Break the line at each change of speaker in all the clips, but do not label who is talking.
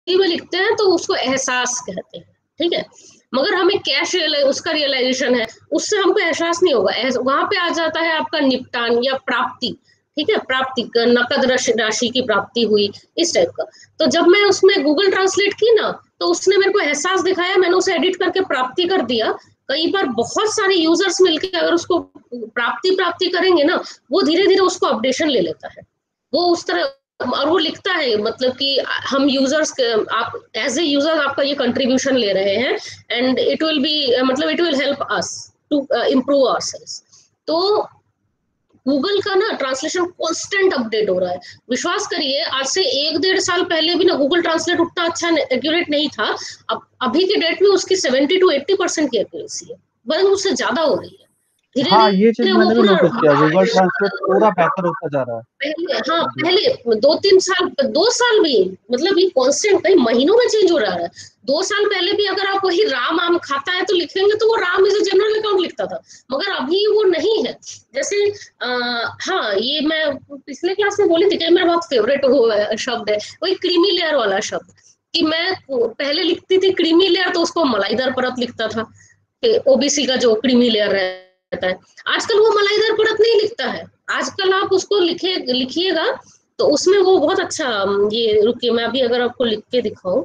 में लिखते हैं तो उसको एहसास कहते हैं, ठीक है। मगर हमें कैश उसका रियलाइजेशन है, उससे हमको एहसास नहीं होगा। वहां पे आ जाता है आपका निपटान या प्राप्ति, ठीक है, प्राप्ति नकद राशि की प्राप्ति हुई, इस टाइप का। तो जब मैं उसमें गूगल ट्रांसलेट की ना, तो उसने मेरे को एहसास दिखाया, मैंने उसे एडिट करके प्राप्ति कर दिया। कई बार बहुत सारे यूजर्स मिलकर अगर उसको प्राप्ति प्राप्ति करेंगे ना, वो धीरे धीरे उसको अपडेशन ले लेता है, वो उस तरह। और वो लिखता है मतलब कि हम यूजर्स, आप एज ए यूजर आपका ये कंट्रीब्यूशन ले रहे हैं, एंड इट विल बी मतलब it will help us to improve ourselves. तो गूगल का ना ट्रांसलेशन कांस्टेंट अपडेट हो रहा है। विश्वास करिए, आज से 1 1.5 साल पहले भी ना गूगल ट्रांसलेट उतना अच्छा एक्यूरेट नहीं था। अब अभी के डेट में उसकी 70 to 80% की एक्यूरेसी है, बल्कि उससे ज्यादा हो रही है। धीरे
हाँ, ये चीज
धीरे वो
मैंने भी
पूरा
नोटिस किया, गूगल ट्रांसलेट पूरा बेहतर होता जा रहा है।
पहले, हाँ
जी।
पहले 2 3 साल, 2 साल भी, मतलब ये कांस्टेंट कई महीनों में चेंज हो रहा है। 2 साल पहले भी अगर आप वही राम आम खाता है तो लिखेंगे तो वो Ram is a general account लिखता था, मगर अभी वो नहीं है। जैसे हाँ, ये मैं पिछले क्लास में बोली थी कि मेरा बहुत फेवरेट वो शब्द है, वही क्रीमी लेयर वाला शब्द। कि मैं पहले लिखती थी क्रीमी लेयर तो उसको मलाईदार परत लिखता था, ओबीसी का जो क्रीमी लेयर रहता है। आजकल वो मलाईदार परत नहीं लिखता है। आजकल आप उसको लिखिएगा तो उसमें वो बहुत अच्छा, ये रुकिए मैं अभी अगर आपको लिख के दिखाऊं,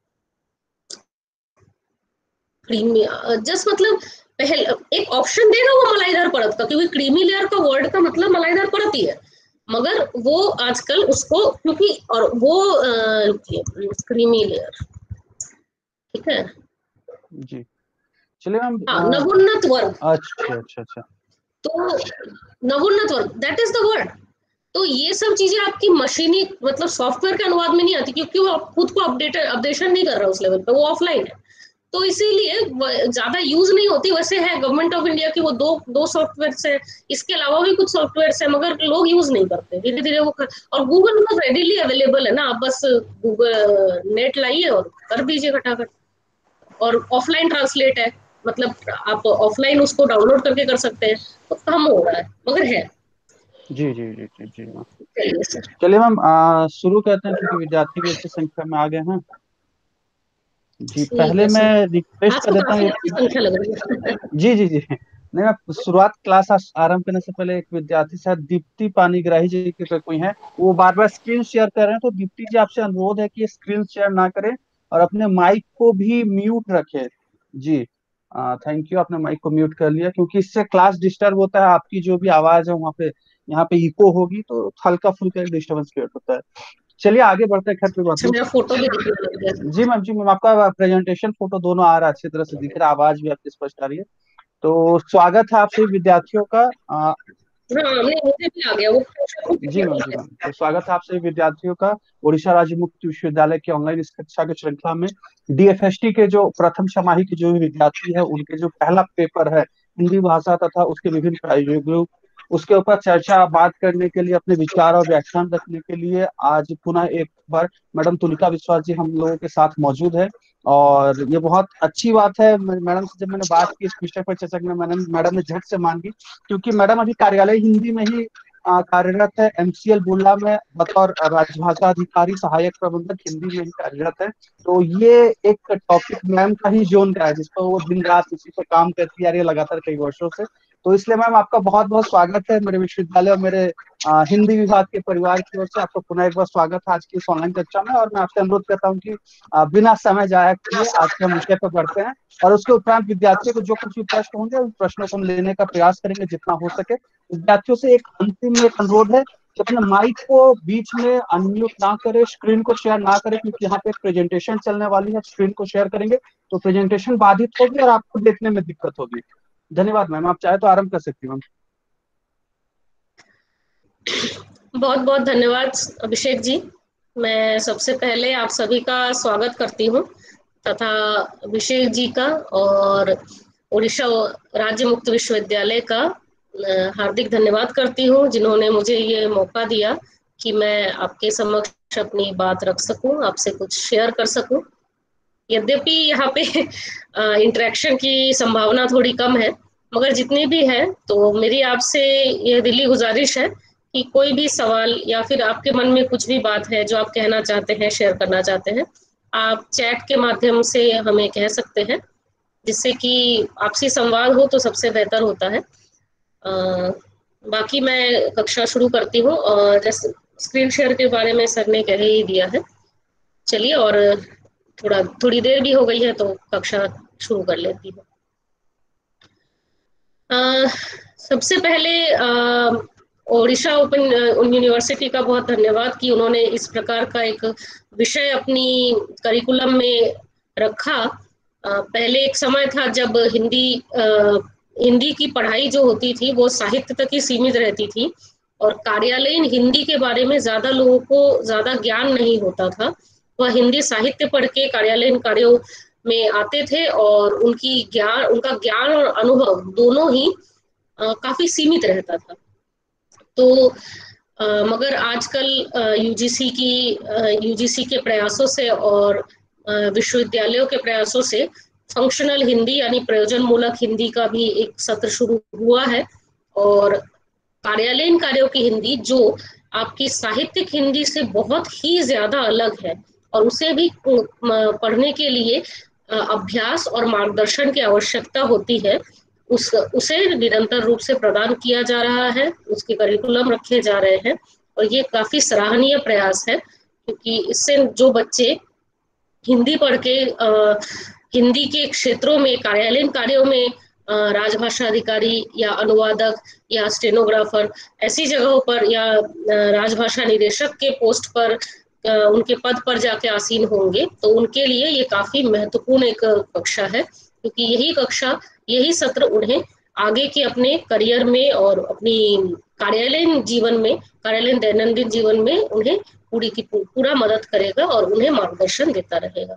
क्रीमी, जस्ट मतलब पहले एक ऑप्शन देगा वो मलाईदार परत का, क्योंकि क्रीमी लेयर का वर्ड का मतलब मलाईदार परत ही है। मगर वो आजकल उसको क्योंकि, और वो रुकिए, क्रीमी लेयर, ठीक है।
जी, चलिए मैम।
हाँ, नवोन्नत वर्ग।
अच्छा अच्छा अच्छा।
तो नवोन्नत वर्ग, दैट इज द वर्ड। तो ये सब चीजें आपकी मशीनी मतलब सॉफ्टवेयर के अनुवाद में नहीं आती, क्योंकि वो खुद को अपडेशन नहीं कर रहा उस लेवल पे, वो ऑफलाइन है। तो इसीलिए ज्यादा यूज नहीं होती। वैसे है गवर्नमेंट ऑफ इंडिया की वो दो दो सॉफ्टवेयर है, इसके अलावा भी कुछ सॉफ्टवेयर है, मगर लोग यूज नहीं करते, धीरे धीरे और गूगल में रेडिली अवेलेबल है ना, आप बस गूगल नेट लाइए और कर दीजिए खटाखट। और ऑफलाइन ट्रांसलेट है, मतलब आप ऑफलाइन उसको डाउनलोड करके कर सकते हैं। तो कम हो रहा है मगर है।
जी जी जी जी जी मैम।
चलिए सर।
चलिए मैम, शुरू करते हैं क्योंकि विद्यार्थी भी अच्छी संख्या में आ गए हैं। जी,
ठीक
पहले
है
मैं
सर।
रिक्वेस्ट
आज
कर
तो
देता
काफी
हूँ
अच्छी
एक।
संख्या लग रही है।
जी जी जी, नहीं, मैं शुरुआत क्लास आरंभ करने से पहले एक विद्यार्थी शायद दीप्ति पानीग्राही जी के कोई है, वो बार बार स्क्रीन शेयर कर रहे हैं, तो दीप्ति जी आपसे अनुरोध है कि स्क्रीन शेयर ना करें और अपने माइक को भी म्यूट रखें। जी, थैंक यू, आपने माइक को म्यूट कर लिया, क्योंकि इससे क्लास डिस्टर्ब होता है, आपकी जो भी आवाज है वहाँ पे, यहाँ पे इको होगी तो हल्का फुल्का डिस्टर्बेंस क्रिएट होता है। चलिए आगे बढ़ते हैं, खैर कोई बात
अच्छा,
नहीं।
मेरा फोटो भी दिखने लग गया।
जी मैम, जी मैम, आपका प्रेजेंटेशन फोटो दोनों आ रहा है, अच्छी तरह से दिख रहा है, आवाज भी आपकी स्पष्ट आ रही है। तो स्वागत है आप सभी विद्यार्थियों का।
हाँ, नहीं मुझे भी आ गया वो।
जी मैम, जी मैम, तो स्वागत है आप सभी विद्यार्थियों का उड़ीसा राज्य मुक्त विश्वविद्यालय के ऑनलाइन इस कक्षा की श्रृंखला में। डीएफएसटी के जो प्रथम छमाही के जो भी विद्यार्थी है, उनके जो पहला पेपर है हिंदी भाषा तथा उसके विभिन्न प्रायोजकों, उसके ऊपर चर्चा बात करने के लिए, अपने विचार और व्याख्यान रखने के लिए आज पुनः एक बार मैडम तुलिका विश्वास जी हम लोगों के साथ मौजूद है। और ये बहुत अच्छी बात है, मैडम से जब मैंने बात की इस विषय पर चर्चा करने, मैडम ने झट से मान ली, क्योंकि मैडम अभी कार्यालय हिंदी में ही कार्यरत है, एमसीएल बुल्ला में बतौर राजभाषा अधिकारी सहायक प्रबंधक हिंदी में ही कार्यरत है। तो ये एक टॉपिक मैम का ही जोन का है, जिस पर वो दिन रात उसी पर काम करती आ रही है लगातार कई वर्षों से। तो इसलिए मैम आपका बहुत बहुत स्वागत है मेरे विश्वविद्यालय और मेरे हिंदी विभाग के परिवार की ओर से। आपको पुनः एक बार स्वागत है आज की इस ऑनलाइन कक्षा में, और मैं आपसे अनुरोध करता हूँ कि बिना समय जाया किए आज के हम विषय पर बढ़ते हैं। और उसके उपरांत विद्यार्थियों को जो कुछ भी प्रश्न होंगे उन प्रश्नों को हम लेने का प्रयास करेंगे जितना हो सके। विद्यार्थियों से एक अंतिम में एक अनुरोध है कि अपने माइक को बीच में अनम्यूट ना करें, स्क्रीन को शेयर ना करें, क्योंकि यहाँ पे एक प्रेजेंटेशन चलने वाली है, स्क्रीन को शेयर करेंगे तो प्रेजेंटेशन बाधित होगी और आपको देखने में दिक्कत होगी। धन्यवाद मैम, आप चाहे तो आरंभ कर सकती हैं मैम।
बहुत बहुत धन्यवाद अभिषेक जी। मैं सबसे पहले आप सभी का स्वागत करती हूँ, तथा अभिषेक जी का और उड़ीसा राज्य मुक्त विश्वविद्यालय का हार्दिक धन्यवाद करती हूँ, जिन्होंने मुझे ये मौका दिया कि मैं आपके समक्ष अपनी बात रख सकूं, आपसे कुछ शेयर कर सकूं। यद्यपि यहाँ पे इंटरेक्शन की संभावना थोड़ी कम है, मगर जितनी भी है तो मेरी आपसे ये दिली गुजारिश है कि कोई भी सवाल या फिर आपके मन में कुछ भी बात है जो आप कहना चाहते हैं, शेयर करना चाहते हैं, आप चैट के माध्यम से हमें कह सकते हैं, जिससे कि आपसी संवाद हो तो सबसे बेहतर होता है। बाकी मैं कक्षा शुरू करती हूँ, और जैसे स्क्रीन शेयर के बारे में सर ने कह ही दिया है। चलिए, और थोड़ी देर भी हो गई है तो कक्षा शुरू कर लेती हूँ। सबसे पहले ओडिशा ओपन यूनिवर्सिटी का बहुत धन्यवाद कि उन्होंने इस प्रकार का एक विषय अपनी करिकुलम में रखा। पहले एक समय था जब हिंदी की पढ़ाई जो होती थी वो साहित्य तक ही सीमित रहती थी, और कार्यालयीन हिंदी के बारे में ज्यादा लोगों को ज्यादा ज्ञान नहीं होता था। वह हिंदी साहित्य पढ़ के कार्यालयीन कार्यों में आते थे, और उनका ज्ञान और अनुभव दोनों ही काफी सीमित रहता था। तो मगर आजकल यूजीसी के प्रयासों से और विश्वविद्यालयों के प्रयासों से फंक्शनल हिंदी यानी प्रयोजन मूलक हिंदी का भी एक सत्र शुरू हुआ है, और कार्यालयीन कार्यों की हिंदी जो आपकी साहित्यिक हिंदी से बहुत ही ज्यादा अलग है, और उसे भी पढ़ने के लिए अभ्यास और मार्गदर्शन की आवश्यकता होती है, उसे निरंतर रूप से प्रदान किया जा रहा है, उसके करिकुलम रखे जा रहे हैं, और ये काफी सराहनीय प्रयास है, क्योंकि इससे जो बच्चे हिंदी पढ़ के हिंदी के क्षेत्रों में कार्यालयीन कार्यों में राजभाषा अधिकारी या अनुवादक या स्टेनोग्राफर ऐसी जगहों पर, या राजभाषा निदेशक के पोस्ट पर उनके पद पर जाके आसीन होंगे, तो उनके लिए ये काफी महत्वपूर्ण एक कक्षा है, क्योंकि यही सत्र उन्हें आगे के अपने करियर में और अपनी कार्यालयीन दैनंदिन जीवन में उन्हें पूरा मदद करेगा और उन्हें मार्गदर्शन देता रहेगा।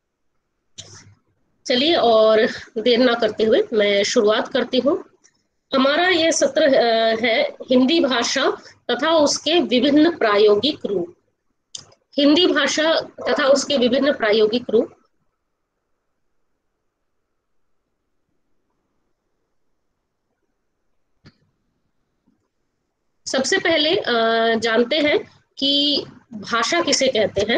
चलिए, और देर ना करते हुए मैं शुरुआत करती हूँ। हमारा यह सत्र है हिंदी भाषा तथा उसके विभिन्न प्रायोगिक रूप। हिंदी भाषा तथा उसके विभिन्न प्रायोगिक रूप। सबसे पहले जानते हैं कि भाषा किसे कहते हैं।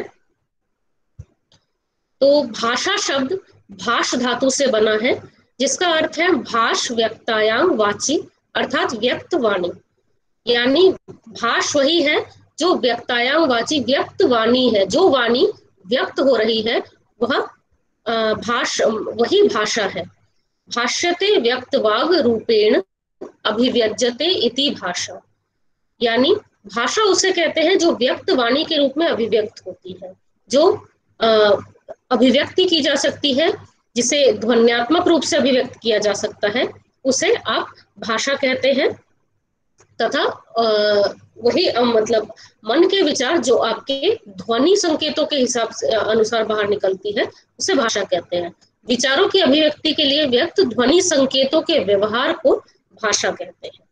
तो भाषा शब्द भाष धातु से बना है, जिसका अर्थ है भाष व्यक्तायाम वाची, अर्थात व्यक्त वाणी। यानी भाष वही है जो व्यक्तायाम वाची व्यक्त वाणी है, जो वाणी व्यक्त हो रही है वह वही भाषा है। भाष्यते व्यक्तवाग रूपेण अभिव्यज्यते इति भाषा। यानी भाषा उसे कहते हैं जो व्यक्त वाणी के रूप में अभिव्यक्त होती है, जो अभिव्यक्ति की जा सकती है, जिसे ध्वन्यात्मक रूप से अभिव्यक्त किया जा सकता है, उसे आप भाषा कहते हैं। तथा वही मतलब मन के विचार जो आपके ध्वनि संकेतों के हिसाब से अनुसार बाहर निकलती है, उसे भाषा कहते हैं। विचारों की अभिव्यक्ति के लिए व्यक्त ध्वनि संकेतों के व्यवहार को भाषा कहते हैं।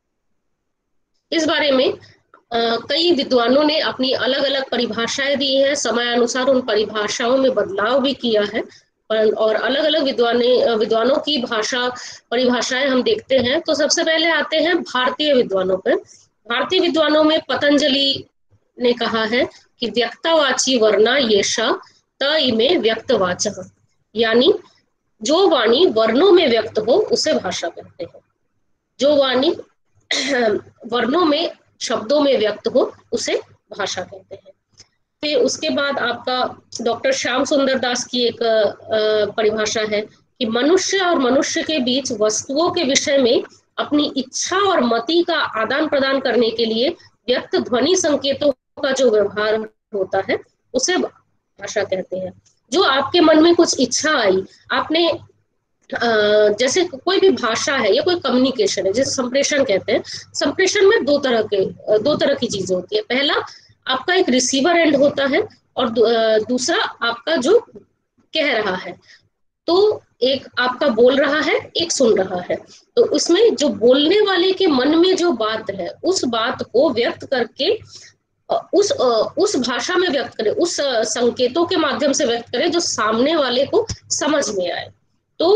इस बारे में कई विद्वानों ने अपनी अलग अलग परिभाषाएं दी हैं, समय अनुसार उन परिभाषाओं में बदलाव भी किया है, और अलग अलग विद्वानों की परिभाषाएं हम देखते हैं। तो सबसे पहले आते हैं भारतीय विद्वानों पर। भारतीय विद्वानों में पतंजलि ने कहा है कि व्यक्तवाची वर्णा येषा त इमे व्यक्तवाचः। यानी जो वाणी वर्णों में व्यक्त हो उसे भाषा कहते हैं। जो वाणी वर्णों में, शब्दों में व्यक्त हो उसे भाषा कहते हैं। फिर उसके बाद आपका डॉक्टर श्याम सुंदर दास की एक परिभाषा है कि मनुष्य और मनुष्य के बीच वस्तुओं के विषय में अपनी इच्छा और मति का आदान प्रदान करने के लिए व्यक्त ध्वनि संकेतों का जो व्यवहार होता है उसे भाषा कहते हैं। जो आपके मन में कुछ इच्छा आई, आपने जैसे कोई भी भाषा है या कोई कम्युनिकेशन है, जैसे संप्रेषण कहते हैं। संप्रेषण में दो तरह की चीजें होती है। पहला आपका एक रिसीवर एंड होता है, और दूसरा आपका जो कह रहा है। तो एक आपका बोल रहा है, एक सुन रहा है। तो उसमें जो बोलने वाले के मन में जो बात है, उस बात को व्यक्त करके उस भाषा में व्यक्त करे, उस संकेतों के माध्यम से व्यक्त करे जो सामने वाले को समझ में आए। तो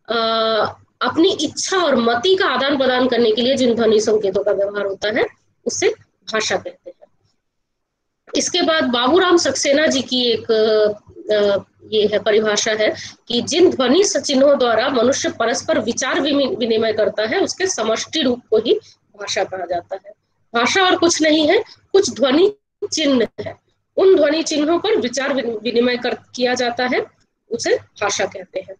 अपनी इच्छा और मति का आदान प्रदान करने के लिए जिन ध्वनि संकेतों का व्यवहार होता है उसे भाषा कहते हैं। इसके बाद बाबूराम सक्सेना जी की एक ये है परिभाषा है कि जिन ध्वनि चिन्हों द्वारा मनुष्य परस्पर विचार विनिमय करता है उसके समष्टि रूप को ही भाषा कहा जाता है। भाषा और कुछ नहीं है, कुछ ध्वनि चिन्ह है, उन ध्वनि चिन्हों पर विचार विनिमय किया जाता है, उसे भाषा कहते हैं।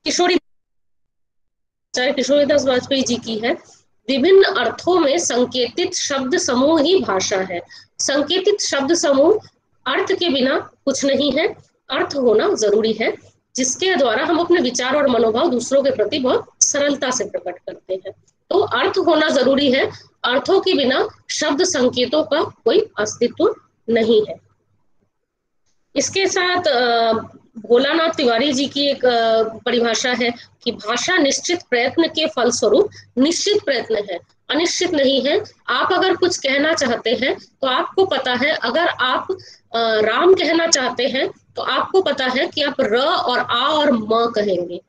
किशोरीदास वाजपेयी जी की है, विभिन्न अर्थों में संकेतित शब्द समूह ही भाषा है। संकेतित शब्द समूह अर्थ के बिना कुछ नहीं है, अर्थ होना जरूरी है, जिसके द्वारा हम अपने विचार और मनोभाव दूसरों के प्रति बहुत सरलता से प्रकट करते हैं। तो अर्थ होना जरूरी है, अर्थों के बिना शब्द संकेतों का कोई अस्तित्व नहीं है। इसके साथ भोलानाथ तिवारी जी की एक परिभाषा है कि भाषा निश्चित प्रयत्न के फलस्वरूप निश्चित प्रयत्न है, अनिश्चित नहीं है। आप अगर कुछ कहना चाहते हैं तो आपको पता है, अगर आप राम कहना चाहते हैं तो आपको पता है कि आप र और आ और म कहेंगे।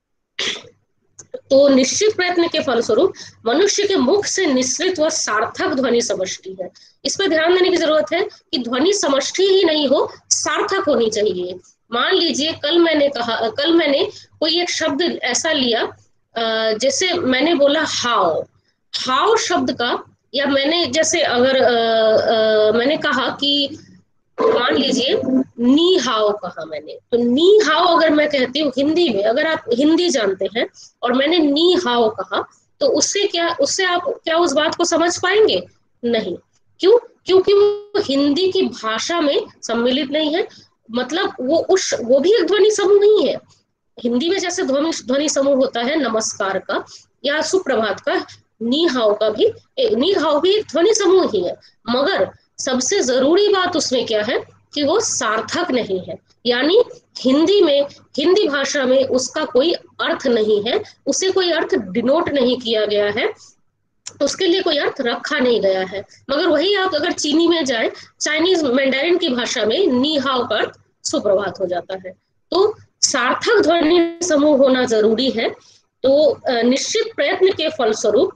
तो निश्चित प्रयत्न के फलस्वरूप मनुष्य के मुख से निश्चित व सार्थक ध्वनि समष्टि है। इस पर ध्यान देने की जरूरत है कि ध्वनि समष्टि ही नहीं हो, सार्थक होनी चाहिए। मान लीजिए कल मैंने कोई एक शब्द ऐसा लिया, जैसे मैंने बोला हाव, हाव शब्द का, या मैंने जैसे अगर मैंने कहा कि मान लीजिए नी हाव कहा मैंने, तो नी हाव अगर मैं कहती हूँ हिंदी में, अगर आप हिंदी जानते हैं और मैंने नी हाव कहा, तो उससे आप क्या उस बात को समझ पाएंगे? नहीं। क्यों? क्योंकि वो हिंदी की भाषा में सम्मिलित नहीं है। मतलब वो भी एक ध्वनि समूह ही है। हिंदी में जैसे ध्वनि समूह होता है नमस्कार का या सुप्रभात का, नी हाव भी एक ध्वनि समूह ही है। मगर सबसे जरूरी बात उसमें क्या है कि वो सार्थक नहीं है, यानी हिंदी भाषा में उसका कोई अर्थ नहीं है, उसे कोई अर्थ डिनोट नहीं किया गया है, उसके लिए कोई अर्थ रखा नहीं गया है। मगर वही आप अगर चीनी में जाए, चाइनीज मैंडेरिन की भाषा में नी हाव का अर्थ सुप्रभात हो जाता है। तो सार्थक ध्वनि समूह होना जरूरी है। तो निश्चित प्रयत्न के फलस्वरूप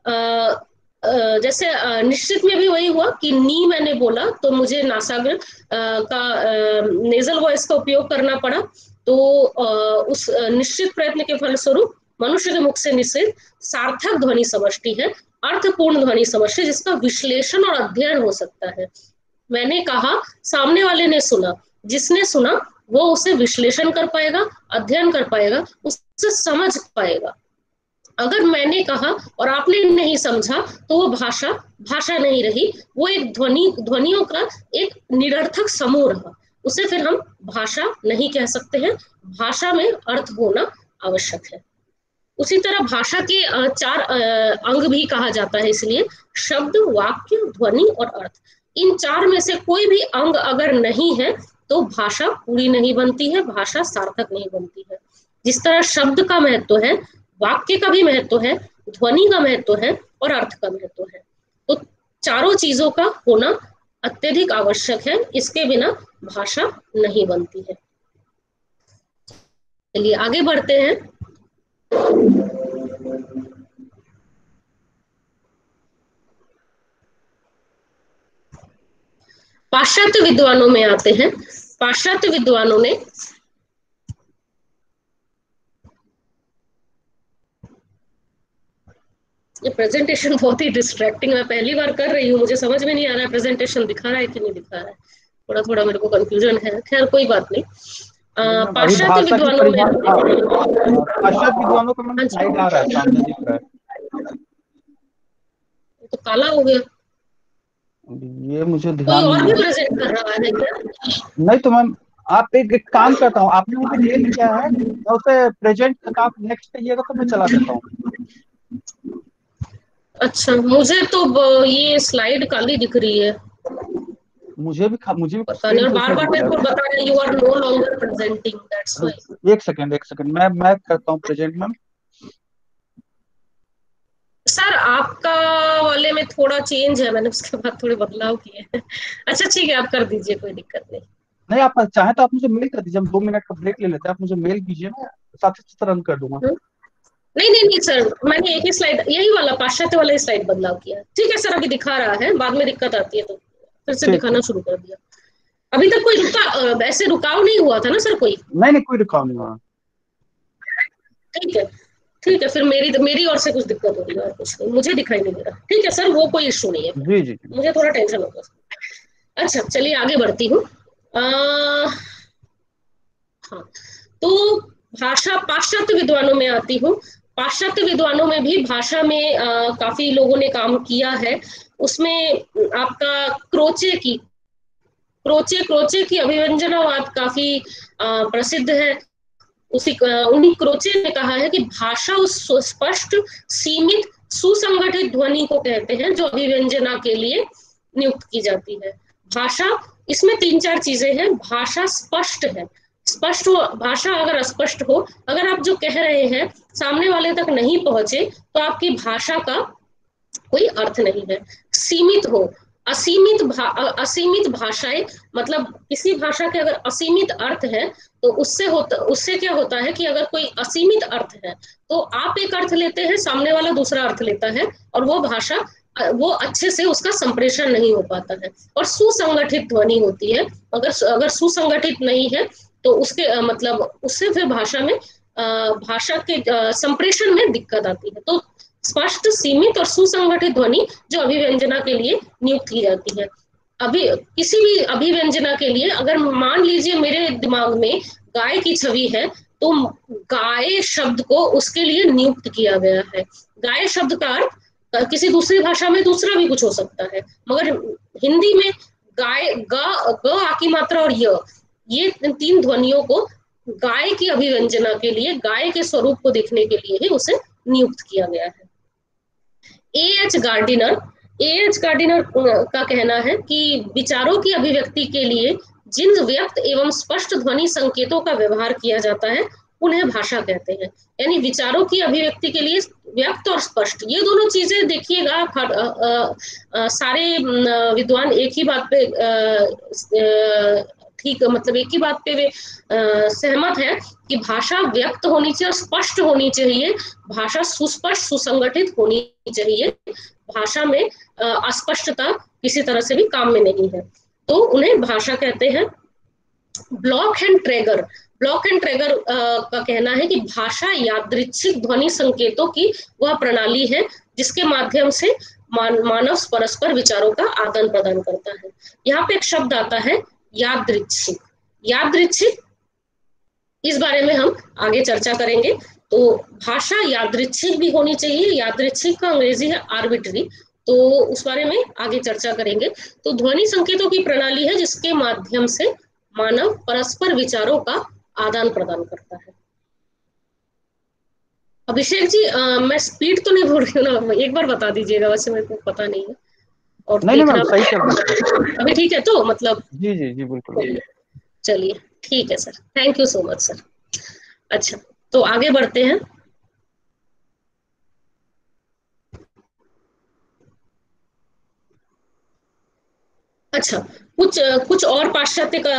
जैसे निश्चित में भी वही हुआ कि नी मैंने बोला तो मुझे नासाग्र का नेजल वॉइस का उपयोग करना पड़ा। तो उस निश्चित प्रयत्न के फलस्वरूप मनुष्य के मुख से निश्चित सार्थक ध्वनि समष्टि है, अर्थपूर्ण ध्वनि समष्टि, जिसका विश्लेषण और अध्ययन हो सकता है। मैंने कहा, सामने वाले ने सुना, जिसने सुना वो उसे विश्लेषण कर पाएगा, अध्ययन कर पाएगा, उससे समझ पाएगा। अगर मैंने कहा और आपने नहीं समझा तो वो भाषा नहीं रही, वो एक ध्वनियों का एक निरर्थक समूह रहा, उसे फिर हम भाषा नहीं कह सकते हैं। भाषा में अर्थ होना आवश्यक है। उसी तरह भाषा के 4 अंग भी कहा जाता है, इसलिए शब्द, वाक्य, ध्वनि और अर्थ। इन 4 में से कोई भी अंग अगर नहीं है तो भाषा पूरी नहीं बनती है, भाषा सार्थक नहीं बनती है। जिस तरह शब्द का महत्व है, वाक्य का भी महत्व है, ध्वनि का महत्व है और अर्थ का महत्व है। तो चारों चीजों का होना अत्यधिक आवश्यक है, इसके बिना भाषा नहीं बनती है। चलिए आगे बढ़ते हैं। पाश्चात्य विद्वानों में आते हैं। पाश्चात्य विद्वानों ने ये प्रेजेंटेशन बहुत ही डिस्ट्रैक्टिंग, मैं पहली बार कर रही हूँ, मुझे समझ में नहीं आ रहा है प्रेजेंटेशन दिखा रहा है कि नहीं दिखा रहा है, थोड़ा थोड़ा मेरे को कंफ्यूजन है। खैर कोई बात नहीं। पाश्चात्य विद्वानों
में स्लाइड आ रहा है, सामने दिख रहा है।
तो काला हो गया,
ये मुझे
कोई और भी प्रेजेंट कर रहा है क्या?
नहीं तो मैम आप एक काम करता हूँ, आपने मुझे मेल किया है, मैं उसे प्रेजेंट तक आप नेक्स्ट कहिएगा तो मैं चला देता हूँ।
अच्छा, मुझे तो ये स्लाइड काली दिख रही है।
मुझे भी
पता नहीं, और बार-बार मेरे को बता रहे you are no longer presenting, that's why.
एक सेकंड मैं करता हूँ प्रेजेंट मैम।
सर आपका वाले में थोड़ा चेंज है, मैंने उसके बाद थोड़े बदलाव किए हैं। अच्छा ठीक है, आप कर दीजिए, कोई दिक्कत नहीं।
नहीं आप चाहे तो आप मुझे मेल कर दीजिए, हम 2 मिनट का ब्रेक ले लेते हैं, आप मुझे मेल कीजिए, मैं साथ ही तुरंत कर दूंगा।
नहीं सर, मैंने एक ही स्लाइड, यही वाला पाश्चात्य वाला ही स्लाइड बदलाव किया। ठीक है सर, अभी दिखा रहा है, बाद में दिक्कत आती है तो फिर से दिखाना शुरू कर दिया। अभी तक कोई ऐसे रुकाव नहीं हुआ था ना सर कोई?
नहीं नहीं, कोई रुकाव नहीं हुआ।
ठीक है, ठीक है, फिर मेरी ओर से कुछ दिक्कत हो रही है और कुछ नहीं, मुझे दिखाई नहीं दे रहा। ठीक है सर, वो कोई इशू नहीं है फिर,
जी जी जी।
मुझे थोड़ा टेंशन होगा। अच्छा चलिए आगे बढ़ती हूँ। हाँ, तो भाषा पाश्चात्य विद्वानों में आती हूँ। पाश्चात्य विद्वानों में भी भाषा में काफी लोगों ने काम किया है। उसमें आपका क्रोचे क्रोचे की अभिव्यंजनावाद काफी प्रसिद्ध है। उन्हीं क्रोचे ने कहा है कि भाषा उस स्पष्ट, सीमित, सुसंगठित ध्वनि को कहते हैं जो अभिव्यंजना के लिए नियुक्त की जाती है। भाषा, इसमें तीन चार चीजें हैं। भाषा स्पष्ट है, स्पष्ट हो, भाषा अगर अस्पष्ट हो, अगर आप जो कह रहे हैं सामने वाले तक नहीं पहुंचे, तो आपकी भाषा का कोई अर्थ नहीं है। सीमित हो, असीमित भाषाएं, मतलब किसी भाषा के अगर असीमित अर्थ है, तो उससे क्या होता है कि अगर कोई असीमित अर्थ है, तो आप एक अर्थ लेते हैं, सामने वाला दूसरा अर्थ लेता है, और वो भाषा वो अच्छे से उसका संप्रेषण नहीं हो पाता है। और सुसंगठित ध्वनि होती है, अगर अगर सुसंगठित नहीं है, तो उसके मतलब उससे फिर भाषा में भाषा के संप्रेषण में दिक्कत आती है। तो स्पष्ट, सीमित और सुसंगठित ध्वनि जो अभिव्यंजना के लिए नियुक्त की जाती है। अभी किसी भी अभिव्यंजना के लिए, अगर मान लीजिए मेरे दिमाग में गाय की छवि है, तो गाय शब्द को उसके लिए नियुक्त किया गया है। गाय शब्द का अर्थ किसी दूसरी भाषा में दूसरा भी कुछ हो सकता है, मगर हिंदी में गाय, ग आ की मात्रा और ये तीन ध्वनियों को गाय की अभिव्यंजना के लिए, गाय के स्वरूप को देखने के लिए ही उसे नियुक्त किया गया है। ए एच गार्डिनर का कहना है कि विचारों की अभिव्यक्ति के लिए जिन व्यक्त एवं स्पष्ट ध्वनि संकेतों का व्यवहार किया जाता है, उन्हें भाषा कहते हैं। यानी विचारों की अभिव्यक्ति के लिए व्यक्त और स्पष्ट, ये दोनों चीजें देखिएगा, सारे विद्वान एक ही बात पे ठीक, मतलब एक ही बात पे वे सहमत है कि भाषा व्यक्त होनी चाहिए और स्पष्ट होनी चाहिए। भाषा सुस्पष्ट, सुसंगठित होनी चाहिए। भाषा में अस्पष्टता किसी तरह से भी काम में नहीं है, तो उन्हें भाषा कहते हैं। ब्लॉक एंड ट्रेगर का कहना है कि भाषा यादृच्छिक ध्वनि संकेतों की वह प्रणाली है जिसके माध्यम से मानव परस्पर विचारों का आदान प्रदान करता है। यहाँ पे एक शब्द आता है यादृच्छिक। यादृच्छिक, इस बारे में हम आगे चर्चा करेंगे। तो भाषा यादृच्छिक भी होनी चाहिए। यादृच्छिक का अंग्रेजी है आर्बिट्री, तो उस बारे में आगे चर्चा करेंगे। तो ध्वनि संकेतों की प्रणाली है जिसके माध्यम से मानव परस्पर विचारों का आदान प्रदान करता है। अभिषेक जी, मैं स्पीड तो नहीं बोल रही हूँ ना? एक बार बता दीजिएगा, वैसे मेरे को पता नहीं है। और
नहीं नहीं मैम,
देखना
सही चल रहा है।
अभी ठीक है तो मतलब?
जी जी जी, बिल्कुल बिल्कुल।
चलिए ठीक है sir, thank you so much sir. अच्छा, तो आगे बढ़ते हैं। अच्छा, कुछ कुछ और पाश्चात्य का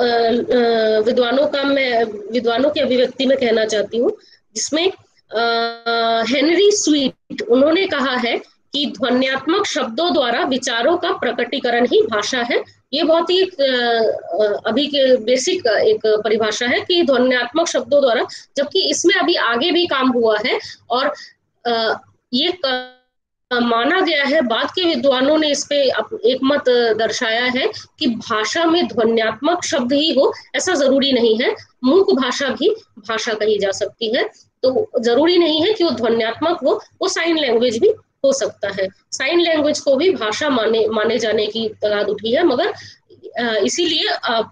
विद्वानों की अभिव्यक्ति में कहना चाहती हूँ, जिसमें हेनरी स्वीट, उन्होंने कहा है कि ध्वन्यात्मक शब्दों द्वारा विचारों का प्रकटीकरण ही भाषा है। ये बहुत ही अभी के बेसिक एक परिभाषा है कि ध्वन्यात्मक शब्दों द्वारा, जबकि इसमें अभी आगे भी काम हुआ है, और ये माना गया है, बाद के विद्वानों ने इस पे एक मत दर्शाया है कि भाषा में ध्वन्यात्मक शब्द ही हो, ऐसा जरूरी नहीं है। मूक भाषा भी भाषा कही जा सकती है, तो जरूरी नहीं है कि वो ध्वन्यात्मक हो, वो साइन लैंग्वेज भी हो सकता है। साइन लैंग्वेज को भी भाषा माने जाने की तगाद उठी है, मगर इसीलिए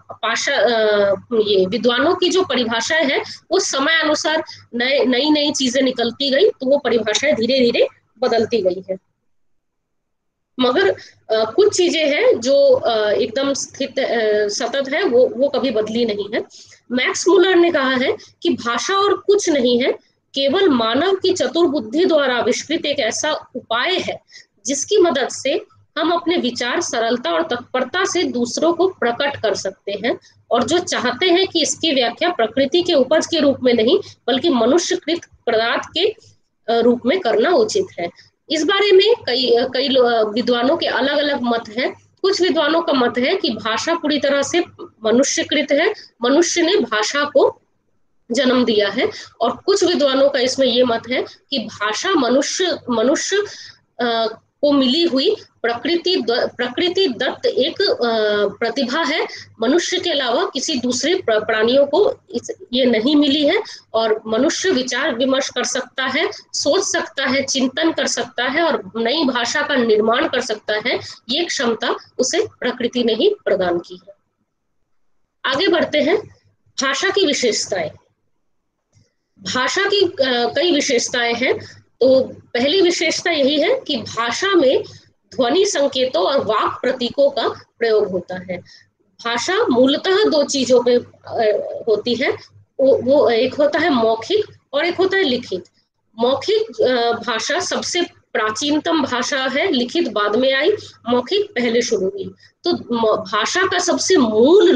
ये विद्वानों की जो परिभाषाएं है, वो समय अनुसार नई नई चीजें निकलती गई, तो वो परिभाषाएं धीरे धीरे बदलती गई है। मगर कुछ चीजें हैं जो एकदम स्थित सतत है, वो कभी बदली नहीं है। मैक्स मुलर ने कहा है कि भाषा और कुछ नहीं है, केवल मानव की चतुर बुद्धि द्वारा आविष्कृत एक ऐसा उपाय है जिसकी मदद से हम अपने विचार सरलता और तत्परता से दूसरों को प्रकट कर सकते हैं, और जो चाहते हैं कि इसकी व्याख्या प्रकृति के उपज के रूप में नहीं, बल्कि मनुष्यकृत पदार्थ के रूप में करना उचित है। इस बारे में कई कई विद्वानों के अलग अलग मत हैं। कुछ विद्वानों का मत है कि भाषा पूरी तरह से मनुष्यकृत है, मनुष्य ने भाषा को जन्म दिया है। और कुछ विद्वानों का इसमें ये मत है कि भाषा मनुष्य मनुष्य को मिली हुई प्रकृति दत्त एक प्रतिभा है, मनुष्य के अलावा किसी दूसरे प्राणियों को ये नहीं मिली है। और मनुष्य विचार विमर्श कर सकता है, सोच सकता है, चिंतन कर सकता है और नई भाषा का निर्माण कर सकता है, ये क्षमता उसे प्रकृति ने ही प्रदान की है। आगे बढ़ते हैं, भाषा की विशेषताएं। भाषा की कई विशेषताएं हैं। तो पहली विशेषता यही है कि भाषा में ध्वनि संकेतों और वाक् प्रतीकों का प्रयोग होता है। भाषा मूलतः दो चीजों पे होती है, वो एक होता है मौखिक और एक होता है लिखित। मौखिक भाषा सबसे प्राचीनतम भाषा है, लिखित बाद में आई, मौखिक पहले शुरू हुई। तो भाषा का सबसे मूल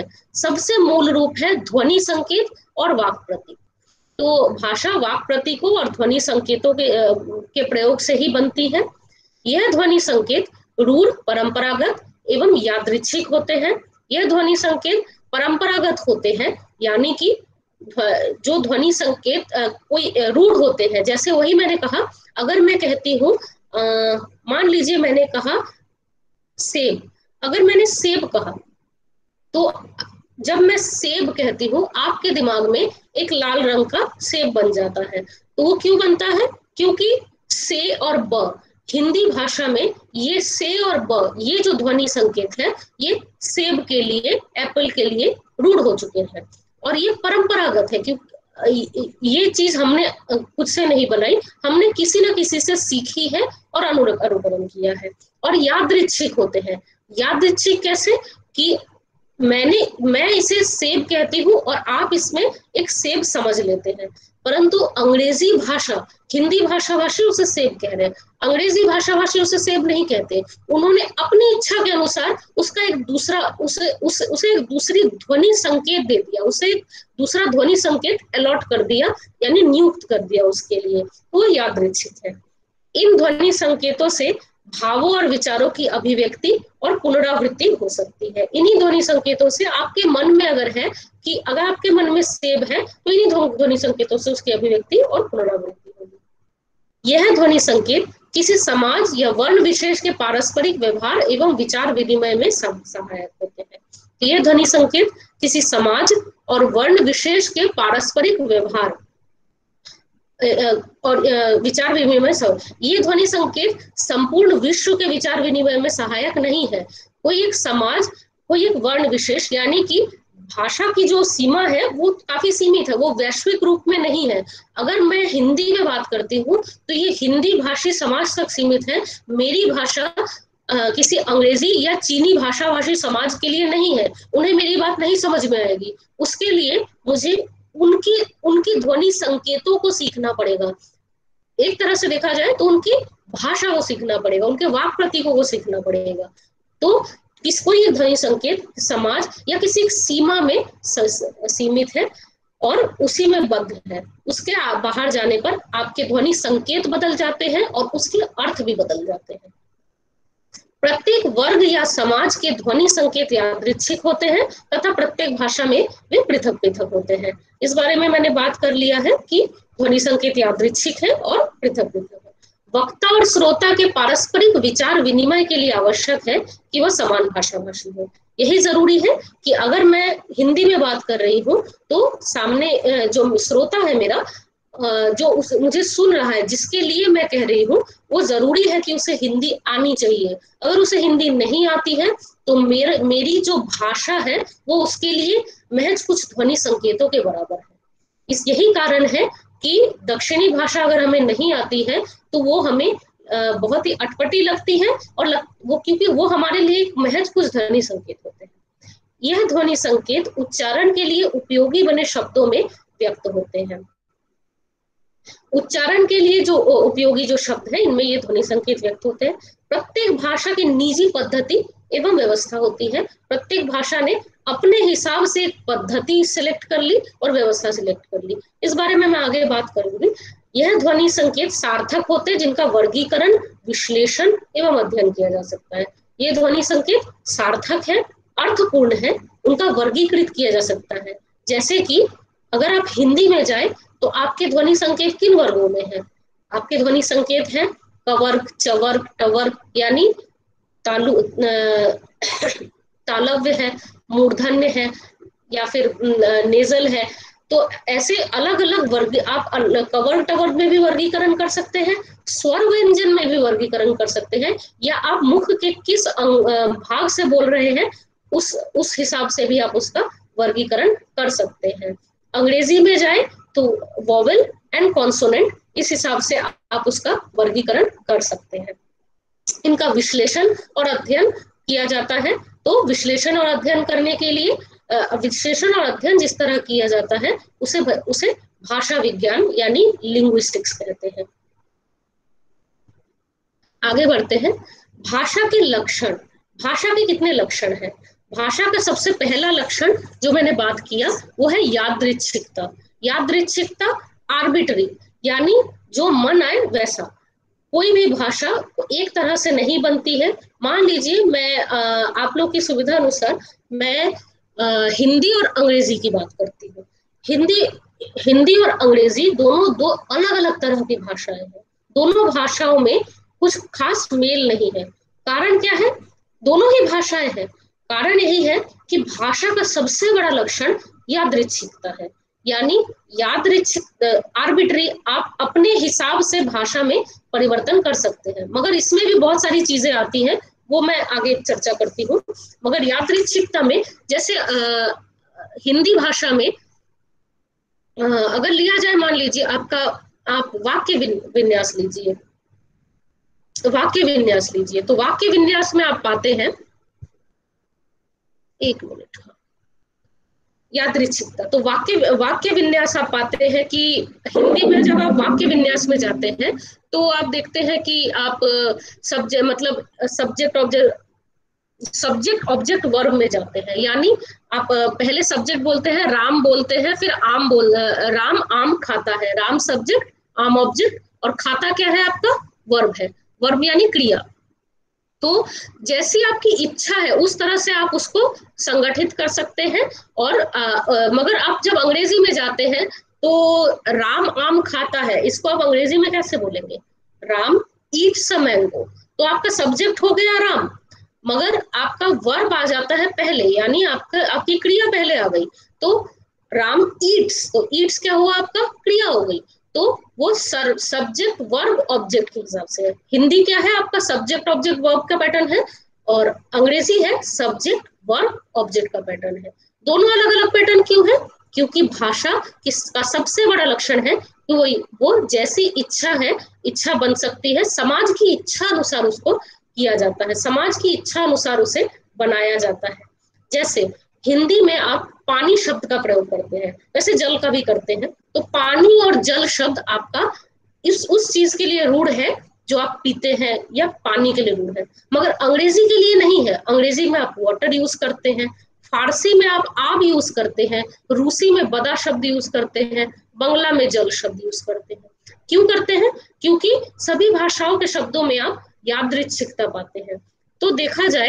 रूप है ध्वनि संकेत और वाक् प्रतीक। तो भाषा वाक् प्रतीकों और ध्वनि संकेतों के प्रयोग से ही बनती है। यह ध्वनि संकेत रूढ़, परंपरागत एवं यादृच्छिक होते हैं। यह ध्वनि संकेत परंपरागत होते हैं, यानी कि जो ध्वनि संकेत कोई रूढ़ होते हैं, जैसे वही मैंने कहा, अगर मैं कहती हूँ, मान लीजिए मैंने कहा सेब, अगर मैंने सेब कहा तो जब मैं सेब कहती हूँ आपके दिमाग में एक लाल रंग का सेब बन जाता है। तो वो क्यों बनता है? क्योंकि से और ब, हिंदी भाषा में ये से और ब, ये जो ध्वनि संकेत है, ये सेब के लिए, एप्पल के लिए रूढ़ हो चुके हैं और ये परंपरागत है। क्योंकि ये चीज हमने खुद से नहीं बनाई, हमने किसी न किसी से सीखी है और अनुकरण किया है। और यादृच्छिक होते हैं। यादृच्छिक कैसे? कि मैं इसे सेब कहती हूँ और आप इसमें एक सेब समझ लेते हैं, परंतु अंग्रेजी भाषा, हिंदी भाषाभाषी उसे सेब कह रहे हैं, अंग्रेजी भाषाभाषी उसे सेब नहीं कहते। उन्होंने अपनी इच्छा के अनुसार उसका एक दूसरा उसे एक दूसरी ध्वनि संकेत दे दिया, उसे एक दूसरा ध्वनि संकेत अलॉट कर दिया, यानी नियुक्त कर दिया उसके लिए, वो यादृच्छिक है। इन ध्वनि संकेतों से भावों और विचारों की अभिव्यक्ति और पुनरावृत्ति हो सकती है। इन्हीं ध्वनि संकेतों से आपके मन में अगर आपके मन में सेब है तो इन्हीं ध्वनि संकेतों से उसकी अभिव्यक्ति और पुनरावृत्ति होगी। यह ध्वनि संकेत किसी समाज या वर्ण विशेष के पारस्परिक व्यवहार एवं विचार विनिमय में सहायक होते हैं। तो यह ध्वनि संकेत किसी समाज और वर्ण विशेष के पारस्परिक व्यवहार और विचार विनिमय में ये ध्वनि संकेत संपूर्ण विश्व के विचार विनिमय में सहायक नहीं है। कोई एक समाज, कोई एक वर्ण विशेष, यानी कि भाषा की जो सीमा है वो काफी सीमित है, वो वैश्विक रूप में नहीं है। अगर मैं हिंदी में बात करती हूँ तो ये हिंदी भाषी समाज तक सीमित है। मेरी भाषा किसी अंग्रेजी या चीनी भाषाभाषी समाज के लिए नहीं है, उन्हें मेरी बात नहीं समझ में आएगी। उसके लिए मुझे उनकी ध्वनि संकेतों को सीखना पड़ेगा। एक तरह से देखा जाए तो उनकी भाषा को सीखना पड़ेगा, उनके वाक् प्रतीकों को सीखना पड़ेगा। तो किसको ये ध्वनि संकेत समाज या किसी सीमा में सीमित है और उसी में बद्ध है। उसके बाहर जाने पर आपके ध्वनि संकेत बदल जाते हैं और उसके अर्थ भी बदल जाते हैं। प्रत्येक वर्ग या समाज के ध्वनि संकेत यादृच्छिक होते हैं तथा प्रत्येक भाषा में वे पृथक पृथक होते हैं। इस बारे में मैंने बात कर लिया है कि ध्वनि संकेत यादृच्छिक है और पृथक पृथक है। वक्ता और श्रोता के पारस्परिक विचार विनिमय के लिए आवश्यक है कि वह समान भाषाभाषी हो। यही जरूरी है कि अगर मैं हिंदी में बात कर रही हूँ तो सामने जो श्रोता है मेरा, जो मुझे सुन रहा है, जिसके लिए मैं कह रही हूँ, वो जरूरी है कि उसे हिंदी आनी चाहिए। अगर उसे हिंदी नहीं आती है तो मेरी जो भाषा है वो उसके लिए महज कुछ ध्वनि संकेतों के बराबर है। यही कारण है कि दक्षिणी भाषा अगर हमें नहीं आती है तो वो हमें बहुत ही अटपटी लगती है, और वो क्योंकि वो हमारे लिए महज कुछ ध्वनि संकेत होते हैं। यह ध्वनि संकेत उच्चारण के लिए उपयोगी बने शब्दों में व्यक्त होते हैं। उच्चारण के लिए जो उपयोगी जो शब्द है, इनमें ये ध्वनि संकेत व्यक्त होते हैं। प्रत्येक भाषा की निजी पद्धति एवं व्यवस्था होती है। प्रत्येक भाषा ने अपने हिसाब से एक पद्धति सिलेक्ट कर ली और व्यवस्था सिलेक्ट कर ली। इस बारे में मैं आगे बात करूंगी। यह ध्वनि संकेत सार्थक होते हैं जिनका वर्गीकरण, विश्लेषण एवं अध्ययन किया जा सकता है। ये ध्वनि संकेत सार्थक है, अर्थपूर्ण है, उनका वर्गीकृत किया जा सकता है। जैसे कि अगर आप हिंदी में जाए तो आपके ध्वनि संकेत किन वर्गों में है? आपके ध्वनि संकेत है कवर्ग, चवर्ग, टवर्ग, यानी तालु तालव्य है, मूर्धन्य है, या फिर नेजल है। तो ऐसे अलग अलग वर्ग आप कवर्ग टवर्ग में भी वर्गीकरण कर सकते हैं, स्वर व्यंजन में भी वर्गीकरण कर सकते हैं, या आप मुख के किस भाग से बोल रहे हैं उस हिसाब से भी आप उसका वर्गीकरण कर सकते हैं। अंग्रेजी में जाए तो वोवेल एंड कॉन्सोनेंट, इस हिसाब से आप उसका वर्गीकरण कर सकते हैं। इनका विश्लेषण और अध्ययन किया जाता है। तो विश्लेषण और अध्ययन करने के लिए विश्लेषण और अध्ययन जिस तरह किया जाता है उसे भाषा विज्ञान यानी लिंग्विस्टिक्स कहते हैं। आगे बढ़ते हैं। भाषा के लक्षण, भाषा के कितने लक्षण हैं? भाषा का सबसे पहला लक्षण जो मैंने बात किया वो है यादृच्छिकता। यादृच्छिकता, आर्बिट्री, यानी जो मन आए वैसा। कोई भी भाषा एक तरह से नहीं बनती है। मान लीजिए मैं आप लोग की सुविधा अनुसार मैं हिंदी और अंग्रेजी की बात करती हूँ। हिंदी हिंदी और अंग्रेजी दोनों दो अलग अलग तरह की भाषाएं हैं। दोनों भाषाओं में कुछ खास मेल नहीं है। कारण क्या है? दोनों ही भाषाएं हैं। कारण यही है कि भाषा का सबसे बड़ा लक्षण यादृच्छिकता है, यानी यादृच्छिक, आर्बिट्री, आप अपने हिसाब से भाषा में परिवर्तन कर सकते हैं। मगर इसमें भी बहुत सारी चीजें आती हैं, वो मैं आगे चर्चा करती हूँ। मगर यादृच्छिकता में जैसे हिंदी भाषा में अगर लिया जाए, मान लीजिए आप वाक्य विन्यास लीजिए, तो वाक्य विन्यास में आप पाते हैं, एक मिनट, यादृच्छिकता। तो वाक्य विन्यास आप पाते हैं कि हिंदी में जब आप वाक्य विन्यास में जाते हैं तो आप देखते हैं कि आप सब्जेक्ट ऑब्जेक्ट वर्ब में जाते हैं। यानी आप पहले सब्जेक्ट बोलते हैं, राम बोलते हैं, फिर राम आम खाता है, राम सब्जेक्ट, आम ऑब्जेक्ट, और खाता क्या है आपका? वर्ब है। वर्ब यानी क्रिया। तो जैसी आपकी इच्छा है उस तरह से आप उसको संगठित कर सकते हैं। और मगर आप जब अंग्रेजी में जाते हैं तो राम आम खाता है, इसको आप अंग्रेजी में कैसे बोलेंगे? Ram eats a mango. तो आपका सब्जेक्ट हो गया राम, मगर आपका वर्ब आ जाता है पहले, यानी आपकी क्रिया पहले आ गई। तो राम ईट्स, तो ईट्स क्या हुआ? आपका क्रिया हो गई। तो वो सब्जेक्ट वर्ब ऑब्जेक्ट के हिसाब से है। हिंदी क्या है आपका? सब्जेक्ट ऑब्जेक्ट वर्ब का पैटर्न है, और अंग्रेजी है सब्जेक्ट वर्ब ऑब्जेक्ट का पैटर्न है। दोनों अलग अलग पैटर्न क्यों है? क्योंकि भाषा का सबसे बड़ा लक्षण है कि वो जैसी इच्छा है, इच्छा बन सकती है, समाज की इच्छा अनुसार उसको किया जाता है, समाज की इच्छा अनुसार उसे बनाया जाता है। जैसे हिंदी में आप पानी शब्द का प्रयोग करते हैं, वैसे जल का भी करते हैं। तो पानी और जल शब्द आपका उस चीज के लिए रूढ़ है जो आप पीते हैं, या पानी के लिए रूढ़ है। मगर अंग्रेजी के लिए नहीं है। अंग्रेजी में आप वाटर यूज करते हैं, फारसी में आप आब यूज करते हैं, रूसी में बदा शब्द यूज करते हैं, बंगला में जल शब्द यूज करते हैं। क्यों करते हैं? क्योंकि सभी भाषाओं के शब्दों में आप यादृच्छिकता पाते हैं। तो देखा जाए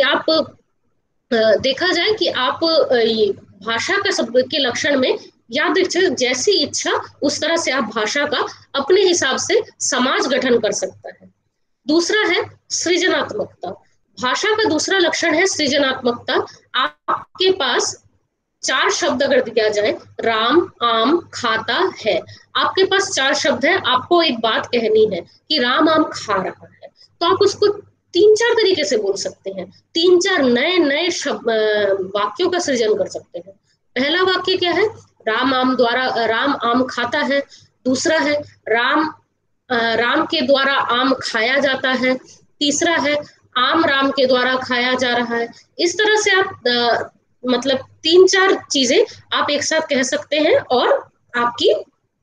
कि आप ये भाषा का शब्द के लक्षण में यादृच्छिक, जैसी इच्छा उस तरह से आप भाषा का अपने हिसाब से समाज गठन कर सकता है। दूसरा है सृजनात्मकता। भाषा का दूसरा लक्षण है सृजनात्मकता। आपके पास 4 शब्द अगर दिया जाए, राम आम खाता है, आपके पास 4 शब्द है, आपको एक बात कहनी है कि राम आम खा रहा है, तो आप उसको 3-4 तरीके से बोल सकते हैं। 3-4 नए नए वाक्यों का सृजन कर सकते हैं। पहला वाक्य क्या है? राम आम खाता है। दूसरा है राम के द्वारा आम खाया जाता है। तीसरा है आम राम के द्वारा खाया जा रहा है। इस तरह से आप मतलब 3-4 चीजें आप एक साथ कह सकते हैं और आपकी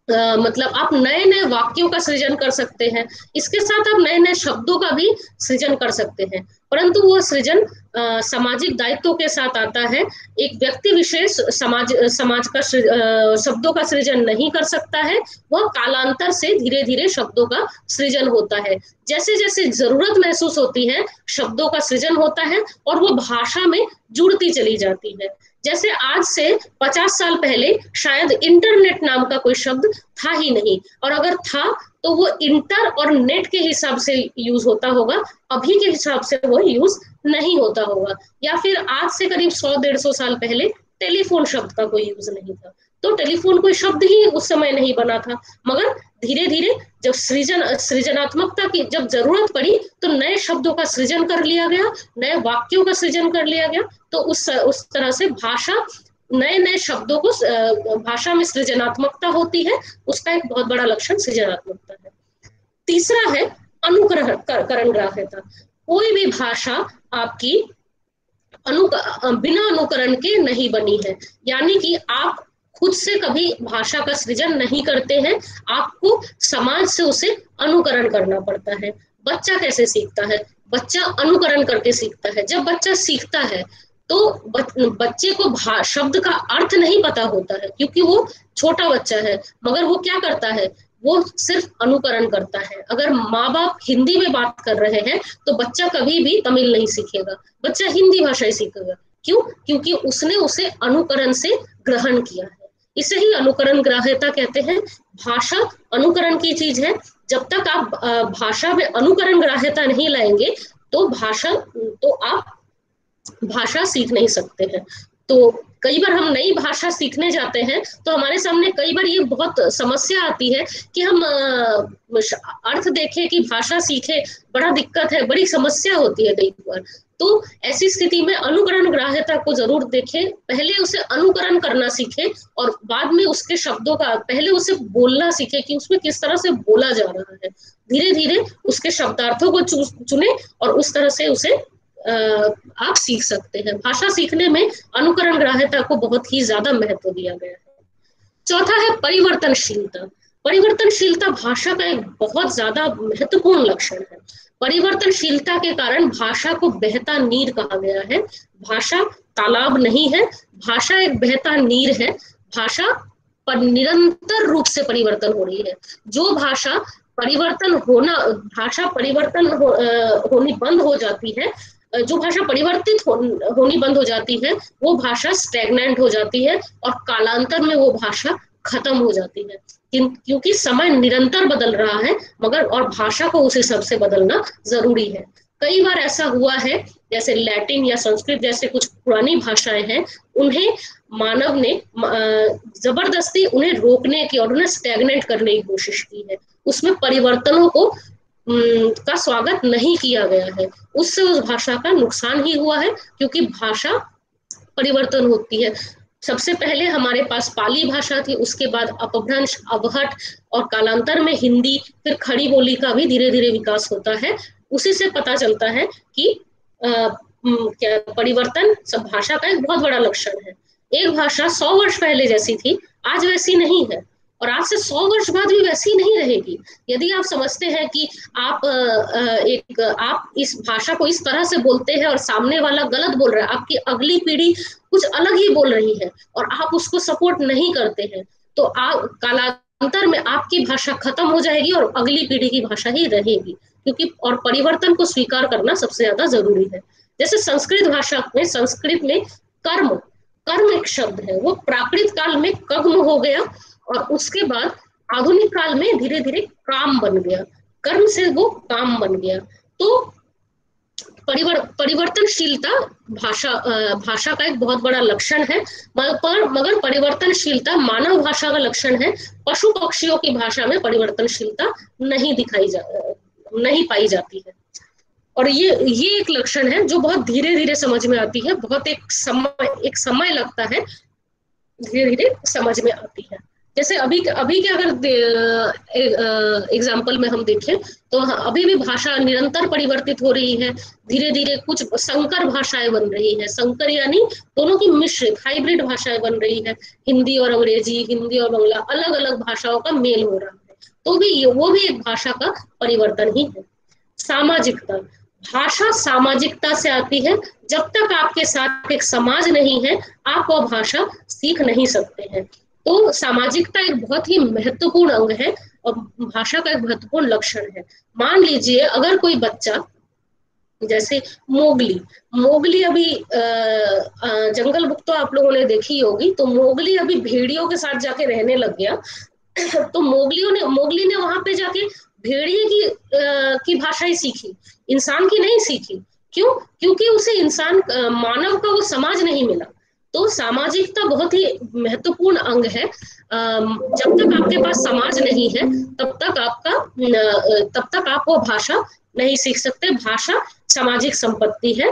मतलब आप नए नए वाक्यों का सृजन कर सकते हैं, इसके साथ आप नए नए शब्दों का भी सृजन कर सकते हैं। परंतु वो सृजन सामाजिक दायित्वों के साथ आता है। एक व्यक्ति विशेष समाज का शब्दों का सृजन नहीं कर सकता है, वह कालांतर से धीरे धीरे शब्दों का सृजन होता है। जैसे जैसे जरूरत महसूस होती है शब्दों का सृजन होता है और वो भाषा में जुड़ती चली जाती है। जैसे आज से 50 साल पहले शायद इंटरनेट नाम का कोई शब्द था ही नहीं, और अगर था तो वो इंटर और नेट के हिसाब से यूज होता होगा, अभी के हिसाब से वो यूज नहीं होता होगा। या फिर आज से करीब 100-150 साल पहले टेलीफोन शब्द का कोई यूज नहीं था, तो टेलीफोन कोई शब्द ही उस समय नहीं बना था। मगर धीरे धीरे जब सृजनात्मकता की जब जरूरत पड़ी तो नए शब्दों का सृजन कर लिया गया, नए वाक्यों का सृजन कर लिया गया। तो उस तरह से भाषा, नए नए शब्दों को भाषा में सृजनात्मकता होती है, उसका एक बहुत बड़ा लक्षण सृजनात्मकता है। तीसरा है अनुकरण ग्राह्यता। कोई भी भाषा आपकी बिना अनुकरण के नहीं बनी है, यानी कि आप खुद से कभी भाषा का सृजन नहीं करते हैं, आपको समाज से उसे अनुकरण करना पड़ता है। बच्चा कैसे सीखता है? बच्चा अनुकरण करके सीखता है। जब बच्चा सीखता है तो बच्चे को शब्द का अर्थ नहीं पता होता है, क्योंकि वो छोटा बच्चा है। मगर वो क्या करता है? वो सिर्फ अनुकरण करता है। अगर माँ बाप हिंदी में बात कर रहे हैं तो बच्चा कभी भी तमिल नहीं सीखेगा, बच्चा हिंदी भाषा ही सीखेगा। क्यों? क्योंकि उसने उसे अनुकरण से ग्रहण किया है। इसे ही अनुकरण ग्राह्यता कहते हैं। भाषा अनुकरण की चीज है। जब तक आप भाषा में अनुकरण ग्राह्यता नहीं लाएंगे तो आप भाषा सीख नहीं सकते हैं। तो कई बार हम नई भाषा सीखने जाते हैं तो हमारे सामने कई बार ये बहुत समस्या आती है कि हम अर्थ देखें कि भाषा सीखे, बड़ा दिक्कत है, बड़ी समस्या होती है कई बार। तो ऐसी स्थिति में अनुकरण ग्राह्यता को जरूर देखें, पहले उसे अनुकरण करना सीखे और बाद में उसके शब्दों का, पहले उसे बोलना सीखे कि उसमें किस तरह से बोला जा रहा है। धीरे धीरे उसके शब्दार्थों को चुने और उस तरह से उसे आप सीख सकते हैं। भाषा सीखने में अनुकरण ग्राह्यता को बहुत ही ज्यादा महत्व दिया गया है। चौथा है परिवर्तनशीलता। परिवर्तनशीलता भाषा का एक बहुत ज्यादा महत्वपूर्ण लक्षण है। परिवर्तनशीलता के कारण भाषा को बहता नीर कहा गया है। भाषा तालाब नहीं है, भाषा एक बहता नीर है। भाषा पर निरंतर रूप से परिवर्तन हो रही है। जो भाषा परिवर्तन होनी बंद हो जाती है, जो भाषा परिवर्तित होनी बंद हो जाती है, वो भाषा स्टैग्नेंट हो जाती है और कालांतर में वो भाषा खत्म हो जाती है। क्योंकि समय निरंतर बदल रहा है, मगर और भाषा को उस हिसाब से बदलना जरूरी है। कई बार ऐसा हुआ है, जैसे लैटिन या संस्कृत जैसे कुछ पुरानी भाषाएं हैं, उन्हें मानव ने जबरदस्ती उन्हें रोकने की और उन्हें स्टैग्नेंट करने की कोशिश की है। उसमें परिवर्तनों को का स्वागत नहीं किया गया है। उससे उस भाषा का नुकसान ही हुआ है, क्योंकि भाषा परिवर्तन होती है। सबसे पहले हमारे पास पाली भाषा थी, उसके बाद अपभ्रंश, अवहट और कालांतर में हिंदी, फिर खड़ी बोली का भी धीरे धीरे विकास होता है। उसी से पता चलता है कि क्या परिवर्तन सब भाषा का एक बहुत बड़ा लक्षण है। एक भाषा 100 वर्ष पहले जैसी थी, आज वैसी नहीं है, और आज से 100 वर्ष बाद भी वैसी नहीं रहेगी। यदि आप समझते हैं कि आप इस भाषा को इस तरह से बोलते हैं और सामने वाला गलत बोल रहा है, आपकी अगली पीढ़ी कुछ अलग ही बोल रही है और आप उसको सपोर्ट नहीं करते हैं, तो आप कालांतर में आपकी भाषा खत्म हो जाएगी और अगली पीढ़ी की भाषा ही रहेगी। क्योंकि और परिवर्तन को स्वीकार करना सबसे ज्यादा जरूरी है। जैसे संस्कृत भाषा में, संस्कृत में कर्म एक शब्द है, वो प्राकृत काल में कग्म हो गया और उसके बाद आधुनिक काल में धीरे धीरे काम बन गया, कर्म से वो काम बन गया। तो परिवर्तनशीलता भाषा का एक बहुत बड़ा लक्षण है। मगर परिवर्तनशीलता मानव भाषा का लक्षण है। पशु पक्षियों की भाषा में परिवर्तनशीलता नहीं पाई जाती है। और ये एक लक्षण है जो बहुत धीरे धीरे समझ में आती है, बहुत एक समय लगता है, धीरे धीरे समझ में आती है। जैसे अभी अभी के अगर एग्जाम्पल में हम देखें तो अभी भी भाषा निरंतर परिवर्तित हो रही है। धीरे धीरे कुछ संकर भाषाएं बन रही है, संकर यानी दोनों की मिश्रित हाइब्रिड भाषाएं बन रही है। हिंदी और अंग्रेजी, हिंदी और बांग्ला, अलग अलग भाषाओं का मेल हो रहा है। तो भी वो भी एक भाषा का परिवर्तन ही है। सामाजिकता, भाषा सामाजिकता से आती है। जब तक आपके साथ एक समाज नहीं है, आप वो भाषा सीख नहीं सकते हैं। तो सामाजिकता एक बहुत ही महत्वपूर्ण अंग है और भाषा का एक महत्वपूर्ण लक्षण है। मान लीजिए अगर कोई बच्चा, जैसे मोगली, मोगली अभी जंगल बुक तो आप लोगों ने देखी होगी, तो मोगली अभी भेड़ियों के साथ जाके रहने लग गया। तो मोगली ने वहां पे जाके भेड़िए की भाषा ही सीखी, इंसान की नहीं सीखी। क्यों? क्योंकि उसे इंसान मानव का वो समाज नहीं मिला। तो सामाजिकता बहुत ही महत्वपूर्ण अंग है। जब तक आपके पास समाज नहीं है, तब तक आप वो भाषा नहीं सीख सकते। भाषा सामाजिक संपत्ति है।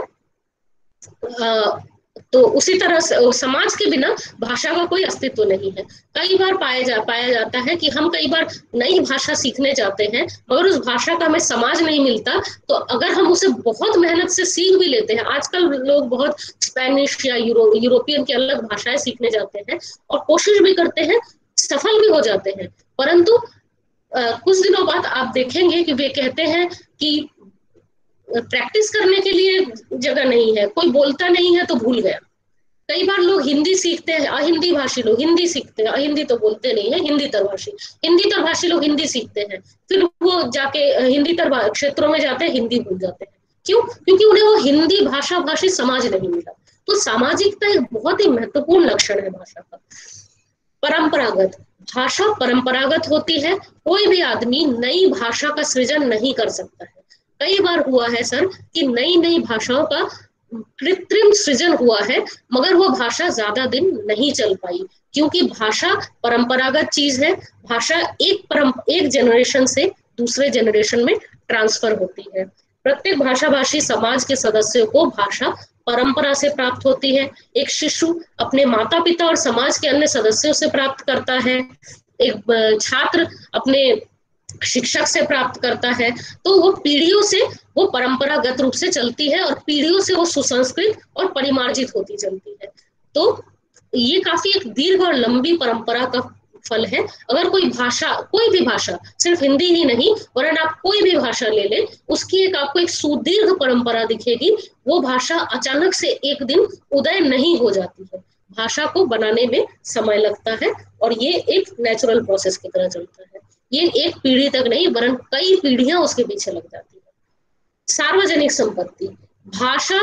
तो उसी तरह से समाज के बिना भाषा का कोई अस्तित्व नहीं है। कई बार पाया जाता है कि हम कई बार नई भाषा सीखने जाते हैं, मगर उस भाषा का हमें समाज नहीं मिलता। तो अगर हम उसे बहुत मेहनत से सीख भी लेते हैं, आजकल लोग बहुत स्पेनिश या यूरोपियन की अलग भाषाएं सीखने जाते हैं और कोशिश भी करते हैं, सफल भी हो जाते हैं, परंतु कुछ दिनों बाद आप देखेंगे कि वे कहते हैं कि प्रैक्टिस करने के लिए जगह नहीं है, कोई बोलता नहीं है तो भूल गया। कई बार लोग हिंदी सीखते हैं, अहिंदी भाषी लोग हिंदी सीखते हैं, अहिंदी तो बोलते नहीं है, हिंदी तरभाषी लोग हिंदी सीखते हैं, फिर वो जाके हिंदी तर क्षेत्रों में जाते हैं, हिंदी भूल जाते हैं। क्यों? क्योंकि उन्हें वो हिंदी भाषा भाषी समाज नहीं मिला। तो सामाजिकता एक बहुत ही महत्वपूर्ण लक्षण है भाषा का। परंपरागत, भाषा परंपरागत होती है। कोई भी आदमी नई भाषा का सृजन नहीं कर सकता है। कई बार हुआ है सर कि नई नई भाषाओं का कृत्रिम सृजन हुआ है, मगर वो भाषा ज्यादा दिन नहीं चल पाई, क्योंकि भाषा परंपरागत चीज है। भाषा एक जनरेशन से दूसरे जनरेशन में ट्रांसफर होती है। प्रत्येक भाषा भाषी समाज के सदस्यों को भाषा परंपरा से प्राप्त होती है। एक शिशु अपने माता पिता और समाज के अन्य सदस्यों से प्राप्त करता है। एक छात्र अपने शिक्षक से प्राप्त करता है। तो वो पीढ़ियों से वो परंपरागत रूप से चलती है और पीढ़ियों से वो सुसंस्कृत और परिमार्जित होती चलती है। तो ये काफी एक दीर्घ और लंबी परंपरा का फल है। अगर कोई भाषा, कोई भी भाषा, सिर्फ हिंदी ही नहीं वरन आप कोई भी भाषा ले लें, उसकी आपको एक सुदीर्घ परंपरा दिखेगी। वो भाषा अचानक से एक दिन उदय नहीं हो जाती है। भाषा को बनाने में समय लगता है और ये एक नेचुरल प्रोसेस की तरह चलता है। ये एक पीढ़ी तक नहीं वरन कई पीढ़ियां उसके पीछे लग जाती है। सार्वजनिक संपत्ति, भाषा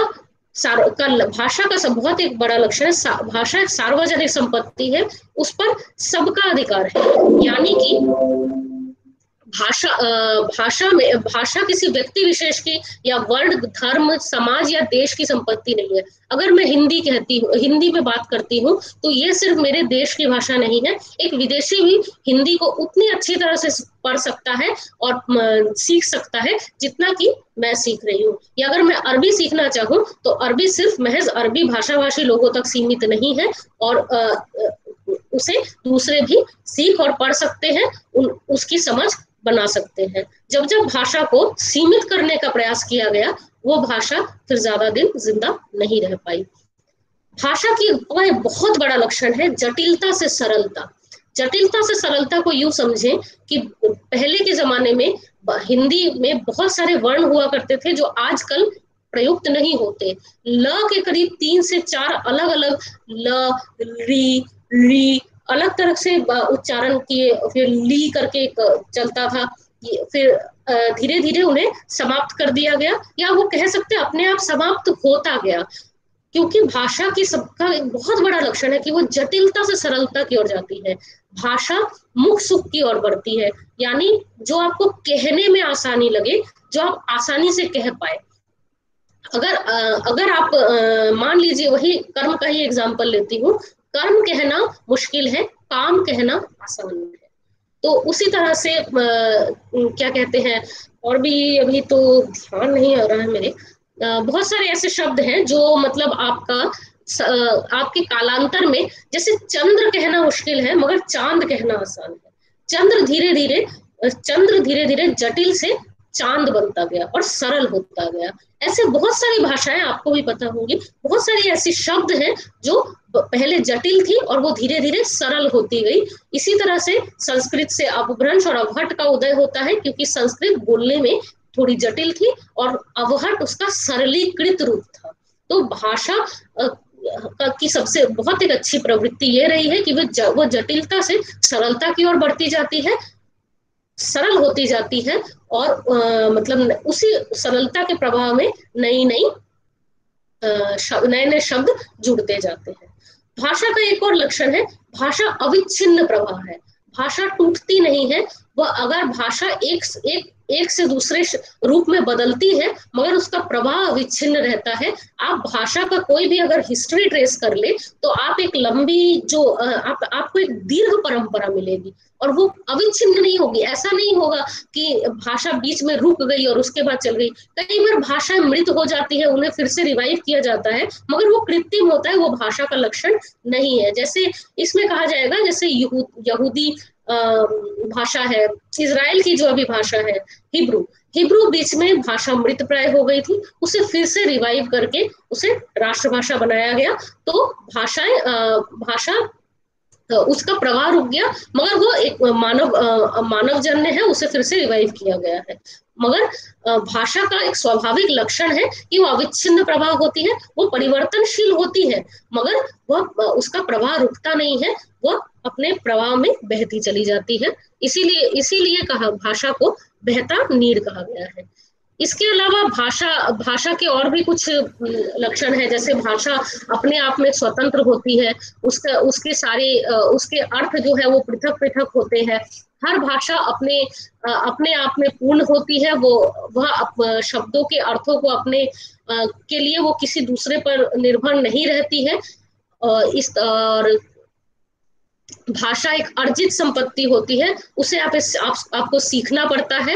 भाषा का बहुत एक बड़ा लक्षण है। भाषा एक सार्वजनिक संपत्ति है, उस पर सबका अधिकार है। यानी कि भाषा किसी व्यक्ति विशेष की या वर्ण, धर्म, समाज या देश की संपत्ति नहीं है। अगर मैं हिंदी में बात करती हूँ, तो ये सिर्फ मेरे देश की भाषा नहीं है। एक विदेशी भी हिंदी को उतनी अच्छी तरह से पढ़ सकता है और सीख सकता है जितना कि मैं सीख रही हूँ। या अगर मैं अरबी सीखना चाहूँ, तो अरबी सिर्फ महज अरबी भाषा भाषी लोगों तक सीमित नहीं है और उसे दूसरे भी सीख और पढ़ सकते हैं, उसकी समझ बना सकते हैं। जब जब भाषा को सीमित करने का प्रयास किया गया, वो भाषा फिर ज्यादा दिन जिंदा नहीं रह पाई। भाषा की बहुत बड़ा लक्षण है जटिलता से सरलता। जटिलता से सरलता को यूं समझें कि पहले के जमाने में हिंदी में बहुत सारे वर्ण हुआ करते थे जो आजकल प्रयुक्त नहीं होते। ल के करीब 3 से 4 अलग अलग ल, री अलग तरह से उच्चारण किए, फिर ली करके चलता था, फिर धीरे धीरे उन्हें समाप्त कर दिया गया, या वो कह सकते हैं अपने आप समाप्त होता गया। क्योंकि भाषा की सबका एक बहुत बड़ा लक्षण है कि वो जटिलता से सरलता की ओर जाती है। भाषा मुख सुख की ओर बढ़ती है, यानी जो आपको कहने में आसानी लगे, जो आप आसानी से कह पाए। अगर आप मान लीजिए, वही कर्म का ही एग्जाम्पल लेती हूँ, कर्म कहना मुश्किल है, काम कहना आसान है। तो उसी तरह से क्या कहते हैं, और भी अभी तो ध्यान नहीं आ रहा है मेरे, बहुत सारे ऐसे शब्द हैं जो मतलब आपका आपके कालांतर में, जैसे चंद्र कहना मुश्किल है मगर चांद कहना आसान है। चंद्र धीरे धीरे जटिल से चांद बनता गया और सरल होता गया। ऐसे बहुत सारी भाषाएं आपको भी पता होंगी, बहुत सारी ऐसी शब्द हैं जो पहले जटिल थी और वो धीरे धीरे सरल होती गई। इसी तरह से संस्कृत से अपभ्रंश और अवहट का उदय होता है, क्योंकि संस्कृत बोलने में थोड़ी जटिल थी और अवहट उसका सरलीकृत रूप था। तो भाषा की सबसे बहुत एक अच्छी प्रवृत्ति ये रही है कि वो जटिलता से सरलता की ओर बढ़ती जाती है, सरल होती जाती है, और मतलब उसी सरलता के प्रभाव में नई नई नए नए शब्द जुड़ते जाते हैं। भाषा का एक और लक्षण है, भाषा अविच्छिन्न प्रवाह है। भाषा टूटती नहीं है। वह अगर भाषा एक से दूसरे रूप में बदलती है मगर उसका प्रवाह अविच्छिन्न रहता है। आप भाषा का कोई भी अगर हिस्ट्री ट्रेस कर ले तो आप एक लंबी जो आपको एक दीर्घ परंपरा मिलेगी और वो अविच्छिन्न नहीं होगी। ऐसा नहीं होगा कि भाषा बीच में रुक गई और उसके बाद चल गई। कई बार भाषाएं मृत हो जाती है, उन्हें फिर से रिवाइव किया जाता है, मगर वो कृत्रिम होता है, वो भाषा का लक्षण नहीं है। जैसे इसमें कहा जाएगा, जैसे यहूदी भाषा है, इजराइल की जो अभी भाषा है हिब्रू बीच में भाषा मृत प्राय हो गई थी, उसे फिर से रिवाइव करके उसे राष्ट्रभाषा बनाया गया। तो भाषा उसका प्रवाह रुक गया, मगर वो एक मानव जन्य है, उसे फिर से रिवाइव किया गया है। मगर भाषा का एक स्वाभाविक लक्षण है कि वो अविच्छिन्न प्रवाह होती है, वो परिवर्तनशील होती है, मगर वह उसका प्रवाह रुकता नहीं है, वह अपने प्रवाह में बहती चली जाती है। इसीलिए कहा भाषा को बहता नीर कहा गया है। इसके अलावा भाषा के और भी कुछ लक्षण है, जैसे भाषा अपने आप में स्वतंत्र होती है, उसके अर्थ जो है वो पृथक पृथक होते हैं। हर भाषा अपने आप में पूर्ण होती है। वह शब्दों के अर्थों को अपने के लिए वो किसी दूसरे पर निर्भर नहीं रहती है। और भाषा एक अर्जित संपत्ति होती है, उसे आपको सीखना पड़ता है।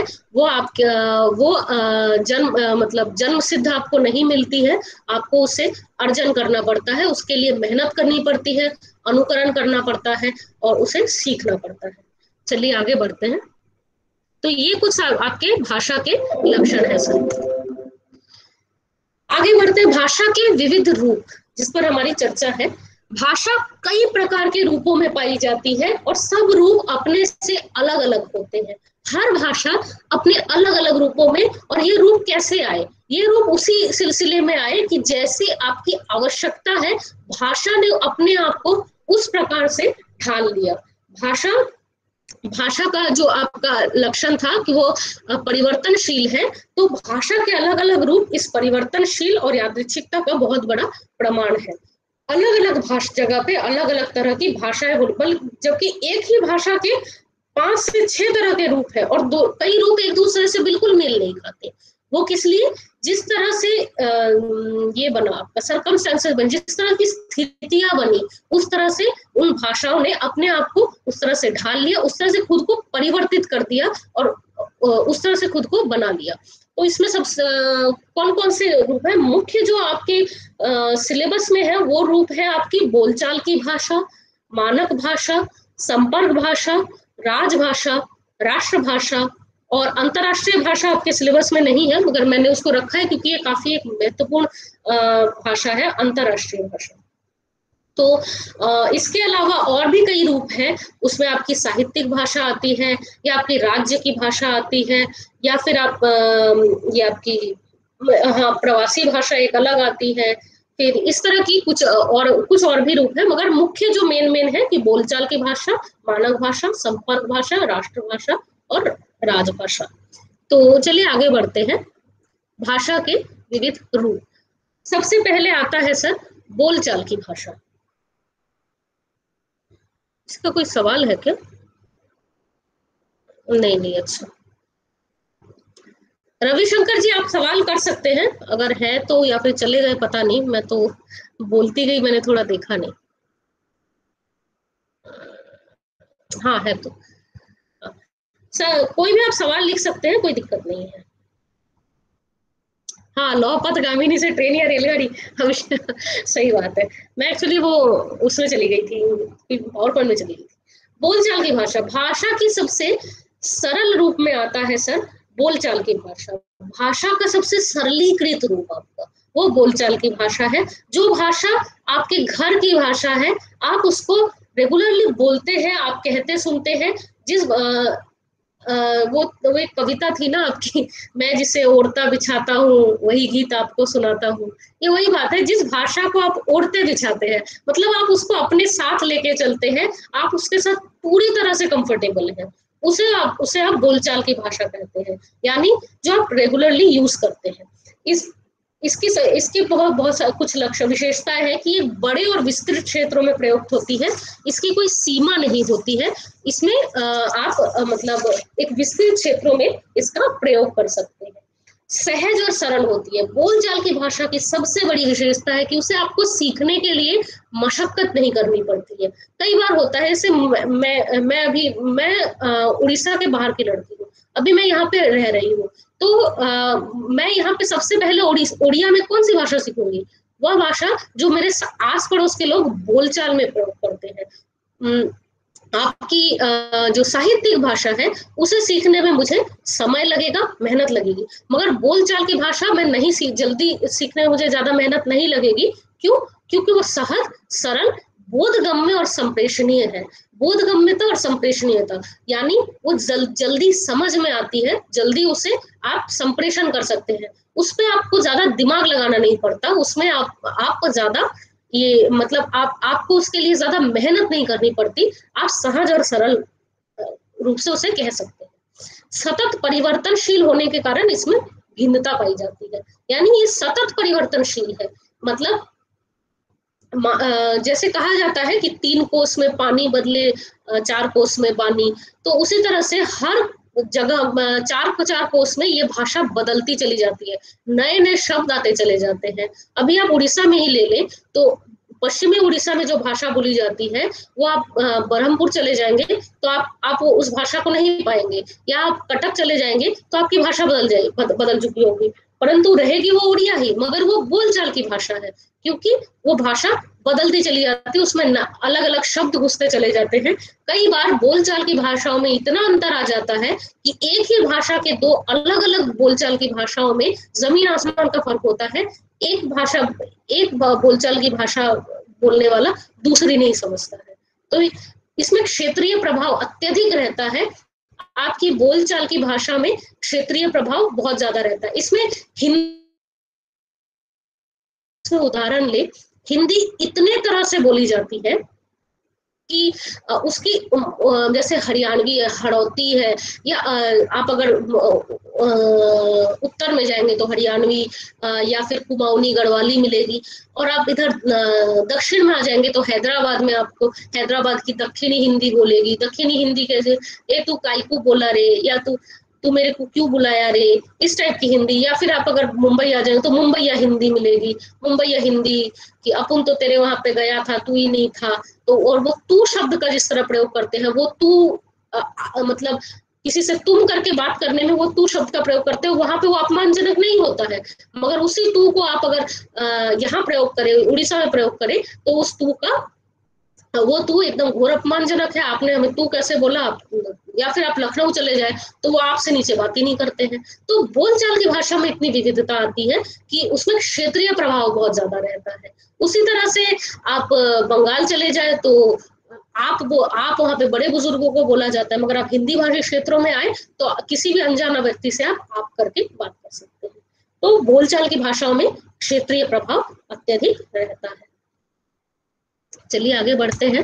वो मतलब जन्म सिद्ध आपको नहीं मिलती है, आपको उसे अर्जन करना पड़ता है, उसके लिए मेहनत करनी पड़ती है, अनुकरण करना पड़ता है और उसे सीखना पड़ता है। चलिए आगे बढ़ते हैं। तो ये कुछ आपके भाषा के लक्षण है सर। आगे बढ़ते हैं, भाषा के विविध रूप, जिस पर हमारी चर्चा है। भाषा कई प्रकार के रूपों में पाई जाती है और सब रूप अपने से अलग अलग होते हैं। हर भाषा अपने अलग अलग रूपों में, और ये रूप कैसे आए? ये रूप उसी सिलसिले में आए कि जैसी आपकी आवश्यकता है, भाषा ने अपने आप को उस प्रकार से ढाल लिया। भाषा का जो आपका लक्षण था कि वो परिवर्तनशील है, तो भाषा के अलग अलग रूप इस परिवर्तनशील और यादृच्छिकता का बहुत बड़ा प्रमाण है। अलग अलग जगह पे अलग अलग तरह की भाषाएं, जबकि एक ही भाषा के 5 से 6 तरह के रूप है और कई रूप एक दूसरे से बिल्कुल मेल नहीं खाते। वो किस लिए? जिस तरह से ये बना आपका सर्कमस्टेंसेस बनी, जिस तरह की स्थितियां बनी, उस तरह से उन भाषाओं ने अपने आप को उस तरह से ढाल लिया, उस तरह से खुद को परिवर्तित कर दिया और उस तरह से खुद को बना लिया। तो इसमें सब कौन कौन से रूप है? मुख्य जो आपके सिलेबस में है वो रूप है आपकी बोलचाल की भाषा, मानक भाषा, संपर्क भाषा, राजभाषा, राष्ट्रभाषा और अंतरराष्ट्रीय भाषा आपके सिलेबस में नहीं है, मगर मैंने उसको रखा है क्योंकि ये काफी एक महत्वपूर्ण भाषा है, अंतरराष्ट्रीय भाषा। तो इसके अलावा और भी कई रूप हैं, उसमें आपकी साहित्यिक भाषा आती है, या आपकी राज्य की भाषा आती है, या फिर ये आपकी प्रवासी भाषा एक अलग आती है। फिर इस तरह की कुछ और भी रूप है, मगर मुख्य जो मेन है कि बोलचाल की भाषा, मानक भाषा, संपर्क भाषा, राष्ट्रभाषा और राजभाषा। तो चलिए आगे बढ़ते हैं। भाषा के विविध रूप, सबसे पहले आता है सर बोलचाल की भाषा। इसका कोई सवाल है क्या? नहीं, अच्छा। रविशंकर जी आप सवाल कर सकते हैं अगर है तो, या फिर चले गए पता नहीं, मैं तो बोलती गई, मैंने थोड़ा देखा नहीं। हाँ है तो सर, कोई भी आप सवाल लिख सकते हैं, कोई दिक्कत नहीं है। हाँ, लौह पथगामिनी से ट्रेन या रेलगाड़ी हमेशा सही बात है। मैं एक्चुअली वो उसमें चली गई थी, पावर पॉइंट में चली गई थी। बोलचाल की भाषा, भाषा की सबसे सरल रूप में आता है सर बोलचाल की भाषा। भाषा का सबसे सरलीकृत रूप आपका वो बोलचाल की भाषा है। जो भाषा आपके घर की भाषा है, आप उसको रेगुलरली बोलते हैं, आप कहते सुनते हैं। जिस वो एक कविता थी ना आपकी, मैं जिसे ओढ़ता बिछाता हूँ वही गीत आपको सुनाता हूँ। ये वही बात है, जिस भाषा को आप ओढ़ते बिछाते हैं, मतलब आप उसको अपने साथ लेके चलते हैं, आप उसके साथ पूरी तरह से कंफर्टेबल हैं, उसे आप बोलचाल की भाषा कहते हैं, यानी जो आप रेगुलरली यूज करते हैं। इस इसकी बहुत बहुत कुछ लक्ष्य विशेषताएं है कि ये बड़े और विस्तृत क्षेत्रों में प्रयुक्त होती है, इसकी कोई सीमा नहीं होती है। इसमें आप मतलब एक विस्तृत क्षेत्रों में इसका प्रयोग कर सकते हैं। सहज और सरल होती है। बोलचाल की भाषा की सबसे बड़ी विशेषता है कि उसे आपको सीखने के लिए मशक्कत नहीं करनी पड़ती है। कई बार होता है, जैसे मैं उड़ीसा के बाहर की लड़की हूँ, अभी मैं यहाँ पे रह रही हूँ, तो मैं यहाँ पे सबसे पहले उड़िया में कौन सी भाषा सीखूंगी? वह भाषा जो मेरे आस पड़ोस के लोग बोलचाल में प्रयोग करते हैं। आपकी जो साहित्यिक भाषा है उसे सीखने में मुझे समय लगेगा, मेहनत लगेगी, मगर बोलचाल की भाषा मैं नहीं जल्दी सीखने में मुझे ज्यादा मेहनत नहीं लगेगी। क्यों? क्योंकि वो सहज, सरल, बोधगम्य और संप्रेषणीय है। बोधगम्यता और संप्रेषणीयता यानी वो जल्दी समझ में आती है, जल्दी उसे आप संप्रेषण कर सकते हैं, उस पर आपको ज्यादा दिमाग लगाना नहीं पड़ता, उसमें आपको ज्यादा ये मतलब आपको उसके लिए ज्यादा मेहनत नहीं करनी पड़ती, आप सहज और सरल रूप से उसे कह सकते हैं। सतत परिवर्तनशील होने के कारण इसमें भिन्नता पाई जाती है, यानी ये सतत परिवर्तनशील है। मतलब जैसे कहा जाता है कि 3 कोस में पानी बदले 4 कोस में बानी, तो उसी तरह से हर जगह 4 कोस में ये भाषा बदलती चली जाती है, नए नए शब्द आते चले जाते हैं। अभी आप उड़ीसा में ही ले लें तो पश्चिमी उड़ीसा में जो भाषा बोली जाती है, वो आप बरहमपुर चले जाएंगे तो आप उस भाषा को नहीं पाएंगे, या आप कटक चले जाएंगे तो आपकी भाषा बदल चुकी होगी, परंतु रहेगी वो उड़िया ही, मगर वो बोलचाल की भाषा है, क्योंकि वो भाषा बदलती चली जाती है, उसमें अलग अलग शब्द घुसते चले जाते हैं। कई बार बोलचाल की भाषाओं में इतना अंतर आ जाता है कि एक ही भाषा के 2 अलग अलग बोलचाल की भाषाओं में जमीन आसमान का फर्क होता है। एक बोलचाल की भाषा बोलने वाला दूसरी नहीं समझता है, तो इसमें क्षेत्रीय प्रभाव अत्यधिक रहता है। आपकी बोलचाल की भाषा में क्षेत्रीय प्रभाव बहुत ज्यादा रहता है। इसमें हिंदी उदाहरण ले, हिंदी इतने तरह से बोली जाती है कि उसकी जैसे हरियाणवी है, हड़ौती है, या आप अगर उत्तर में जाएंगे तो हरियाणवी या फिर कुमाऊनी गढ़वाली मिलेगी, और आप इधर दक्षिण में आ जाएंगे तो हैदराबाद में आपको हैदराबाद की दक्षिणी हिंदी बोलेगी। दक्षिणी हिंदी कैसे, ए तू काईकू बोला रे, या तू मेरे को क्यों बुलाया रे, इस टाइप की हिंदी। या फिर आप अगर मुंबई आ जाए तो मुंबईया हिंदी मिलेगी, मुंबईया हिंदी कि अपन तो तेरे वहां पे गया था, तू ही नहीं था। तो और वो तू शब्द का जिस तरह प्रयोग करते हैं, वो तू मतलब किसी से तुम करके बात करने में वो तू शब्द का प्रयोग करते हो, वहां पे वो अपमानजनक नहीं होता है, मगर उसी तू को आप अगर यहाँ प्रयोग करें, उड़ीसा में प्रयोग करें, तो उस तू का वो तू एकदम घोर अपमानजनक है, आपने हमें तू कैसे बोला। या फिर आप लखनऊ चले जाए तो वो आपसे नीचे बात ही नहीं करते हैं। तो बोलचाल की भाषा में इतनी विविधता आती है कि उसमें क्षेत्रीय प्रभाव बहुत ज्यादा रहता है। उसी तरह से आप बंगाल चले जाए तो आप वहां पे बड़े बुजुर्गों को बोला जाता है, मगर आप हिंदी भाषी क्षेत्रों में आए तो किसी भी अनजाना व्यक्ति से आप करके बात कर सकते हैं। तो बोलचाल की भाषाओं में क्षेत्रीय प्रभाव अत्यधिक रहता है। चलिए आगे बढ़ते हैं।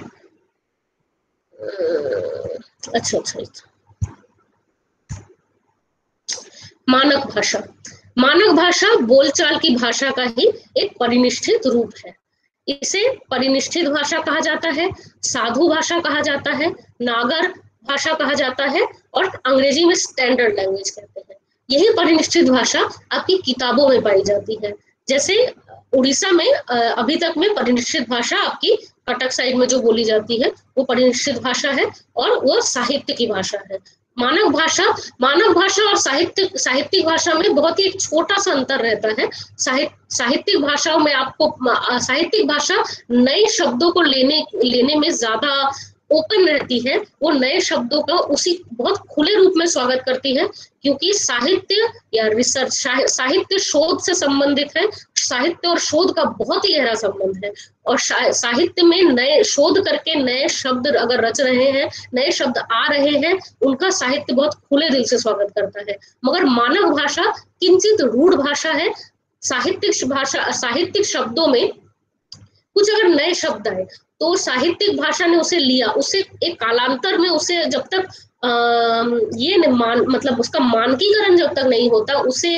अच्छा, मानक भाषा। मानक भाषा बोलचाल की भाषा का ही एक परिनिष्ठित रूप है। इसे परिनिष्ठित भाषा कहा जाता है, साधु भाषा कहा जाता है, नागर भाषा कहा जाता है, और अंग्रेजी में स्टैंडर्ड लैंग्वेज कहते हैं। यही परिनिष्ठित भाषा आपकी किताबों में पाई जाती है। जैसे उड़ीसा में अभी तक में परिनिष्ठित भाषा आपकी कटक साइड में जो बोली जाती है वो परिनिष्ठित भाषा है, और वो साहित्य की भाषा है। मानव भाषा और साहित्यिक भाषा में बहुत ही एक छोटा सा अंतर रहता है। साहित्यिक भाषाओं में आपको साहित्यिक भाषा नए शब्दों को लेने में ज्यादा ओपन रहती है। वो नए शब्दों का उसी बहुत खुले रूप में स्वागत करती है, क्योंकि साहित्य या रिसर्च, साहित्य शोध से संबंधित है। साहित्य और शोध का बहुत ही गहरा संबंध है, और साहित्य में नए शोध करके नए शब्द अगर रच रहे हैं, नए शब्द आ रहे हैं, उनका साहित्य बहुत खुले दिल से स्वागत करता है। मगर मानव भाषा किंचित रूढ़ भाषा है। साहित्यिक शब्दों में कुछ अगर नए शब्द आए तो साहित्यिक भाषा ने उसे लिया, उसे एक कालांतर में, उसे जब तक ये मतलब उसका मानकीकरण जब तक नहीं होता, उसे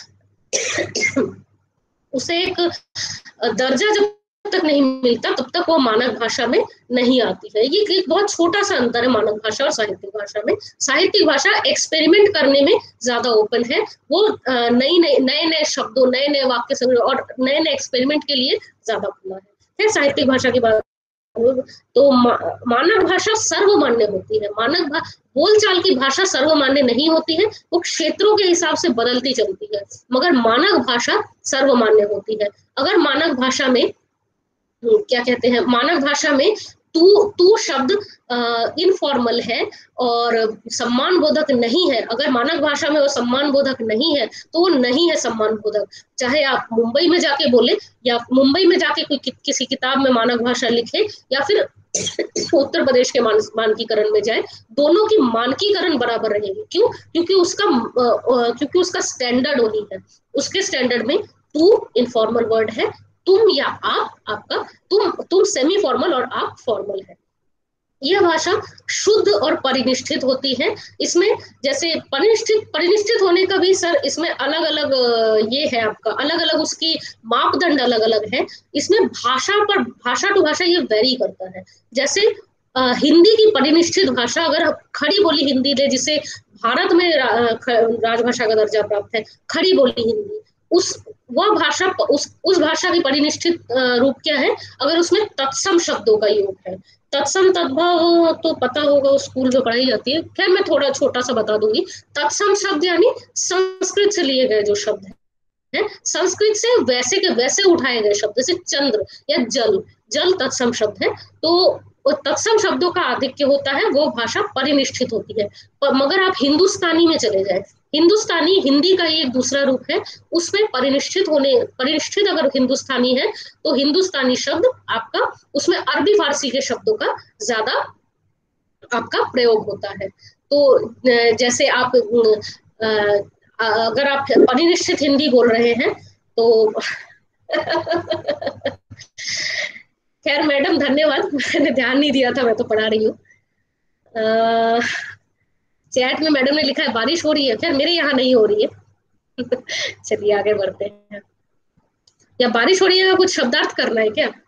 एक दर्जा जब तक नहीं मिलता, तब तक वो मानव भाषा में नहीं आती है। ये एक बहुत छोटा सा अंतर है मानव भाषा और साहित्यिक भाषा में। साहित्यिक भाषा एक्सपेरिमेंट करने में ज्यादा ओपन है। वो नए शब्दों, नए नए वाक्य संग्रह और नए नए एक्सपेरिमेंट के लिए ज्यादा खुला है। साहित्यिक भाषा की बात तो मानव भाषा सर्वमान्य होती है। बोलचाल की भाषा सर्वमान्य नहीं होती है, वो क्षेत्रों के हिसाब से बदलती चलती है। मगर मानव भाषा सर्वमान्य होती है। अगर मानव भाषा में क्या कहते हैं, मानव भाषा में तू शब्द इनफॉर्मल है और सम्मान बोधक नहीं है। अगर मानव भाषा में वो सम्मान बोधक नहीं है तो वो नहीं है सम्मान बोधक। चाहे आप मुंबई में जाके बोले, या मुंबई में जाके कोई किसी किताब में मानव भाषा लिखे, या फिर उत्तर प्रदेश के मानकीकरण में जाए, दोनों की मानकीकरण बराबर रहेगी। क्यों? क्योंकि उसका स्टैंडर्ड वही है। उसके स्टैंडर्ड में तू इनफॉर्मल वर्ड है, तुम या आप, आपका तुम सेमी फॉर्मल और आप फॉर्मल है। यह भाषा शुद्ध और परिनिष्ठित होती है। इसमें जैसे परिनिष्ठित होने का भी सर, इसमें अलग अलग ये है आपका, अलग अलग उसकी मापदंड अलग अलग है। इसमें भाषा टू भाषा ये वेरी करता है। जैसे हिंदी की परिनिष्ठित भाषा, अगर खड़ी बोली हिंदी ले, जिसे भारत में राजभाषा का दर्जा प्राप्त है, खड़ी बोली हिंदी, वह भाषा उस भाषा की परिनिष्ठित रूप क्या है? अगर उसमें तत्सम शब्दों का योग है। तत्सम तद्भव तो पता होगा, स्कूल में पढ़ाई जाती है। खैर मैं थोड़ा छोटा सा बता दूंगी। तत्सम शब्द यानी संस्कृत से लिए गए जो शब्द है, संस्कृत से वैसे के वैसे उठाए गए शब्द, जैसे चंद्र या जल तत्सम शब्द है। तो तत्सम शब्दों का आधिक्य होता है, वो भाषा परिनिष्ठित होती है। मगर आप हिंदुस्तानी में चले जाए, हिंदुस्तानी हिंदी का ही एक दूसरा रूप है, उसमें परिनिष्ठित अगर हिंदुस्तानी है तो हिंदुस्तानी शब्द आपका, उसमें अरबी फारसी के शब्दों का ज्यादा आपका प्रयोग होता है। तो जैसे आप अगर आप परिनिष्ठित हिंदी बोल रहे हैं तो खैर मैडम धन्यवाद, मैंने ध्यान नहीं दिया था, मैं तो पढ़ा रही हूँ। चैट में मैडम ने लिखा है बारिश हो रही है। खैर मेरे यहाँ नहीं हो रही है। चलिए आगे बढ़ते हैं। या बारिश हो रही है, कुछ शब्दार्थ करना है क्या?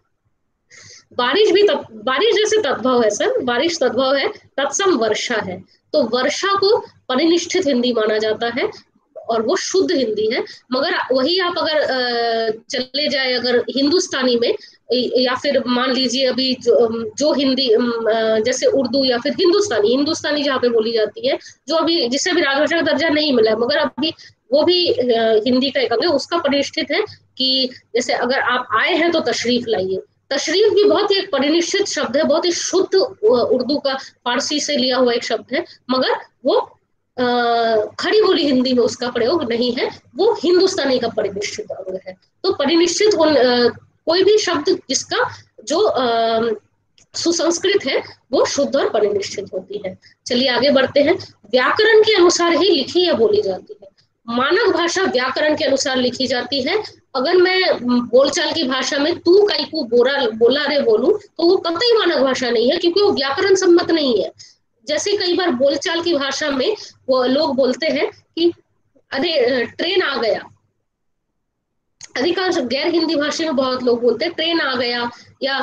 बारिश जैसे तद्भव है सर, बारिश तद्भव है, तत्सम वर्षा है। तो वर्षा को परिनिष्ठित हिंदी माना जाता है और वो शुद्ध हिंदी है। मगर वही आप अगर चले जाए अगर हिंदुस्तानी में, या फिर मान लीजिए अभी जो हिंदी जैसे उर्दू या फिर हिंदुस्तानी जहाँ पे बोली जाती है, जो अभी जिसे भी राजभाषा का दर्जा नहीं मिला है, मगर अभी वो भी हिंदी का एक अंग है, उसका परिनिष्ठित है कि जैसे अगर आप आए हैं तो तशरीफ लाइए। तशरीफ भी बहुत ही एक परिनिष्ठित शब्द है, बहुत ही शुद्ध उर्दू का फारसी से लिया हुआ एक शब्द है, मगर वो खड़ी बोली हिंदी में उसका प्रयोग नहीं है, वो हिंदुस्तानी का परिनिष्ठित अंग है। तो परिनिष्ठित कोई भी शब्द जिसका जो सुसंस्कृत है वो शुद्ध और परिनिष्ठित होती है। चलिए आगे बढ़ते हैं। व्याकरण के अनुसार ही लिखी या बोली जाती है। मानव भाषा व्याकरण के अनुसार लिखी जाती है। अगर मैं बोलचाल की भाषा में तू कई को बोला रे बोलूं तो वो कतई मानव भाषा नहीं है, क्योंकि वो व्याकरण सम्मत नहीं है। जैसे कई बार बोलचाल की भाषा में वो लोग बोलते हैं कि अरे ट्रेन आ गया, अधिकांश गैर हिंदी भाषा में बहुत लोग बोलते हैं ट्रेन आ गया, या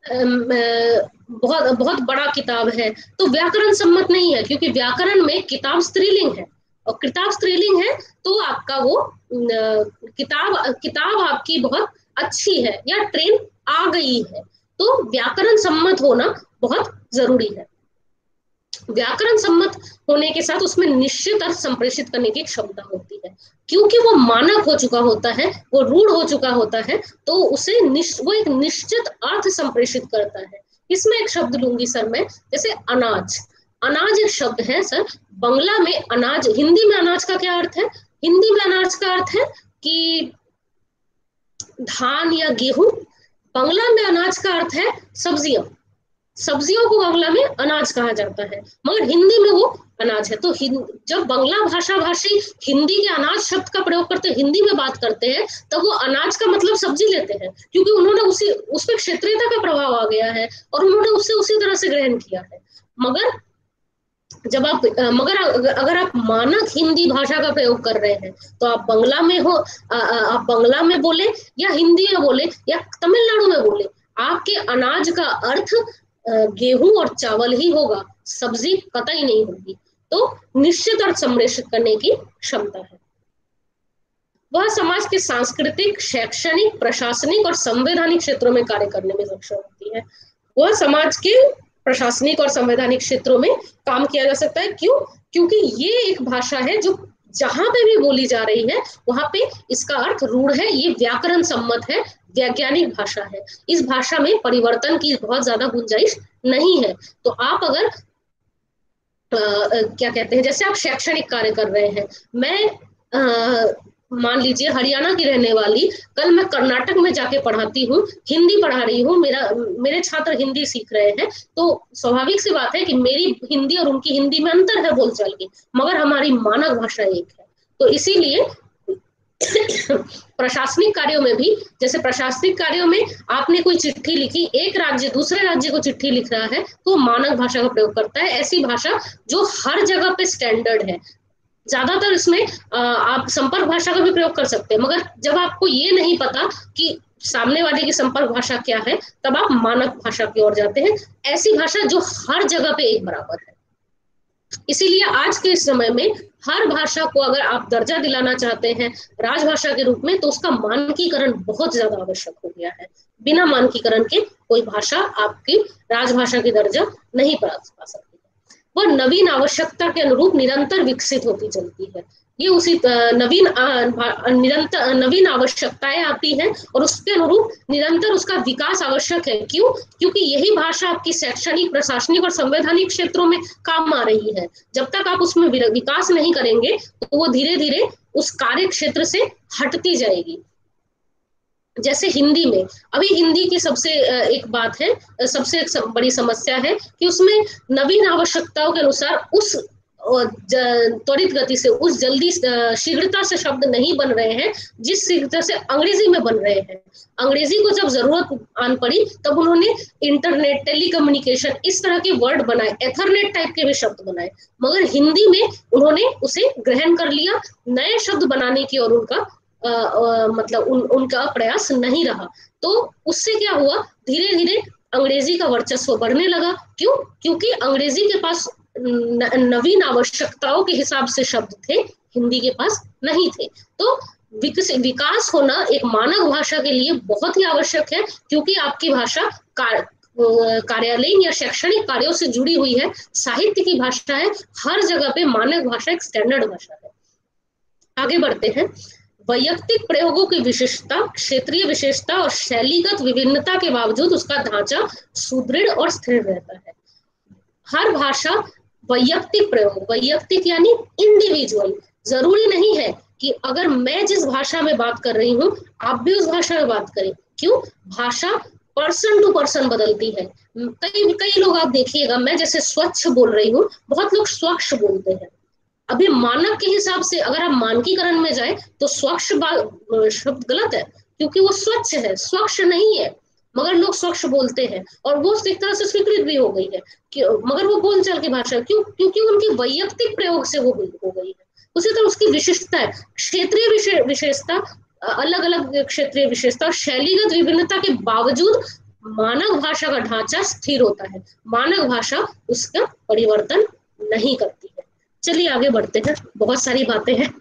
बहुत बहुत बड़ा किताब है। तो व्याकरण सम्मत नहीं है, क्योंकि व्याकरण में किताब स्त्रीलिंग है, और किताब स्त्रीलिंग है तो आपका वो किताब आपकी बहुत अच्छी है, या ट्रेन आ गई है। तो व्याकरण सम्मत होना बहुत जरूरी है। व्याकरण सम्मत होने के साथ उसमें निश्चित अर्थ संप्रेषित करने की क्षमता होती है, क्योंकि वो मानक हो चुका होता है, वो रूढ़ हो चुका होता है, तो उसे वो एक निश्चित अर्थ संप्रेषित करता है। इसमें एक शब्द लूंगी सर मैं, जैसे अनाज। अनाज एक शब्द है सर, बंगला में अनाज, हिंदी में अनाज का क्या अर्थ है? हिंदी में अनाज का अर्थ है कि धान या गेहूं। बंगला में अनाज का अर्थ है सब्जियां। सब्जियों को बांग्ला में अनाज कहा जाता है, मगर हिंदी में वो अनाज है। तो जब बांग्ला भाषा भाषी हिंदी के अनाज शब्द का प्रयोग करते, हिंदी में बात करते हैं, तब वो अनाज का मतलब सब्जी लेते हैं, क्योंकि उन्होंने उस पर क्षेत्रीयता का प्रभाव आ गया है और उन्होंने उससे उसी तरह से ग्रहण किया है। मगर जब आप अगर आप मानक हिंदी भाषा का प्रयोग कर रहे हैं, तो आप बांग्ला में हो, आप बांग्ला में बोले या हिंदी में बोले या तमिलनाडु में बोले, आपके अनाज का अर्थ गेहूं और चावल ही होगा, सब्जी कतई नहीं होगी। तो निश्चित अर्थ संप्रेषित करने की क्षमता है। वह समाज के सांस्कृतिक, शैक्षणिक, प्रशासनिक और संवैधानिक क्षेत्रों में कार्य करने में सक्षम होती है। वह समाज के प्रशासनिक और संवैधानिक क्षेत्रों में काम किया जा सकता है। क्यों? क्योंकि ये एक भाषा है जो जहां पे भी बोली जा रही है वहां पे इसका अर्थ रूढ़ है, ये व्याकरण सम्मत है, वैज्ञानिक भाषा है। इस भाषा में परिवर्तन की बहुत ज्यादा गुंजाइश नहीं है। तो आप अगर क्या कहते हैं, जैसे आप शैक्षणिक कार्य कर रहे हैं, मैं मान लीजिए हरियाणा की रहने वाली, कल मैं कर्नाटक में जाके पढ़ाती हूँ, हिंदी पढ़ा रही हूँ, मेरे छात्र हिंदी सीख रहे हैं, तो स्वाभाविक सी बात है कि मेरी हिंदी और उनकी हिंदी में अंतर है बोलचाल की, मगर हमारी मानक भाषा एक है। तो इसीलिए प्रशासनिक कार्यों में भी, जैसे प्रशासनिक कार्यों में आपने कोई चिट्ठी लिखी, एक राज्य दूसरे राज्य को चिट्ठी लिख रहा है, तो मानक भाषा का प्रयोग करता है, ऐसी भाषा जो हर जगह पे स्टैंडर्ड है। ज्यादातर इसमें आप संपर्क भाषा का भी प्रयोग कर सकते हैं, मगर जब आपको ये नहीं पता कि सामने वाले की संपर्क भाषा क्या है, तब आप मानक भाषा की ओर जाते हैं, ऐसी भाषा जो हर जगह पे एक बराबर है। इसीलिए आज के समय में हर भाषा को अगर आप दर्जा दिलाना चाहते हैं राजभाषा के रूप में, तो उसका मानकीकरण बहुत ज्यादा आवश्यक हो गया है। बिना मानकीकरण के कोई भाषा आपकी राजभाषा की दर्जा नहीं प्राप्त पा सकती। वह नवीन आवश्यकता के अनुरूप निरंतर विकसित होती चलती है। ये उसी नवीन आवश्यकताएं आती हैं और उसके अनुरूप निरंतर उसका विकास आवश्यक है। क्यों? क्योंकि यही भाषा आपकी शैक्षणिक, प्रशासनिक और संवैधानिक क्षेत्रों में काम आ रही है। जब तक आप उसमें विकास नहीं करेंगे तो वो धीरे धीरे उस कार्य क्षेत्र से हटती जाएगी। जैसे हिंदी में, अभी हिंदी की सबसे एक बात है, सबसे एक बड़ी समस्या है कि उसमें नवीन आवश्यकताओं के अनुसार उस त्वरित गति से, उस जल्दी शीघ्रता से शब्द नहीं बन रहे हैं जिस शीघ्रता से अंग्रेजी में बन रहे हैं। अंग्रेजी को जब जरूरत आन पड़ी तब उन्होंने इंटरनेट, टेलीकम्युनिकेशन, इस तरह के वर्ड बनाए, एथरनेट टाइप के भी शब्द बनाए, मगर हिंदी में उन्होंने उसे ग्रहण कर लिया, नए शब्द बनाने की और उनका मतलब उनका प्रयास नहीं रहा। तो उससे क्या हुआ, धीरे धीरे अंग्रेजी का वर्चस्व बढ़ने लगा। क्यों? क्योंकि अंग्रेजी के पास नवीन आवश्यकताओं के हिसाब से शब्द थे, हिंदी के पास नहीं थे। तो विकास होना एक मानक भाषा के लिए बहुत ही आवश्यक है, क्योंकि आपकी भाषा कार्यालयीन या शैक्षणिक कार्यों से जुड़ी हुई है, साहित्य की भाषा है, हर जगह पे मानक भाषा एक स्टैंडर्ड भाषा है। आगे बढ़ते हैं। वैयक्तिक प्रयोगों की विशेषता, क्षेत्रीय विशेषता और शैलीगत विभिन्नता के बावजूद उसका ढांचा सुदृढ़ और स्थिर रहता है। हर भाषा वैयक्तिक प्रयोग, वैयक्तिक यानी इंडिविजुअल, जरूरी नहीं है कि अगर मैं जिस भाषा में बात कर रही हूँ आप भी उस भाषा में बात करें। क्यों? भाषा पर्सन टू पर्सन बदलती है। कई लोग आप देखिएगा, मैं जैसे स्वच्छ बोल रही हूँ, बहुत लोग स्वच्छ बोलते हैं। अभी मानक के हिसाब से अगर आप मानकीकरण में जाए तो स्वच्छ शब्द गलत है, क्योंकि वो स्वच्छ है, स्वच्छ नहीं है, मगर लोग स्वच्छ बोलते हैं और वो एक तरह से स्वीकृत भी हो गई है कि, मगर वो बोलचाल की भाषा। क्यों? क्योंकि उनकी वैयक्तिक प्रयोग से वो हो गई है। उसी तरह उसकी विशिष्टता है, क्षेत्रीय विशेषता, अलग अलग क्षेत्रीय विशेषता और शैलीगत विभिन्नता के बावजूद मानक भाषा का ढांचा स्थिर होता है। मानक भाषा उसका परिवर्तन नहीं करती है। चलिए आगे बढ़ते हैं, बहुत सारी बातें हैं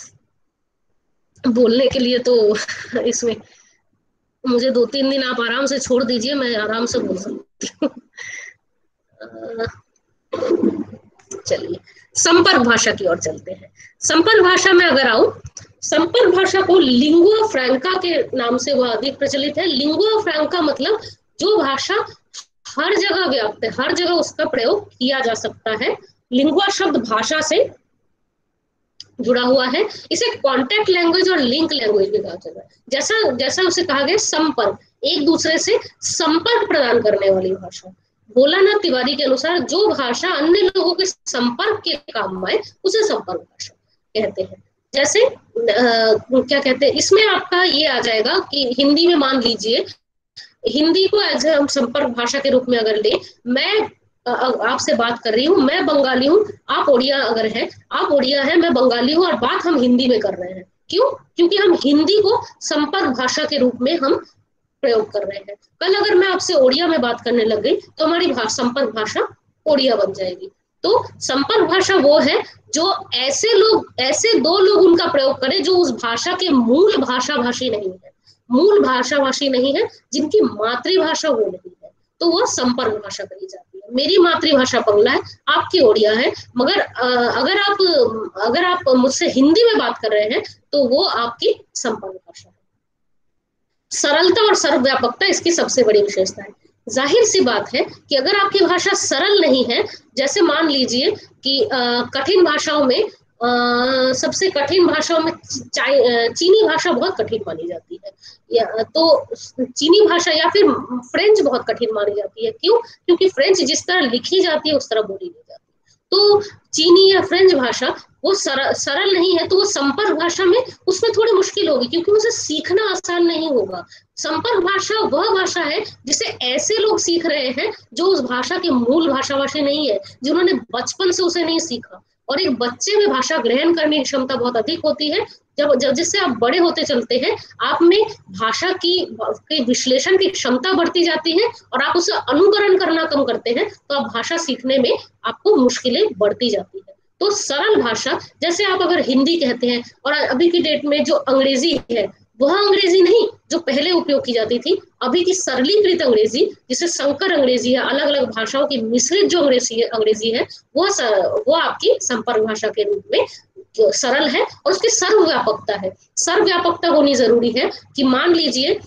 बोलने के लिए, तो इसमें मुझे 2-3 दिन आप आराम से छोड़ दीजिए, मैं आराम से बोल सकती हूँ। चलिए संपर्क भाषा की ओर चलते हैं। संपर्क भाषा में अगर आऊं, संपर्क भाषा को लिंगुआ फ्रैंका के नाम से वह अधिक प्रचलित है। लिंगुआ फ्रैंका मतलब जो भाषा हर जगह व्याप्त है, हर जगह उसका प्रयोग किया जा सकता है। लिंगुआ शब्द भाषा से जुड़ा हुआ है। इसे कॉन्टेक्ट लैंग्वेज और लिंक लैंग्वेज भी कहा जाता है। जैसा जैसा उसे कहा गया संपर्क, एक दूसरे से संपर्क प्रदान करने वाली भाषा। भोलानाथ तिवारी के अनुसार जो भाषा अन्य लोगों के संपर्क के काम आए उसे संपर्क भाषा कहते हैं। जैसे क्या कहते हैं, इसमें आपका ये आ जाएगा कि हिंदी में मान लीजिए, हिंदी को एज हम संपर्क भाषा के रूप में अगर ले, मैं आपसे बात कर रही हूँ, मैं बंगाली हूँ, आप ओडिया अगर है, आप ओडिया है, मैं बंगाली हूँ, और बात हम हिंदी में कर रहे हैं। क्यों? क्योंकि हम हिंदी को संपर्क भाषा के रूप में हम प्रयोग कर रहे हैं। कल अगर मैं आपसे ओडिया में बात करने लग गई तो हमारी संपर्क भाषा ओडिया बन जाएगी। तो संपर्क भाषा वो है जो ऐसे दो लोग उनका प्रयोग करें जो उस भाषा के मूल भाषा भाषी नहीं है, मूल भाषा भाषी नहीं है, जिनकी मातृभाषा वो नहीं है, तो वो संपर्क भाषा कही जाती है। मेरी मातृभाषा बंगला है, आपकी ओडिया है, मगर अगर आप मुझसे हिंदी में बात कर रहे हैं तो वो आपकी संपर्क भाषा है। सरलता और सर्वव्यापकता इसकी सबसे बड़ी विशेषता है। जाहिर सी बात है कि अगर आपकी भाषा सरल नहीं है, जैसे मान लीजिए कि कठिन भाषाओं में सबसे कठिन भाषाओं में चीनी भाषा बहुत कठिन मानी जाती है, तो चीनी भाषा या फिर फ्रेंच बहुत कठिन मानी जाती है। क्यों? क्योंकि फ्रेंच जिस तरह लिखी जाती है उस तरह बोली नहीं जाती। तो चीनी या फ्रेंच भाषा वो सरल नहीं है, तो वो संपर्क भाषा में उसमें थोड़ी मुश्किल होगी, क्योंकि उसे सीखना आसान नहीं होगा। संपर्क भाषा वह भाषा है जिसे ऐसे लोग सीख रहे हैं जो उस भाषा के मूल भाषाभाषी नहीं है, जिन्होंने बचपन से उसे नहीं सीखा। और एक बच्चे में भाषा ग्रहण करने की क्षमता बहुत अधिक होती है। जब जिससे आप बड़े होते चलते हैं, आप में भाषा की विश्लेषण की क्षमता बढ़ती जाती है, और आप उसे अनुकरण करना कम करते हैं, तो आप भाषा सीखने में आपको मुश्किलें बढ़ती जाती है। तो सरल भाषा, जैसे आप अगर हिंदी कहते हैं, और अभी की डेट में जो अंग्रेजी है वह अंग्रेजी नहीं जो पहले उपयोग की जाती थी, अभी की सरलीकृत अंग्रेजी, जिसे संकर अंग्रेजी है, अलग अलग भाषाओं की मिश्रित जो अंग्रेजी है, वो आपकी संपर्क भाषा के रूप में सरल है। और उसकी सर्वव्यापकता है। सर्वव्यापकता होनी जरूरी है कि मान लीजिए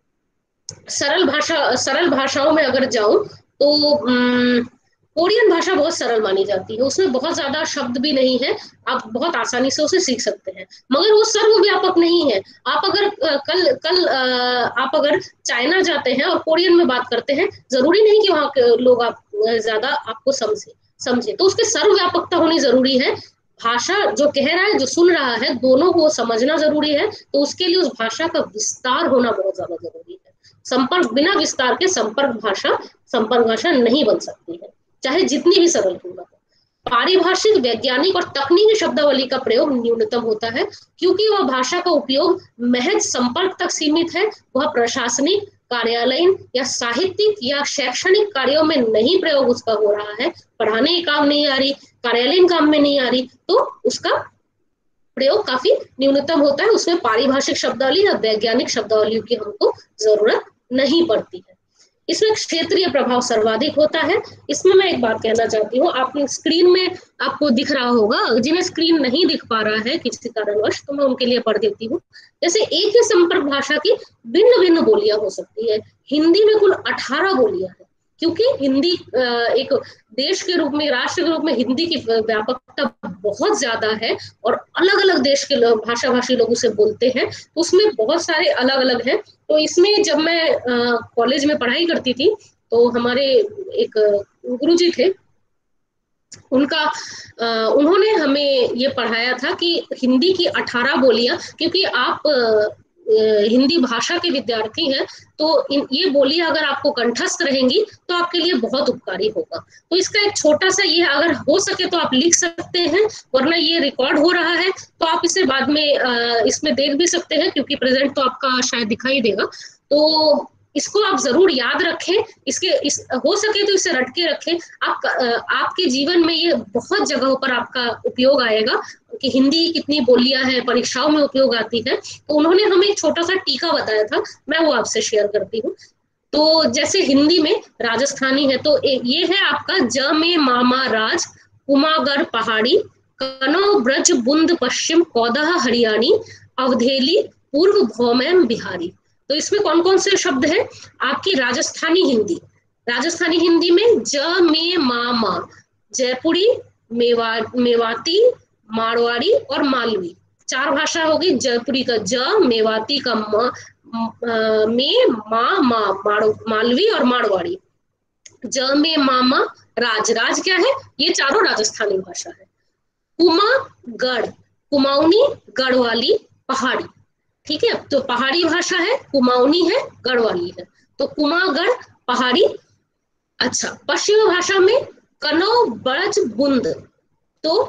सरल भाषाओं में अगर जाऊं तो कोरियन भाषा बहुत सरल मानी जाती है, उसमें बहुत ज्यादा शब्द भी नहीं है, आप बहुत आसानी से उसे सीख सकते हैं, मगर वो सर्वव्यापक नहीं है। आप अगर कल आप अगर चाइना जाते हैं और कोरियन में बात करते हैं, जरूरी नहीं कि वहां के लोग आप ज्यादा आपको समझे, तो उसकी सर्वव्यापकता होनी जरूरी है। भाषा जो कह रहा है, जो सुन रहा है, दोनों को समझना जरूरी है, तो उसके लिए उस भाषा का विस्तार होना बहुत ज्यादा जरूरी है। संपर्क, बिना विस्तार के संपर्क भाषा नहीं बन सकती है, चाहे जितनी भी सरल क्यों ना हो। पारिभाषिक, वैज्ञानिक और तकनीकी शब्दावली का प्रयोग न्यूनतम होता है, क्योंकि वह भाषा का उपयोग महज संपर्क तक सीमित है। वह प्रशासनिक, कार्यालयीन या साहित्यिक या शैक्षणिक कार्यों में नहीं प्रयोग उसका हो रहा है, पढ़ाने के काम नहीं आ रही, कार्यालयीन काम में नहीं आ रही, तो उसका प्रयोग काफी न्यूनतम होता है। उसमें पारिभाषिक शब्दावली या वैज्ञानिक शब्दावली की हमको जरूरत नहीं पड़ती है। इसमें क्षेत्रीय प्रभाव सर्वाधिक होता है। इसमें मैं एक बात कहना चाहती हूँ, आपने स्क्रीन में आपको दिख रहा होगा, जिन्हें स्क्रीन नहीं दिख पा रहा है किसी कारणवश, तो मैं उनके लिए पढ़ देती हूँ। जैसे एक ही संपर्क भाषा की भिन्न भिन्न बोलियां हो सकती है। हिंदी में कुल 18 बोलियां हैं, क्योंकि हिंदी एक देश के रूप में, राष्ट्र के रूप में हिंदी की व्यापकता बहुत ज्यादा है, और अलग अलग देश के भाषाभाषी लोग उसे बोलते हैं, तो उसमें बहुत सारे अलग अलग हैं। तो इसमें जब मैं कॉलेज में पढ़ाई करती थी, तो हमारे एक गुरुजी थे, उन्होंने हमें ये पढ़ाया था कि हिंदी की 18 बोलियां, क्योंकि आप हिंदी भाषा के विद्यार्थी हैं, तो ये बोलियां अगर आपको कंठस्थ रहेंगी तो आपके लिए बहुत उपकारी होगा। तो इसका एक छोटा सा ये, अगर हो सके तो आप लिख सकते हैं, वरना ये रिकॉर्ड हो रहा है तो आप इसे बाद में इसमें देख भी सकते हैं, क्योंकि प्रेजेंट तो आपका शायद दिखाई देगा। तो इसको आप जरूर याद रखें, हो सके तो इसे रट के रखें। आपके जीवन में ये बहुत जगहों पर आपका उपयोग आएगा कि हिंदी कितनी बोलियां हैं, परीक्षाओं में उपयोग आती है। तो उन्होंने हमें एक छोटा सा टीका बताया था, मैं वो आपसे शेयर करती हूँ। तो जैसे हिंदी में राजस्थानी है, तो ये है आपका ज में मामा राज, कुमागर पहाड़ी, कनौ ब्रज बुंद पश्चिम, कौदह हरियाणी, अवधेली पूर्व भौमेम बिहारी। तो इसमें कौन कौन से शब्द हैं? आपकी राजस्थानी हिंदी, राजस्थानी हिंदी में ज मे मा मा, जयपुरी, मेवाती, मारवाड़ी और मालवी, 4 भाषा होगी। जयपुरी का ज, मेवाती का म, में मा मा, मालवी और मारवाड़ी। ज में मामा, राज, राज क्या है? ये चारों राजस्थानी भाषा है। कुमा गढ़, कुमाऊनी, गढ़वाली, पहाड़ी, ठीक है। तो पहाड़ी भाषा है, कुमाऊनी है, गढ़वाली है। तो कुमागढ़ पहाड़ी। अच्छा, पश्चिमी भाषा में कनौ ब्रज बुंद, तो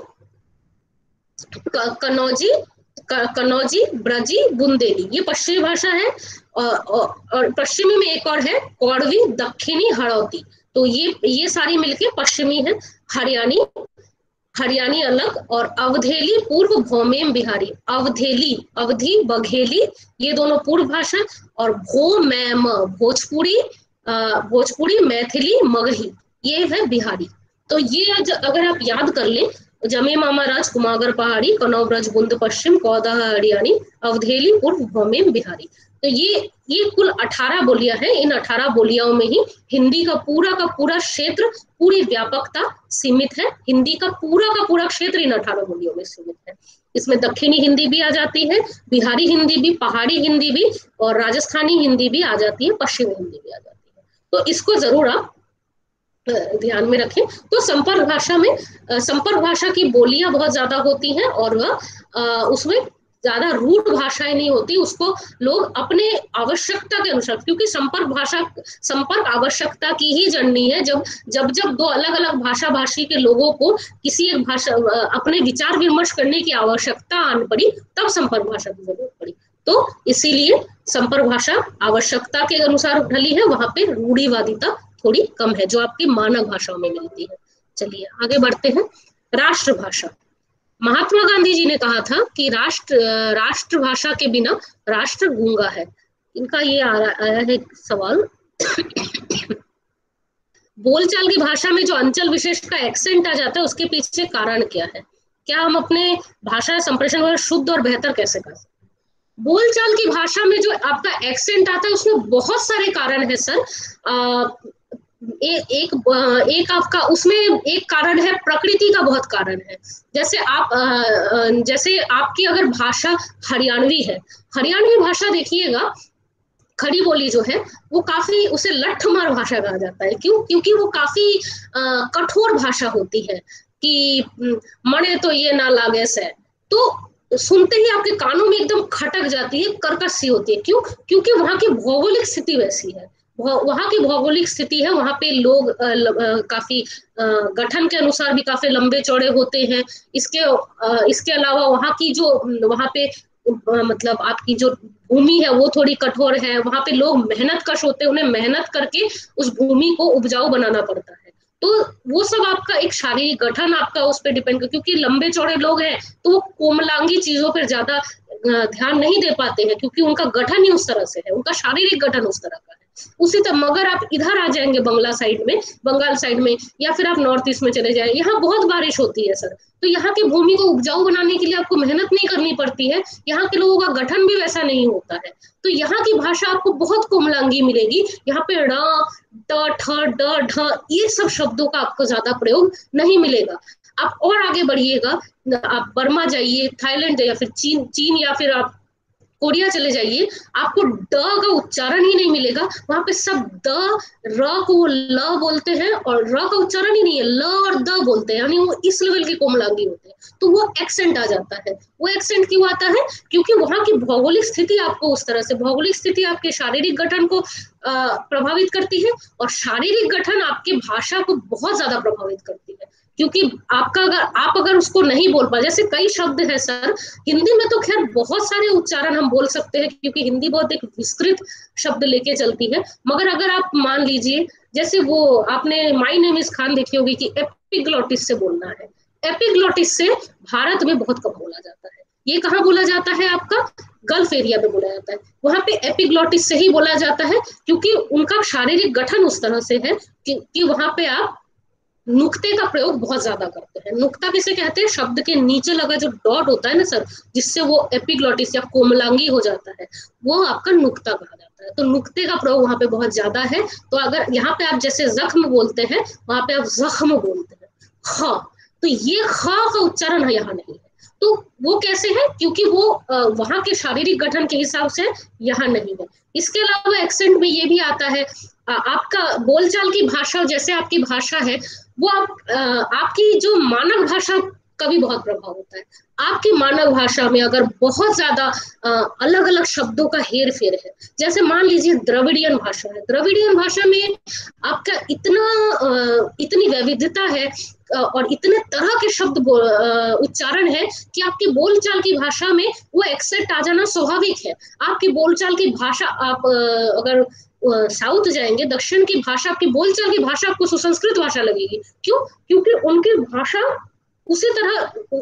कनौजी, कनौजी, ब्रजी, बुंदेली, ये पश्चिमी भाषा है। और पश्चिमी में एक और है कौड़वी, दक्षिणी, हड़ौती। तो ये सारी मिलके पश्चिमी है। हरियाणी, हरियाणी अलग। और अवधेली पूर्व भौमेम बिहारी, अवधेली, अवधि, बघेली, ये दोनों पूर्व भाषा। और भौमेम, भोजपुरी, भोजपुरी, मैथिली, मगही, ये है बिहारी। तो ये अगर आप याद कर लें, जमे मामा राज, कुमागर पहाड़ी, कनौ ब्रज बुंद पश्चिम, कौदह हरियाणी, अवधेली पूर्व भौमेम बिहारी। तो ये कुल 18 बोलियां हैं। इन 18 बोलियाओं में ही हिंदी का पूरा क्षेत्र, पूरी व्यापकता सीमित है। हिंदी का पूरा क्षेत्र इन 18 बोलियों में सीमित है। इसमें दक्षिणी हिंदी भी आ जाती है, बिहारी हिंदी भी, पहाड़ी हिंदी भी, और राजस्थानी हिंदी भी आ जाती है, पश्चिमी हिंदी भी आ जाती है। तो इसको जरूर आप ध्यान में रखें। तो संपर्क भाषा में संपर्क भाषा की बोलियां बहुत ज्यादा होती हैं, और वह उसमें ज्यादा रूढ़ भाषाएं नहीं होती। उसको लोग अपने आवश्यकता के अनुसार, क्योंकि संपर्क आवश्यकता की ही जननी है। जब दो अलग अलग भाषा भाषी के लोगों को किसी एक भाषा अपने विचार विमर्श करने की आवश्यकता आन पड़ी, तब संपर्क भाषा की जरूरत पड़ी। तो इसीलिए संपर्क भाषा आवश्यकता के अनुसार ढली है, वहां पे रूढ़िवादिता थोड़ी कम है, जो आपकी मानक भाषाओं में मिलती है। चलिए आगे बढ़ते हैं। राष्ट्रभाषा। महात्मा गांधी जी ने कहा था कि राष्ट्रभाषा के बिना राष्ट्र गूंगा है। इनका ये आया है सवाल। बोलचाल की भाषा में जो अंचल विशेष का एक्सेंट आ जाता है, उसके पीछे कारण क्या है? क्या हम अपने भाषा संप्रेषण में शुद्ध और बेहतर कैसे कर सकते हैं? बोलचाल की भाषा में जो आपका एक्सेंट आता है, उसमें बहुत सारे कारण है सर। एक आपका उसमें एक कारण है, प्रकृति का बहुत कारण है। जैसे आपकी अगर भाषा हरियाणवी है, हरियाणवी भाषा देखिएगा, खड़ी बोली जो है वो काफी, उसे लठमार भाषा कहा जाता है। क्यों? क्योंकि वो काफी कठोर भाषा होती है कि मने तो ये ना लागे से, तो सुनते ही आपके कानों में एकदम खटक जाती है, कर्कश सी होती है। क्यों? क्योंकि वहां की भौगोलिक स्थिति वैसी है, वहां की भौगोलिक स्थिति है। वहां पे लोग काफी गठन के अनुसार भी काफी लंबे चौड़े होते हैं। इसके अलावा वहां पे मतलब आपकी जो भूमि है वो थोड़ी कठोर है। वहां पे लोग मेहनत कश होते हैं, उन्हें मेहनत करके उस भूमि को उपजाऊ बनाना पड़ता है। तो वो सब आपका एक शारीरिक गठन आपका उस पर डिपेंड कर, क्योंकि लंबे चौड़े लोग हैं तो वो कोमलांगी चीजों पर ज्यादा ध्यान नहीं दे पाते हैं, क्योंकि उनका गठन ही उस तरह से है, उनका शारीरिक गठन उस तरह का है। उसी तरह मगर आप इधर आ जाएंगे बंगाल साइड में, या फिर आप नॉर्थ ईस्ट में चले जाए, यहाँ बहुत बारिश होती है सर। तो यहाँ की भूमि को उपजाऊ बनाने के लिए आपको मेहनत नहीं करनी पड़ती है, यहाँ के लोगों का गठन भी वैसा नहीं होता है। तो यहाँ की भाषा आपको बहुत कोमलांगी मिलेगी। यहाँ पे ड़, ट, ठ, ड, ढ, ये सब शब्दों का आपको ज्यादा प्रयोग नहीं मिलेगा। आप और आगे बढ़िएगा, आप बर्मा जाइए, थाईलैंड या फिर चीन या फिर आप कोरिया चले जाइए, आपको ड का उच्चारण ही नहीं मिलेगा। वहां पे सब द, र को वो ल बोलते हैं, और र का उच्चारण ही नहीं है, ल और द बोलते हैं, यानी वो इस लेवल के कोमलांगी होते हैं। तो वो एक्सेंट आ जाता है। वो एक्सेंट क्यों आता है? क्योंकि वहां की भौगोलिक स्थिति आपको उस तरह से, भौगोलिक स्थिति आपके शारीरिक गठन को प्रभावित करती है, और शारीरिक गठन आपकी भाषा को बहुत ज्यादा प्रभावित करती है। क्योंकि आप अगर उसको नहीं बोल पाए, जैसे कई शब्द है सर, हिंदी में तो खैर बहुत सारे उच्चारण हम बोल सकते हैं, क्योंकि हिंदी बहुत एक विस्तृत शब्द लेके चलती है। मगर अगर आप मान लीजिए, जैसे वो आपने माय नेम इज खान देखी होगी कि एपिग्लोटिस से बोलना है, एपिग्लोटिस से भारत में बहुत कम बोला जाता है। ये कहाँ बोला जाता है? आपका गल्फ एरिया में बोला जाता है। वहां पे एपिग्लोटिस से ही बोला जाता है, क्योंकि उनका शारीरिक गठन उस तरह से है कि वहां पे आप नुक्ते का प्रयोग बहुत ज्यादा करते हैं। नुक्ता किसे कहते हैं? शब्द के नीचे लगा जो डॉट होता है ना सर, जिससे वो एपिग्लॉटिस या कोमलांगी हो जाता है, वो आपका नुक्ता कहा जाता है। तो नुक्ते का प्रयोग वहां पे बहुत ज्यादा है। तो अगर यहाँ पे आप जैसे जख्म बोलते हैं, वहां पे आप जख्म बोलते हैं, ख, तो ये ख का उच्चारण है यहाँ नहीं है। तो वो कैसे है? क्योंकि वो वहां के शारीरिक गठन के हिसाब से यहाँ नहीं है। इसके अलावा एक्सेंट में ये भी आता है, आपका बोलचाल की भाषा, जैसे आपकी भाषा है, वो आपकी जो मानव भाषा का भी बहुत प्रभाव होता है। आपकी मानव भाषा में अगर बहुत ज्यादा अलग अलग शब्दों का हेर फेर है, जैसे मान लीजिए द्रविडियन भाषा है, द्रविडियन भाषा में आपका इतनी वैविध्यता है और इतने तरह के शब्द उच्चारण है कि आपकी बोलचाल की भाषा में वो एक्सेंट आ जाना स्वाभाविक है। आपकी बोलचाल की भाषा, आप अगर साउथ जाएंगे, दक्षिण की भाषा, आपकी बोलचाल की भाषा आपको सुसंस्कृत भाषा लगेगी। क्यों? क्योंकि उनकी भाषा उसी तरह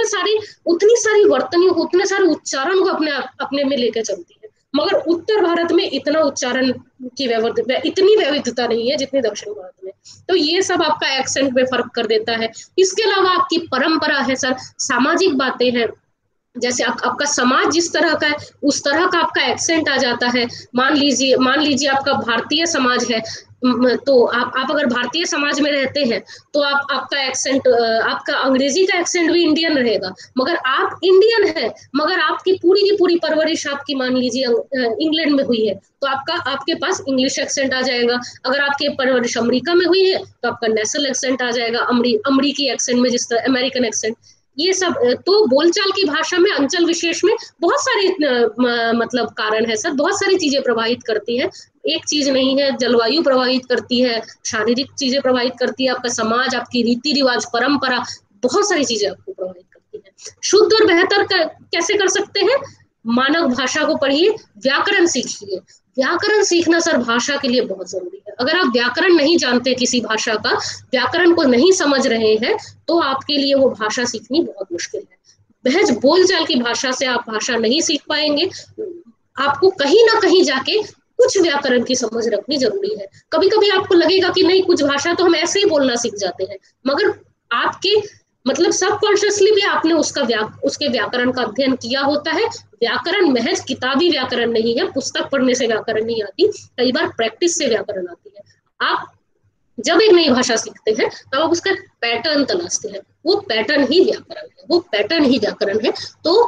उतनी सारी वर्तनियों को, उतने सारे उच्चारण को अपने में लेकर चलती है। मगर उत्तर भारत में इतना उच्चारण की इतनी वैविधता नहीं है जितनी दक्षिण भारत में। तो ये सब आपका एक्सेंट में फर्क कर देता है। इसके अलावा आपकी परंपरा है सर, सामाजिक बातें हैं, जैसे आपका समाज जिस तरह का है उस तरह का आपका एक्सेंट आ जाता है। मान लीजिए आपका भारतीय समाज है, तो आप अगर भारतीय समाज में रहते हैं तो आपका एक्सेंट, आपका अंग्रेजी का एक्सेंट भी इंडियन रहेगा। मगर आप इंडियन है, मगर आपकी पूरी की पूरी परवरिश आपकी मान लीजिए इंग्लैंड में हुई है, तो आपके पास इंग्लिश एक्सेंट आ जाएगा। अगर आपकी परवरिश अमेरिका में हुई है तो आपका नेशनल एक्सेंट आ जाएगा, अमरीकी एक्सेंट में, जिस तरह अमेरिकन एक्सेंट। ये सब तो बोलचाल की भाषा में अंचल विशेष में बहुत सारे मतलब कारण है सर, बहुत सारी चीजें प्रभावित करती है। एक चीज नहीं है, जलवायु प्रभावित करती है, शारीरिक चीजें प्रभावित करती है, आपका समाज, आपकी रीति रिवाज, परंपरा, बहुत सारी चीजें आपको प्रभावित करती है। शुद्ध और बेहतर कैसे कर सकते हैं? मानव भाषा को पढ़िए, व्याकरण सीखिए। व्याकरण सीखना सर भाषा के लिए बहुत जरूरी है। अगर आप व्याकरण नहीं जानते किसी भाषा का, व्याकरण को नहीं समझ रहे हैं, तो आपके लिए वो भाषा सीखनी बहुत मुश्किल है। महज बोलचाल की भाषा से आप भाषा नहीं सीख पाएंगे। आपको कहीं ना कहीं जाके कुछ व्याकरण की समझ रखनी जरूरी है। कभी कभी आपको लगेगा कि नहीं, कुछ भाषा तो हम ऐसे ही बोलना सीख जाते हैं, मगर आपके मतलब सबकॉन्शियसली भी आपने उसके व्याकरण का अध्ययन किया होता है। व्याकरण महज किताबी व्याकरण नहीं है, पुस्तक पढ़ने से व्याकरण नहीं आती, कई बार प्रैक्टिस से व्याकरण आती है। आप जब एक नई भाषा सीखते हैं तब आप उसका पैटर्न तलाशते हैं, वो पैटर्न ही व्याकरण है, वो पैटर्न ही व्याकरण है। तो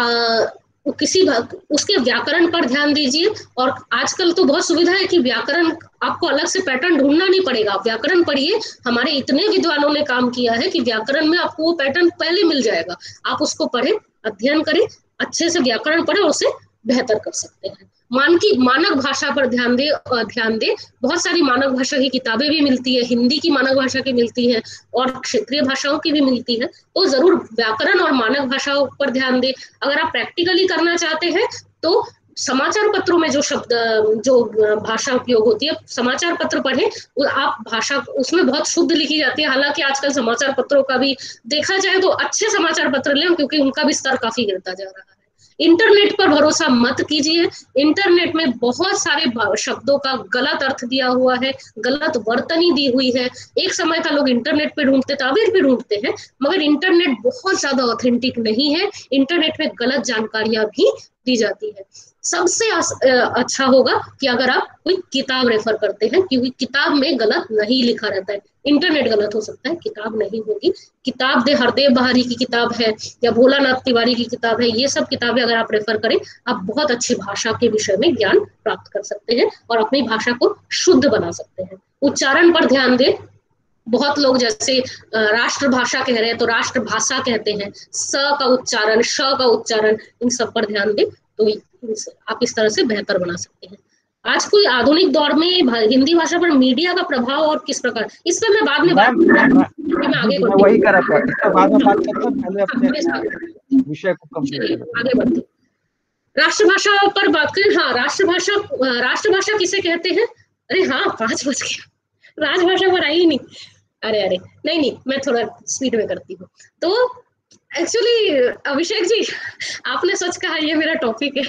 उसके व्याकरण पर ध्यान दीजिए। और आजकल तो बहुत सुविधा है कि व्याकरण, आपको अलग से पैटर्न ढूंढना नहीं पड़ेगा, आप व्याकरण पढ़िए। हमारे इतने विद्वानों ने काम किया है कि व्याकरण में आपको वो पैटर्न पहले मिल जाएगा। आप उसको पढ़े, अध्ययन करें, अच्छे से व्याकरण पढ़े और उसे बेहतर कर सकते हैं। मानक भाषा पर ध्यान दे। बहुत सारी मानक भाषा की किताबें भी मिलती है, हिंदी की मानक भाषा की मिलती है और क्षेत्रीय भाषाओं की भी मिलती है। तो जरूर व्याकरण और मानक भाषाओं पर ध्यान दे। अगर आप प्रैक्टिकली करना चाहते हैं तो समाचार पत्रों में जो भाषा उपयोग होती है, समाचार पत्र पढ़े। आप भाषा उसमें बहुत शुद्ध लिखी जाती है। हालांकि आजकल समाचार पत्रों का भी देखा जाए तो अच्छे समाचार पत्र लें, क्योंकि उनका भी स्तर काफी गिरता जा रहा है। इंटरनेट पर भरोसा मत कीजिए। इंटरनेट में बहुत सारे शब्दों का गलत अर्थ दिया हुआ है, गलत वर्तनी दी हुई है। एक समय था लोग इंटरनेट पे ढूंढते थे, अभी भी ढूंढते हैं, मगर इंटरनेट बहुत ज्यादा ऑथेंटिक नहीं है। इंटरनेट में गलत जानकारियां भी दी जाती है। सबसे अच्छा होगा कि अगर आप कोई किताब रेफर करते हैं, क्योंकि किताब में गलत नहीं लिखा रहता है। इंटरनेट गलत हो सकता है, किताब नहीं होगी। किताब दे हरदेव बहारी की किताब है या भोलानाथ तिवारी की किताब है, ये सब किताबें अगर आप रेफर करें, आप बहुत अच्छी भाषा के विषय में ज्ञान प्राप्त कर सकते हैं और अपनी भाषा को शुद्ध बना सकते हैं। उच्चारण पर ध्यान दें। बहुत लोग जैसे राष्ट्रभाषा कह रहे हैं तो राष्ट्रभाषा कहते हैं। स का उच्चारण, श का उच्चारण, इन सब पर ध्यान दें, तो आप इस तरह से बेहतर बना सकते हैं। आज कोई आधुनिक दौर में हिंदी भाषा पर मीडिया का प्रभाव और किस प्रकार, इस पर मैं बाद में
मैं वही कर रहा था, इसके बाद में बात करता हूं, पहले अपने विषय को कंप्लीट
आगे बढ़ते। राष्ट्रभाषा पर बात करें। हाँ, राष्ट्रभाषा किसे कहते हैं? अरे हाँ, 5 बज गया, राजभाषा पर आई ही नहीं। अरे नहीं, मैं थोड़ा स्पीड में करती हूँ। तो एक्चुअली अभिषेक जी, आपने सच कहा, ये मेरा टॉपिक है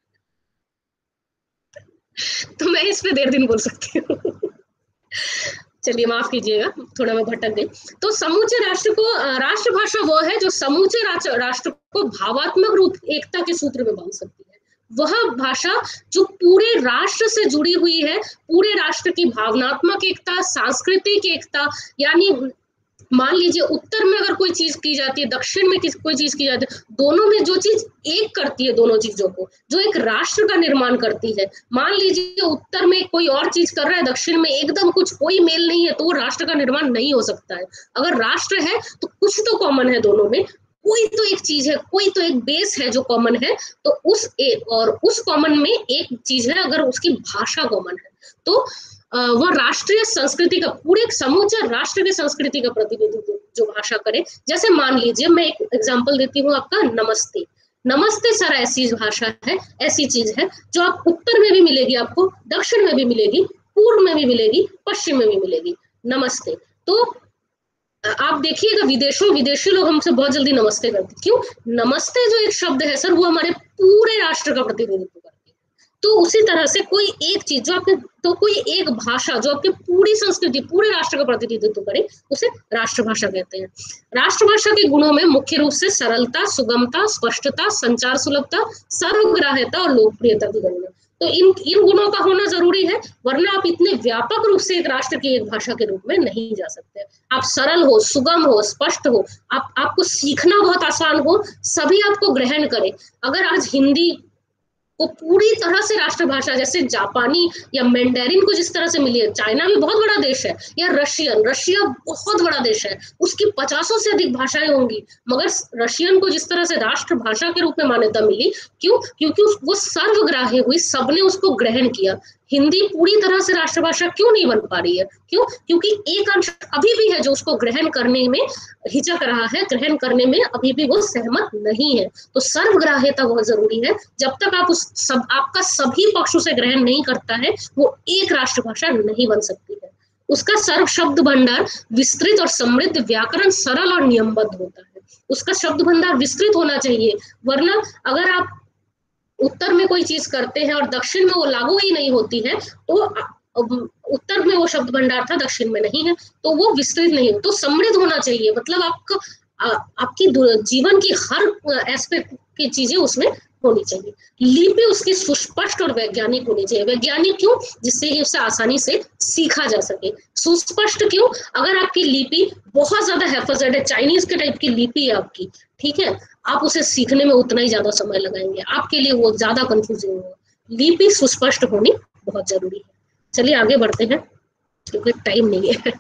तो मैं इस पे 1.5 दिन बोल सकती हूँ चलिए माफ कीजिएगा, थोड़ा मैं भटक गई। तो समूचे राष्ट्र को राष्ट्रभाषा वो है जो समूचे राष्ट्र को भावात्मक रूप एकता के सूत्र में बांध सकती है। वह भाषा जो पूरे राष्ट्र से जुड़ी हुई है, पूरे राष्ट्र की भावनात्मक एकता, सांस्कृतिक एकता, यानी मान लीजिए उत्तर में अगर कोई चीज की जाती है, दक्षिण में कोई चीज की जाती है, दोनों में जो चीज एक करती है, दोनों चीजों को जो एक राष्ट्र का निर्माण करती है। मान लीजिए उत्तर में कोई और चीज कर रहा है, दक्षिण में एकदम कुछ कोई मेल नहीं है, तो वो राष्ट्र का निर्माण नहीं हो सकता है। अगर राष्ट्र है तो कुछ तो कॉमन है दोनों में, कोई तो एक चीज है, कोई तो एक बेस है जो कॉमन है, तो उस कॉमन में एक चीज है, अगर उसकी भाषा कॉमन है तो वह राष्ट्रीय संस्कृति का, पूरे समूचे राष्ट्र की संस्कृति का प्रतिनिधित्व जो भाषा करे। जैसे मान लीजिए मैं एक एग्जांपल देती हूँ आपका, नमस्ते। नमस्ते सर ऐसी भाषा है, ऐसी चीज है जो आप उत्तर में भी मिलेगी, आपको दक्षिण में भी मिलेगी, पूर्व में भी मिलेगी, पश्चिम में भी मिलेगी, नमस्ते। तो आप देखिएगा विदेशी लोग हमसे बहुत जल्दी नमस्ते करते, क्यों? नमस्ते जो एक शब्द है सर, वो हमारे पूरे राष्ट्र का प्रतिनिधित्व करती है। तो उसी तरह से कोई एक चीज जो आपके, तो कोई एक भाषा जो आपके पूरी संस्कृति, पूरे राष्ट्र का प्रतिनिधित्व करे, उसे राष्ट्रभाषा कहते हैं। राष्ट्रभाषा के गुणों में मुख्य रूप से सरलता, सुगमता, स्पष्टता, संचार सुलभता, सर्वग्राह्यता और लोकप्रियता की गणना। तो इन गुणों का होना जरूरी है, वरना आप इतने व्यापक रूप से एक राष्ट्र की एक भाषा के रूप में नहीं जा सकते। आप सरल हो, सुगम हो, स्पष्ट हो, आपको सीखना बहुत आसान हो, सभी आपको ग्रहण करें। अगर आज हिंदी वो पूरी तरह से राष्ट्रभाषा, जैसे जापानी या मैंडेरिन को जिस तरह से मिली है, चाइना भी बहुत बड़ा देश है, या रशिया बहुत बड़ा देश है, उसकी 50 से अधिक भाषाएं होंगी, मगर रशियन को जिस तरह से राष्ट्रभाषा के रूप में मान्यता मिली, क्यों? क्योंकि वो सर्वग्राह्य हुई, सबने उसको ग्रहण किया। हिंदी पूरी तरह से राष्ट्रभाषा क्यों नहीं बन पा रही है? क्यों? क्योंकि एक अंश अभी भी है जो उसको ग्रहण करने में हिचक रहा है, ग्रहण करने में अभी भी वो सहमत नहीं है। तो सर्वग्राह्यता बहुत जरूरी है। जब तक आप आपका सभी पक्षों से ग्रहण नहीं करता है, वो एक राष्ट्रभाषा नहीं बन सकती है। उसका सर्व शब्द भंडार विस्तृत और समृद्ध, व्याकरण सरल और नियमबद्ध होता है। उसका शब्द भंडार विस्तृत होना चाहिए, वरना अगर आप उत्तर में कोई चीज करते हैं और दक्षिण में वो लागू ही नहीं होती है, तो उत्तर में वो शब्द भंडार था, दक्षिण में नहीं है, तो वो विस्तृत नहीं हो। तो समृद्ध होना चाहिए, मतलब आपकी जीवन की हर एस्पेक्ट की चीजें उसमें होनी चाहिए। लिपि उसकी सुस्पष्ट और वैज्ञानिक होनी चाहिए। वैज्ञानिक क्यों? जिससे कि उसे आसानी से सीखा जा सके। सुस्पष्ट क्यों? अगर आपकी लिपि बहुत ज्यादा हैफाजर्ड है, चाइनीज के टाइप की लिपि है आपकी, ठीक है, आप उसे सीखने में उतना ही ज्यादा समय लगाएंगे, आपके लिए वो ज्यादा कंफ्यूजिंग होगा। लिपि सुस्पष्ट होनी बहुत जरूरी है। चलिए आगे बढ़ते हैं, क्योंकि टाइम नहीं है।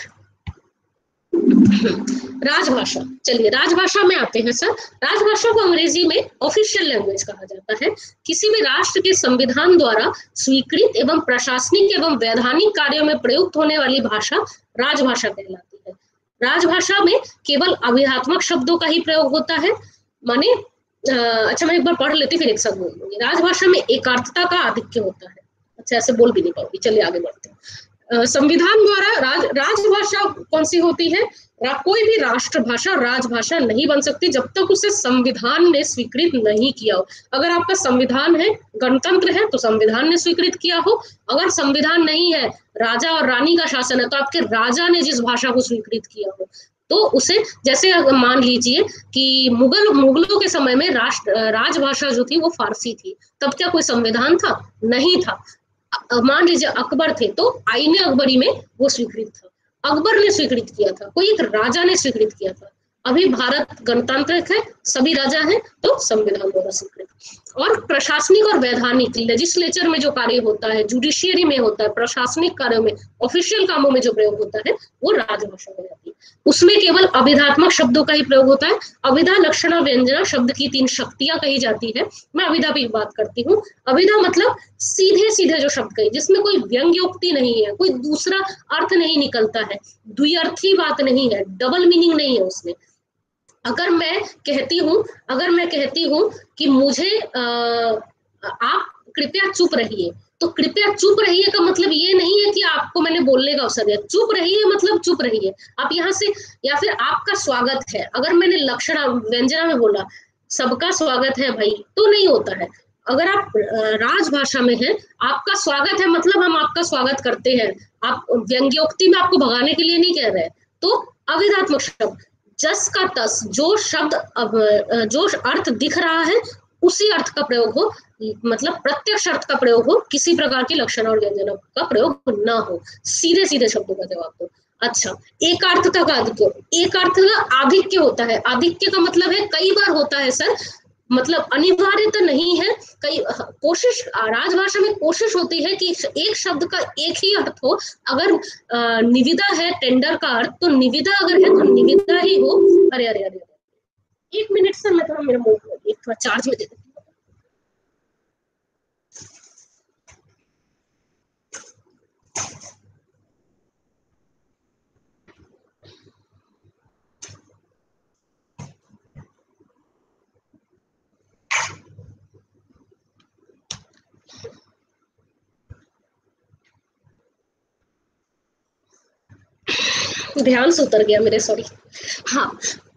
राजभाषा, चलिए राजभाषा में आते हैं सर। राजभाषा को अंग्रेजी में ऑफिशियल लैंग्वेज कहा जाता है। किसी भी राष्ट्र के संविधान द्वारा स्वीकृत एवं प्रशासनिक एवं वैधानिक कार्यों में प्रयुक्त होने वाली भाषा राजभाषा कहलाती है। राजभाषा में केवल अभिधात्मक शब्दों का ही प्रयोग होता है, माने अच्छा मैं एक बार पढ़ लेती फिर एक साथ बोल दूंगी। राजभाषा में एकार्थता का आधिक्य होता है। अच्छा ऐसे बोल भी नहीं पाऊंगी, चलिए आगे बढ़ते हैं। संविधान द्वारा राजभाषा कौन सी होती है? कोई भी राष्ट्रभाषा राजभाषा नहीं बन सकती जब तक उसे संविधान ने स्वीकृत नहीं किया हो। अगर आपका संविधान है, गणतंत्र है, तो संविधान ने स्वीकृत किया हो। अगर संविधान नहीं है, राजा और रानी का शासन है, तो आपके राजा ने जिस भाषा को स्वीकृत किया हो, तो उसे, जैसे मान लीजिए कि मुगलों के समय में राजभाषा जो थी वो फारसी थी, तब क्या कोई संविधान था? नहीं था। मान लीजिए अकबर थे, तो आईने अकबरी में वो स्वीकृत था, अकबर ने स्वीकृत किया था, कोई एक राजा ने स्वीकृत किया था। अभी भारत गणतांत्रिक है, सभी राजा हैं, तो संविधान द्वारा स्वीकृत। और प्रशासनिक और वैधानिक, लेजिस्लेचर में जो कार्य होता है, जुडिशियरी में होता है, प्रशासनिक कार्यों में, ऑफिशियल कामों में जो प्रयोग होता है, वो राजभाषा में जाती है। उसमें केवल अभिधात्मक शब्दों का ही प्रयोग होता है। अभिधा, लक्षणा, व्यंजना शब्द की 3 शक्तियां कही जाती है। मैं अभिधा की बात करती हूँ। अभिधा मतलब सीधे सीधे जो शब्द कही, जिसमें कोई व्यंग्योक्ति नहीं है, कोई दूसरा अर्थ नहीं निकलता है, द्व्यर्थी बात नहीं है, डबल मीनिंग नहीं है उसमें। अगर मैं कहती हूँ कि मुझे आप कृपया चुप रहिए, तो कृपया चुप रहिए का मतलब ये नहीं है कि आपको मैंने बोलने का अवसर दिया। चुप रहिए मतलब चुप रहिए आप यहाँ से, या फिर आपका स्वागत है, अगर मैंने लक्षणा व्यंजना में बोला सबका स्वागत है भाई, तो नहीं होता है। अगर आप राजभाषा में हैं, आपका स्वागत है मतलब हम आपका स्वागत करते हैं, आप व्यंग्योक्ति में आपको भगाने के लिए नहीं कह रहे। तो अविधात्मक शब्द, जस का तस, जो शब्द जो अर्थ दिख रहा है उसी अर्थ का प्रयोग हो, मतलब प्रत्यक्ष अर्थ का प्रयोग हो, किसी प्रकार के लक्षण और व्यंजनों का प्रयोग ना हो, सीधे सीधे शब्दों का जवाब दो। अच्छा, एकार्थता का आधिक्य, एकार्थता आधिक्य होता है, आधिक्य का मतलब है कई बार होता है सर, मतलब अनिवार्य तो नहीं है, कई कोशिश, राजभाषा में कोशिश होती है कि एक शब्द का एक ही अर्थ हो। अगर निविदा है टेंडर का अर्थ, तो निविदा अगर है तो निविदा ही हो। अरे अरे अरे, 1 मिनट सर, मैं थोड़ा मेरा मोबाइल थोड़ा चार्ज में दे देती हूँ। ध्यान से उतर गया मेरे, सॉरी। हाँ,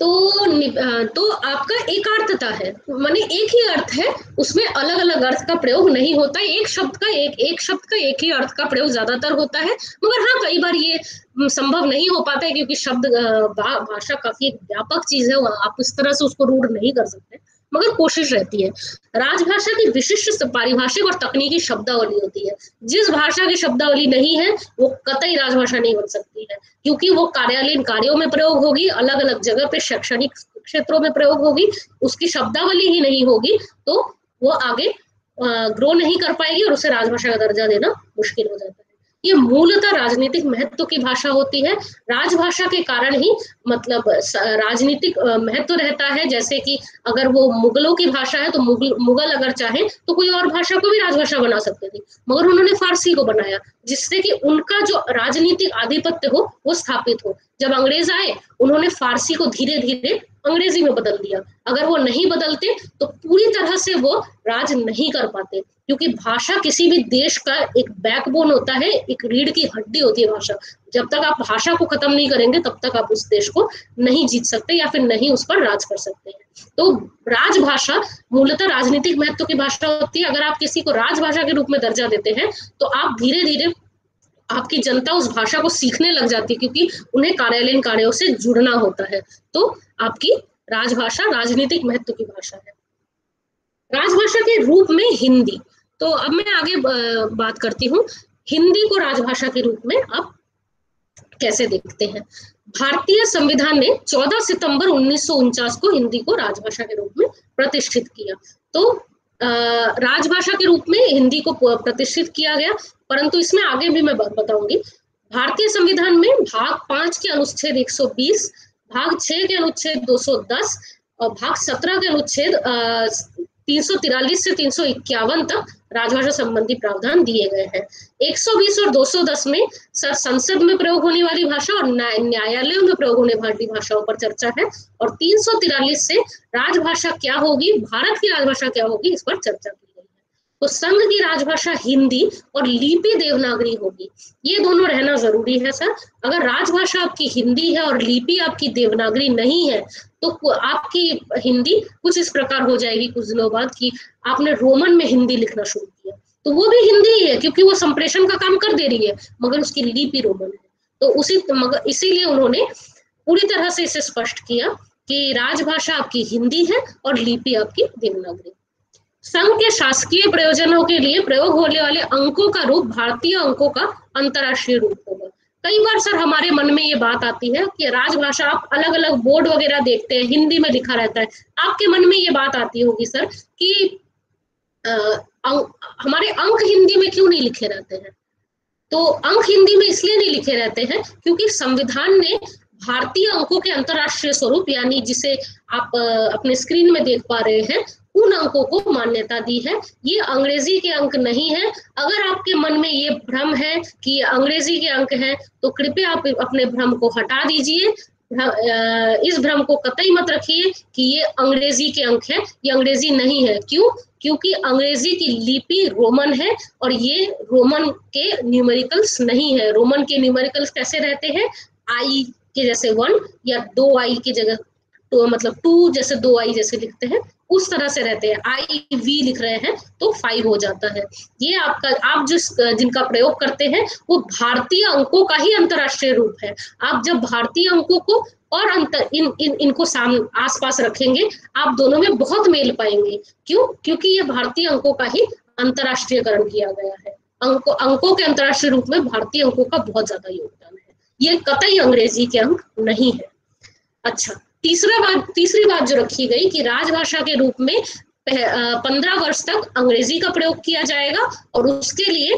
तो आपका एकार्थता है, माने एक ही अर्थ है, उसमें अलग अलग अर्थ का प्रयोग नहीं होता है। एक शब्द का एक ही अर्थ का प्रयोग ज्यादातर होता है, मगर हाँ कई बार ये संभव नहीं हो पाता है, क्योंकि शब्द भाषा काफी व्यापक चीज है, आप इस तरह से उसको रूढ़ नहीं कर सकते, मगर कोशिश रहती है। राजभाषा की विशिष्ट पारिभाषिक और तकनीकी शब्दावली होती है। जिस भाषा की शब्दावली नहीं है वो कतई राजभाषा नहीं बन सकती है, क्योंकि वो कार्यालयीन कार्यों में प्रयोग होगी, अलग अलग जगह पे शैक्षणिक क्षेत्रों में प्रयोग होगी, उसकी शब्दावली ही नहीं होगी, तो वो आगे ग्रो नहीं कर पाएगी और उसे राजभाषा का दर्जा देना मुश्किल हो जाता है। ये मूलतः राजनीतिक महत्व की भाषा होती है। राजभाषा के कारण ही मतलब राजनीतिक महत्व रहता है। जैसे कि अगर वो मुगलों की भाषा है तो मुगल अगर चाहे तो कोई और भाषा को भी राजभाषा बना सकते थे, मगर उन्होंने फारसी को बनाया, जिससे कि उनका जो राजनीतिक आधिपत्य हो वो स्थापित हो। जब अंग्रेज आए उन्होंने फारसी को धीरे धीरे अंग्रेजी में बदल दिया। अगर वो नहीं बदलते तो पूरी तरह से वो राज नहीं कर पाते, क्योंकि भाषा किसी भी देश का एक बैकबोन होता है, एक रीढ़ की हड्डी होती है भाषा। जब तक आप भाषा को खत्म नहीं करेंगे तब तक आप उस देश को नहीं जीत सकते या फिर नहीं उस पर राज कर सकते हैं। तो राजभाषा मूलतः राजनीतिक महत्व की भाषा होती है। अगर आप किसी को राजभाषा के रूप में दर्जा देते हैं तो आप धीरे धीरे आपकी जनता उस भाषा को सीखने लग जाती है, क्योंकि उन्हें कार्यालयीन कार्यों से जुड़ना होता है। तो आपकी राजभाषा राजनीतिक महत्व की भाषा है। राजभाषा के रूप में हिंदी, तो अब मैं आगे बात करती हूँ हिंदी को राजभाषा के रूप में आप कैसे देखते हैं। भारतीय संविधान ने 14 सितंबर 1949 को हिंदी को राजभाषा के रूप में प्रतिष्ठित किया। तो राजभाषा के रूप में हिंदी को प्रतिष्ठित किया गया, परंतु इसमें आगे भी मैं बताऊंगी। भारतीय संविधान में भाग 5 के अनुच्छेद 120, भाग 6 के अनुच्छेद 210 और भाग 17 के अनुच्छेद 343 से 351 तक राजभाषा संबंधी प्रावधान दिए गए हैं। 120 और 210 में संसद में प्रयोग होने वाली भाषा और न्यायालयों में प्रयोग होने वाली भाषाओं पर चर्चा है, और 343 से राजभाषा क्या होगी, भारत की राजभाषा क्या होगी, इस पर चर्चा की गई है। तो संघ की राजभाषा हिंदी और लिपि देवनागरी होगी, ये दोनों रहना जरूरी है सर। अगर राजभाषा आपकी हिंदी है और लिपि आपकी देवनागरी नहीं है तो आपकी हिंदी कुछ इस प्रकार हो जाएगी कुछ दिनों बाद कि आपने रोमन में हिंदी लिखना शुरू किया, तो वो भी हिंदी ही है क्योंकि वो संप्रेषण का काम कर दे रही है, मगर उसकी लिपि रोमन है। तो मगर इसीलिए उन्होंने पूरी तरह से इसे स्पष्ट किया कि राजभाषा आपकी हिंदी है और लिपि आपकी देवनागरी। संघ के शासकीय प्रयोजनों के लिए प्रयोग होने वाले अंकों का रूप भारतीय अंकों का अंतरराष्ट्रीय रूप होगा। कई बार सर हमारे मन में ये बात आती है कि राजभाषा, आप अलग अलग बोर्ड वगैरह देखते हैं हिंदी में लिखा रहता है, आपके मन में ये बात आती होगी सर कि हमारे अंक हिंदी में क्यों नहीं लिखे रहते हैं। तो अंक हिंदी में इसलिए नहीं लिखे रहते हैं क्योंकि संविधान ने भारतीय अंकों के अंतरराष्ट्रीय स्वरूप, यानी जिसे आप अपने स्क्रीन में देख पा रहे हैं, उन अंकों को मान्यता दी है। ये अंग्रेजी के अंक नहीं है। अगर आपके मन में ये भ्रम है कि ये अंग्रेजी के अंक हैं तो कृपया आप अपने भ्रम को हटा दीजिए। इस भ्रम को कतई मत रखिए कि ये अंग्रेजी के अंक है, ये अंग्रेजी नहीं है। क्यों? क्योंकि अंग्रेजी की लिपि रोमन है और ये रोमन के न्यूमेरिकल्स नहीं है। रोमन के न्यूमेरिकल्स कैसे रहते हैं, आई के जैसे 1 या 2 आई की जगह तो मतलब 2 जैसे 2 आई जैसे लिखते हैं, उस तरह से रहते हैं, IV लिख रहे हैं तो 5 हो जाता है। ये आपका, आप जिनका प्रयोग करते हैं वो भारतीय अंकों का ही अंतरराष्ट्रीय रूप है। आप जब भारतीय अंकों को और इनको आसपास रखेंगे, आप दोनों में बहुत मेल पाएंगे। क्यों? क्योंकि ये भारतीय अंकों का ही अंतरराष्ट्रीयकरण किया गया है। अंकों के अंतरराष्ट्रीय रूप में भारतीय अंकों का बहुत ज्यादा योगदान है, ये कतई अंग्रेजी के अंक नहीं है। अच्छा, तीसरी बात जो रखी गई कि राजभाषा के रूप में 15 वर्ष तक अंग्रेजी का प्रयोग किया जाएगा और उसके लिए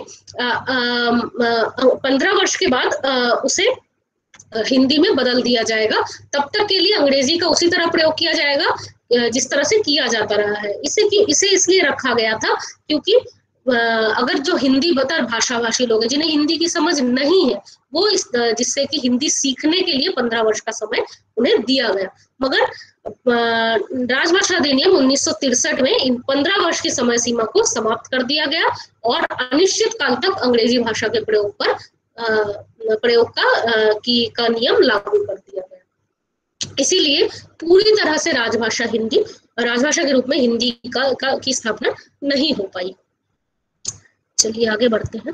15 वर्ष के बाद उसे हिंदी में बदल दिया जाएगा। तब तक के लिए अंग्रेजी का उसी तरह प्रयोग किया जाएगा जिस तरह से किया जाता रहा है। इसे इसलिए रखा गया था क्योंकि अगर जो हिंदी बतर भाषाभाषी लोग हैं जिन्हें हिंदी की समझ नहीं है, वो जिससे कि हिंदी सीखने के लिए 15 वर्ष का समय उन्हें दिया गया। मगर राजभाषा अधिनियम 1963 में इन 15 वर्ष की समय सीमा को समाप्त कर दिया गया और अनिश्चित काल तक अंग्रेजी भाषा के प्रयोग का नियम लागू कर दिया गया। इसीलिए पूरी तरह से राजभाषा के रूप में हिंदी की स्थापना नहीं हो पाई। चलिए आगे बढ़ते हैं।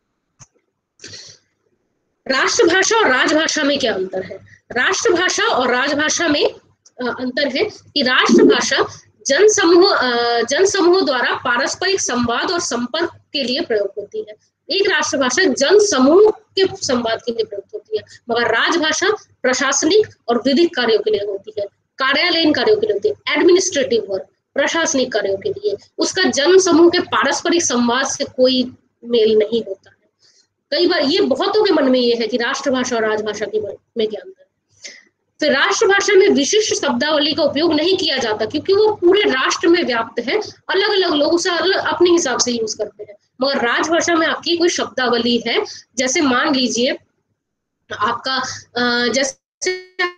राष्ट्रभाषा और राजभाषा में क्या अंतर है? राष्ट्रभाषा और राजभाषा में अंतर है कि राष्ट्रभाषा जनसमूह द्वारा पारस्परिक संवाद और संपर्क के लिए प्रयोग होती है। एक राष्ट्रभाषा जनसमूह के संवाद के लिए प्रयुक्त होती है, मगर राजभाषा प्रशासनिक और विधिक कार्यों के लिए होती है, कार्यालयीन कार्यों के लिए होती है, एडमिनिस्ट्रेटिव वर्क, प्रशासनिक कार्यों के लिए। उसका जनसमूह के पारस्परिक संवाद से कोई मेल नहीं होता है। कई बार ये बहुतों के मन में ये है कि राष्ट्रभाषा और राजभाषा में क्या अंतर है। फिर राष्ट्रभाषा में विशिष्ट शब्दावली का उपयोग नहीं किया जाता क्योंकि वो पूरे राष्ट्र में व्याप्त है, अलग अलग लोग उसे अपने हिसाब से यूज करते हैं। मगर राजभाषा में आपकी कोई शब्दावली है, जैसे मान लीजिए आपका जैसे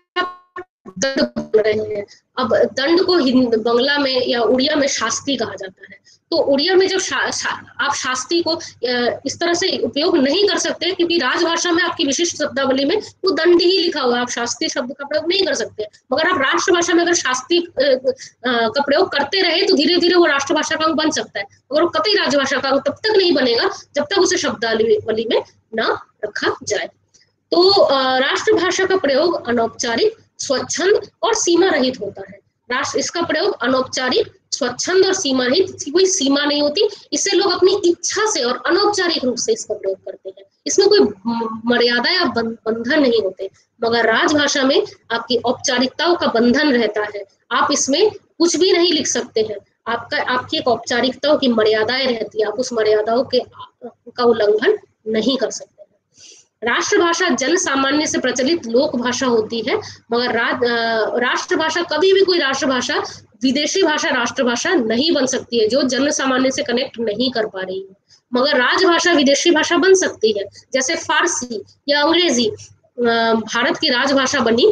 दंड बोल रहे हैं, अब दंड को बंगला में या उड़िया में शास्ति कहा जाता है, तो उड़िया में जब आप शास्ति को इस तरह से उपयोग नहीं कर सकते क्योंकि राजभाषा में आपकी विशिष्ट शब्दावली में वो दंड ही लिखा हुआ है, आप शास्त्रीय शब्द का प्रयोग नहीं कर सकते। मगर आप राष्ट्रभाषा में अगर शास्त्रीय का प्रयोग करते रहे तो धीरे धीरे वो राष्ट्रभाषा का अंग बन सकता है, मगर वो कतई राजभाषा का अंग तब तक नहीं बनेगा जब तक उसे शब्दावली में न रखा जाए। तो राष्ट्रभाषा का प्रयोग अनौपचारिक, स्वच्छंद और सीमा रहित होता है। इसका प्रयोग अनौपचारिक, स्वच्छंद और सीमा रहित, कोई सीमा नहीं होती। इससे लोग अपनी इच्छा से और अनौपचारिक रूप से इसका प्रयोग करते हैं, इसमें कोई मर्यादा या बंधन नहीं होते। मगर राजभाषा में आपकी औपचारिकताओं का बंधन रहता है, आप इसमें कुछ भी नहीं लिख सकते हैं, आपकी एक औपचारिकताओं की मर्यादाएं रहती है, आप उस मर्यादाओं का उल्लंघन नहीं कर सकते। राष्ट्रभाषा जन सामान्य से प्रचलित लोक भाषा होती है, मगर राष्ट्रभाषा कभी भी कोई राष्ट्रभाषा विदेशी भाषा राष्ट्रभाषा नहीं बन सकती है जो जन सामान्य से कनेक्ट नहीं कर पा रही है। मगर राजभाषा विदेशी भाषा बन सकती है, जैसे फारसी या अंग्रेजी भारत की राजभाषा बनी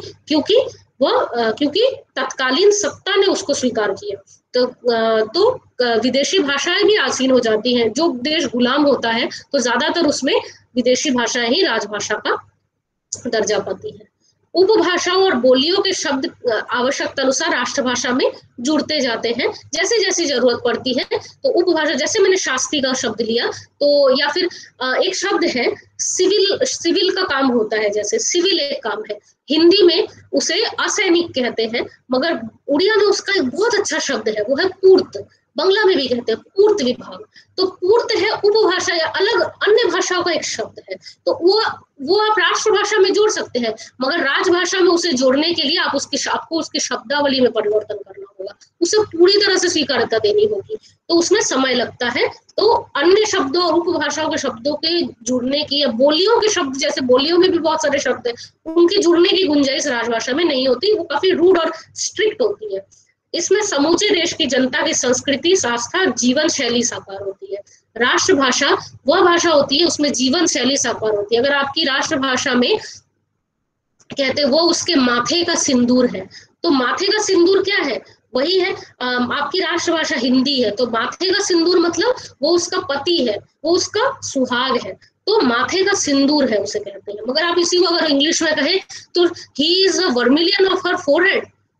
क्योंकि तत्कालीन सत्ता ने उसको स्वीकार किया। तो विदेशी भाषाएं भी आसीन हो जाती हैं। जो देश गुलाम होता है तो ज्यादातर उसमें विदेशी भाषाएं ही राजभाषा का दर्जा पाती है। उपभाषाओं और बोलियों के शब्द आवश्यकता अनुसार राष्ट्रभाषा में जुड़ते जाते हैं, जैसे जैसे जरूरत पड़ती है। तो उपभाषा, जैसे मैंने शास्त्री का शब्द लिया, तो या फिर एक शब्द है सिविल का काम होता है, जैसे सिविल एक काम है, हिंदी में उसे असैनिक कहते हैं, मगर उड़िया में उसका एक बहुत अच्छा शब्द है, वो है पूर्त। बंगला में भी कहते हैं पूर्त विभाग। तो पूर्त है उपभाषा या अलग अन्य भाषाओं का एक शब्द है, तो वो आप राष्ट्रभाषा में जोड़ सकते हैं, मगर राजभाषा में उसे जोड़ने के लिए आपको उसकी शब्दावली में परिवर्तन करना होगा, उसे पूरी तरह से स्वीकार्यता देनी होगी, तो उसमें समय लगता है। तो अन्य शब्दों और उपभाषाओं के शब्दों के जुड़ने की, या बोलियों के शब्द, जैसे बोलियों में भी बहुत सारे शब्द हैं, उनके जुड़ने की गुंजाइश राजभाषा में नहीं होती, वो काफी रूड और स्ट्रिक्ट होती है। इसमें समूचे देश की जनता की संस्कृति, आस्था, जीवन शैली साकार होती है। राष्ट्रभाषा वह भाषा होती है उसमें जीवन शैली साकार होती है। अगर आपकी राष्ट्रभाषा में कहते हैं वो उसके माथे का सिंदूर है, तो माथे का सिंदूर क्या है? वही है, आपकी राष्ट्रभाषा हिंदी है तो माथे का सिंदूर मतलब वो उसका पति है, वो उसका सुहाग है, तो माथे का सिंदूर है उसे कहते हैं। मगर आप इसी को अगर इंग्लिश में कहें तो he is the vermilion of her forehead,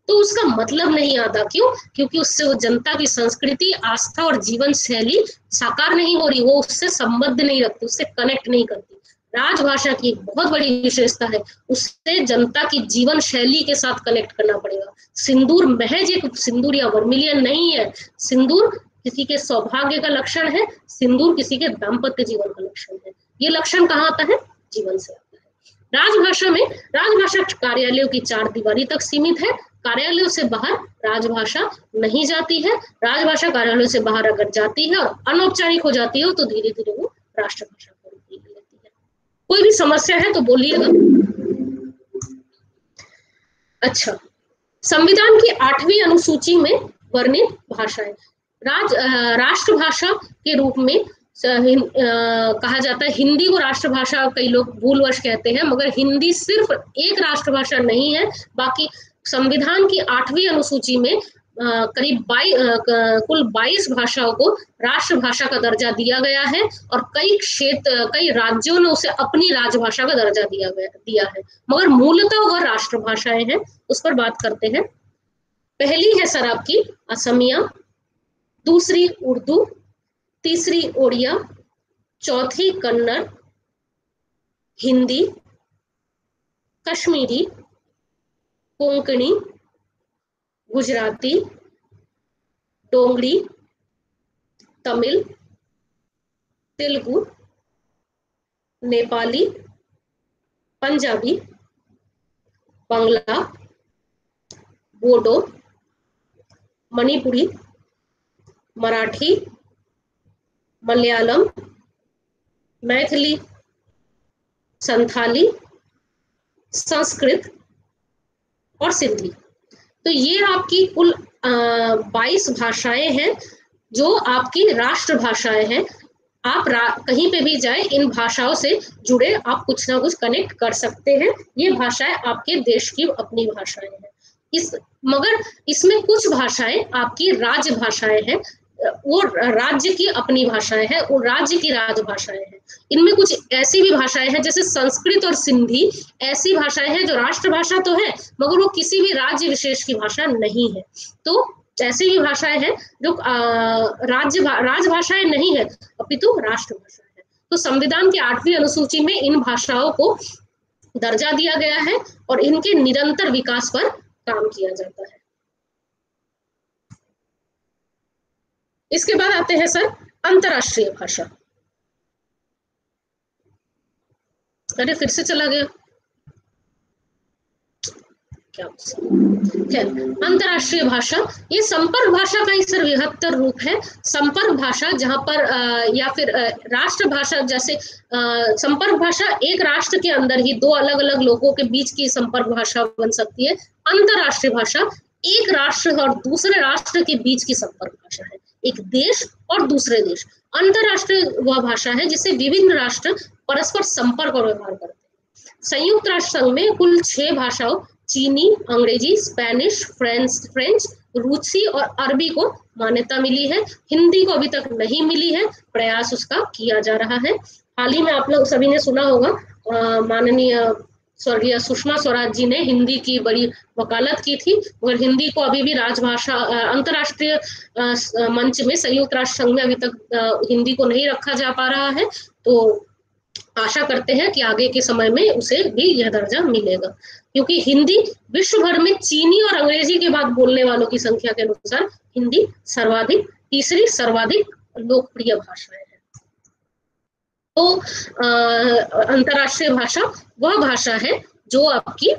तो उसका मतलब नहीं आता। क्यों? क्योंकि उससे वो जनता की संस्कृति, आस्था और जीवन शैली साकार नहीं हो रही, वो उससे संबद्ध नहीं रखती, उससे कनेक्ट नहीं करती। राजभाषा की एक बहुत बड़ी विशेषता है, उससे जनता की जीवन शैली के साथ कनेक्ट करना पड़ेगा। सिंदूर महज एक सिंदूर या वर्मिलियन नहीं है, सिंदूर किसी के सौभाग्य का लक्षण है, सिंदूर किसी के दाम्पत्य जीवन का लक्षण है। ये लक्षण कहाँ आता है? जीवन से आता है। राजभाषा में, राजभाषा कार्यालयों की 4 दीवारी तक सीमित है, कार्यालयों से बाहर राजभाषा नहीं जाती है। राजभाषा कार्यालयों से बाहर अगर जाती है और अनौपचारिक हो जाती है तो धीरे धीरे वो राष्ट्रभाषा का रूप ले लेती है। कोई भी समस्या है तो बोलिएगा। अच्छा, संविधान की 8वीं अनुसूची में वर्णित भाषाएं, राष्ट्रभाषा के रूप में कहा जाता है। हिंदी को राष्ट्रभाषा कई लोग भूलवश कहते हैं, मगर हिंदी सिर्फ एक राष्ट्रभाषा नहीं है। बाकी संविधान की 8वीं अनुसूची में करीब कुल 22 भाषाओं को राष्ट्रभाषा का दर्जा दिया गया है और कई राज्यों ने उसे अपनी राजभाषा का दर्जा दिया है, मगर मूलतः वह राष्ट्रभाषाएं हैं। उस पर बात करते हैं। पहली है सर आपकी असमिया, दूसरी उर्दू, तीसरी ओडिया, चौथी कन्नड़, हिंदी, कश्मीरी, कोंकणी, गुजराती, डोंगरी, तमिल, तेलुगु, नेपाली, पंजाबी, बांग्ला, बोडो, मणिपुरी, मराठी, मलयालम, मैथिली, संथाली, संस्कृत और सिंधी। तो ये आपकी कुल 22 भाषाएं हैं जो आपकी राष्ट्रभाषाएं हैं। आप कहीं पे भी जाए, इन भाषाओं से जुड़े आप कुछ ना कुछ कनेक्ट कर सकते हैं। ये भाषाएं आपके देश की अपनी भाषाएं हैं। मगर इसमें कुछ भाषाएं आपकी राज्य भाषाएं हैं, वो राज्य की अपनी भाषाएं हैं, वो राज्य की राजभाषाएं हैं। इनमें कुछ ऐसी भी भाषाएं हैं जैसे संस्कृत और सिंधी, ऐसी भाषाएं हैं जो राष्ट्रभाषा तो है मगर वो किसी भी राज्य विशेष की भाषा नहीं है। तो ऐसी भी भाषाएं हैं जो राजभाषाएं नहीं है अपितु राष्ट्रभाषा है। तो संविधान की 8वीं अनुसूची में इन भाषाओं को दर्जा दिया गया है और इनके निरंतर विकास पर काम किया जाता है। इसके बाद आते हैं सर अंतरराष्ट्रीय भाषा। अरे फिर से चला गया क्या? अंतरराष्ट्रीय भाषा ये संपर्क भाषा का ही सर विहत्तर रूप है। संपर्क भाषा जहां पर या फिर राष्ट्रभाषा, जैसे संपर्क भाषा एक राष्ट्र के अंदर ही 2 अलग अलग लोगों के बीच की संपर्क भाषा बन सकती है। अंतरराष्ट्रीय भाषा एक राष्ट्र और दूसरे राष्ट्र के बीच की संपर्क भाषा है, एक देश और दूसरे देश। अंतरराष्ट्रीय वह भाषा है जिससे विभिन्न राष्ट्र परस्पर संपर्क और व्यवहार करते हैं। संयुक्त राष्ट्र संघ में कुल 6 भाषाओं चीनी, अंग्रेजी, स्पेनिश, फ्रेंच, रूसी और अरबी को मान्यता मिली है। हिंदी को अभी तक नहीं मिली है, प्रयास उसका किया जा रहा है। हाल ही में आप लोग सभी ने सुना होगा, माननीय स्वर्गीय सुषमा स्वराज जी ने हिंदी की बड़ी वकालत की थी, मगर हिंदी को अभी भी राजभाषा अंतर्राष्ट्रीय मंच में संयुक्त राष्ट्र संघ में अभी तक हिंदी को नहीं रखा जा पा रहा है। तो आशा करते हैं कि आगे के समय में उसे भी यह दर्जा मिलेगा, क्योंकि हिंदी विश्व भर में चीनी और अंग्रेजी के बाद बोलने वालों की संख्या के अनुसार हिंदी तीसरी सर्वाधिक लोकप्रिय भाषा है। तो अंतरराष्ट्रीय भाषा वह भाषा है जो आपकी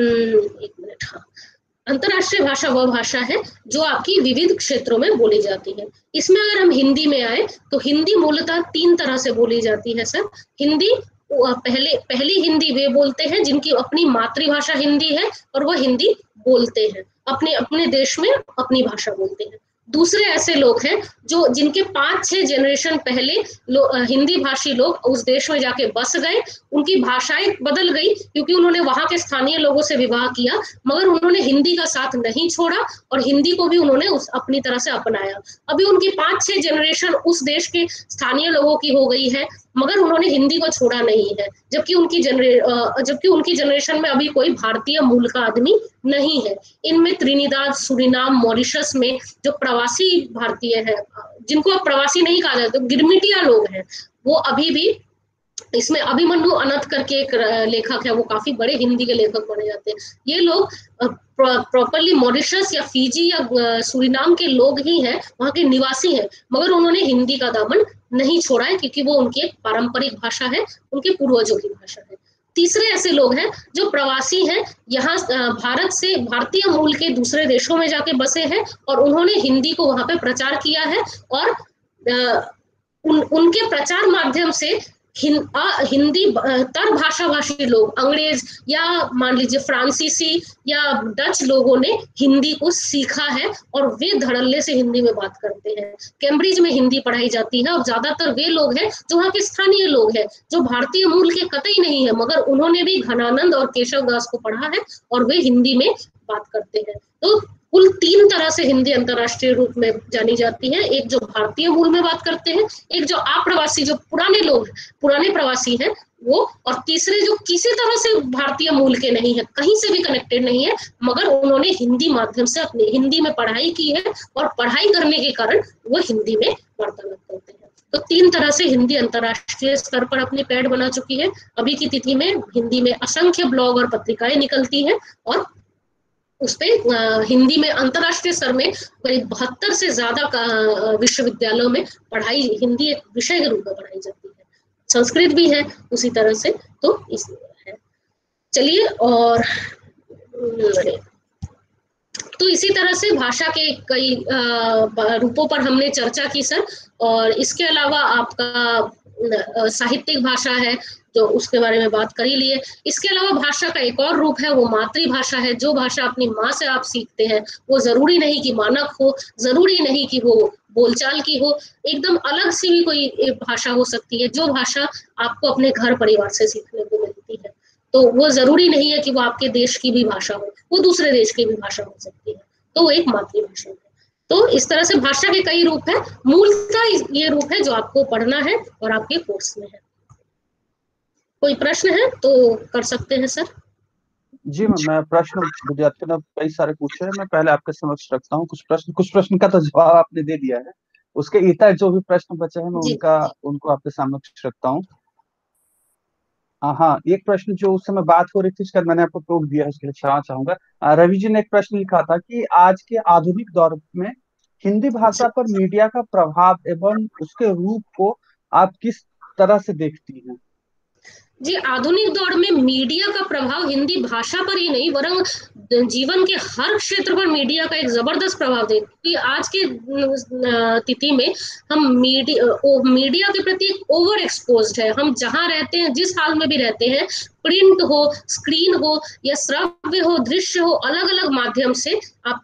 अंतरराष्ट्रीय भाषा वह भाषा है जो आपकी विविध क्षेत्रों में बोली जाती है। इसमें अगर हम हिंदी में आए तो हिंदी मूलतः 3 तरह से बोली जाती है सर। हिंदी पहली हिंदी वे बोलते हैं जिनकी अपनी मातृभाषा हिंदी है और वह हिंदी बोलते हैं, अपने देश में अपनी भाषा बोलते हैं। दूसरे ऐसे लोग हैं जिनके 5-6 जनरेशन पहले हिंदी भाषी लोग उस देश में जाके बस गए, उनकी भाषाएं बदल गई क्योंकि उन्होंने वहां के स्थानीय लोगों से विवाह किया, मगर उन्होंने हिंदी का साथ नहीं छोड़ा और हिंदी को भी उन्होंने अपनी तरह से अपनाया। अभी उनकी 5-6 जनरेशन उस देश के स्थानीय लोगों की हो गई है मगर उन्होंने हिंदी को छोड़ा नहीं है, जबकि उनकी जनरेशन में अभी कोई भारतीय मूल का आदमी नहीं है। इनमें त्रिनिदाद, सुरीनाम, मॉरिशस में जो प्रवासी भारतीय है, जिनको अब प्रवासी नहीं कहा जाता, तो गिरमिटिया लोग हैं, वो अभी भी इसमें अभिमन्यु अनंत करके एक लेखक है, वो काफी बड़े हिंदी के लेखक माने जाते हैं। ये लोग प्रॉपरली मॉरिशस या फिजी या सुरीनाम के लोग ही हैं, वहां के निवासी हैं, मगर उन्होंने हिंदी का दामन नहीं छोड़ा है, क्योंकि वो उनकी एक पारंपरिक भाषा है, उनके पूर्वजों की भाषा है। तीसरे ऐसे लोग हैं जो प्रवासी हैं, यहाँ भारत से भारतीय मूल के दूसरे देशों में जाके बसे हैं, और उन्होंने हिंदी को वहां पे प्रचार किया है, और उनके प्रचार माध्यम से हिंदी तर भाषा भाषी लोग, अंग्रेज या मान लीजिए फ्रांसीसी या डच लोगों ने हिंदी को सीखा है, और वे धड़ल्ले से हिंदी में बात करते हैं। कैम्ब्रिज में हिंदी पढ़ाई जाती है, और ज्यादातर वे लोग हैं जो वहाँ के स्थानीय लोग हैं, जो भारतीय मूल के कतई नहीं है, मगर उन्होंने भी घनानंद और केशव दास को पढ़ा है, और वे हिंदी में बात करते हैं। तो कुल 3 तरह से हिंदी अंतर्राष्ट्रीय रूप में जानी जाती है। एक जो भारतीय मूल में बात करते हैं, एक जो अप्रवासी, जो पुराने लोग, पुराने प्रवासी हैं वो, और तीसरे जो किसी तरह से भारतीय मूल के नहीं है, कहीं से भी कनेक्टेड नहीं है, मगर उन्होंने हिंदी माध्यम से अपने हिंदी में पढ़ाई की है, और पढ़ाई करने के कारण वो हिंदी में वार्तालाप करते हैं। तो 3 तरह से हिंदी अंतर्राष्ट्रीय स्तर पर अपनी पैठ बना चुकी है। अभी की तिथि में हिंदी में असंख्य ब्लॉग और पत्रिकाएं निकलती हैं, और उसपे हिंदी में अंतर्राष्ट्रीय स्तर में करीब 72 से ज्यादा विश्वविद्यालयों में पढ़ाई, हिंदी एक विषय के रूप में पढ़ाई जाती है। संस्कृत भी है उसी तरह से, तो इसलिए है। चलिए, और तो इसी तरह से भाषा के कई रूपों पर हमने चर्चा की सर, और इसके अलावा आपका साहित्यिक भाषा है, जो उसके बारे में बात कर ही लिए। इसके अलावा भाषा का एक और रूप है, वो मातृभाषा है। जो भाषा अपनी माँ से आप सीखते हैं, वो जरूरी नहीं कि मानक हो, जरूरी नहीं कि वो बोलचाल की हो, एकदम अलग सी भी कोई भाषा हो सकती है, जो भाषा आपको अपने घर परिवार से सीखने को मिलती है। तो वो जरूरी नहीं है कि वो आपके देश की भी भाषा हो, वो दूसरे देश की भी भाषा हो सकती है, तो वो एक मातृभाषा है। तो इस तरह से भाषा के कई रूप है, मूलतः ये रूप है जो आपको पढ़ना है और आपके कोर्स में है। कोई प्रश्न है तो कर सकते हैं सर।
जी मैम, मैं प्रश्न विद्यार्थियों ने कई सारे पूछे हैं, मैं पहले आपके समक्ष रखता हूँ कुछ प्रश्न का तो जवाब आपने दे दिया है, उसके इतर जो भी प्रश्न बचे हैं मैं उनको आपके समक्ष रखता हूँ। हाँ, एक प्रश्न जो उस समय बात हो रही थी, उसका मैंने आपको टोक दिया है, उसके लिए क्षमा चाहूंगा। रवि जी ने एक प्रश्न लिखा था कि आज के आधुनिक दौर में हिंदी भाषा पर मीडिया का प्रभाव एवं उसके रूप को आप किस तरह से देखती हैं?
जी, आधुनिक दौर में मीडिया का प्रभाव हिंदी भाषा पर ही नहीं, वरन जीवन के हर क्षेत्र पर मीडिया का एक जबरदस्त प्रभाव है। कि आज के तिथि में हम मीडिया के प्रति ओवर एक्सपोज्ड है। हम जहां रहते हैं, जिस हाल में भी रहते हैं, प्रिंट हो, स्क्रीन हो या श्रव्य हो, दृश्य हो, अलग अलग माध्यम से आप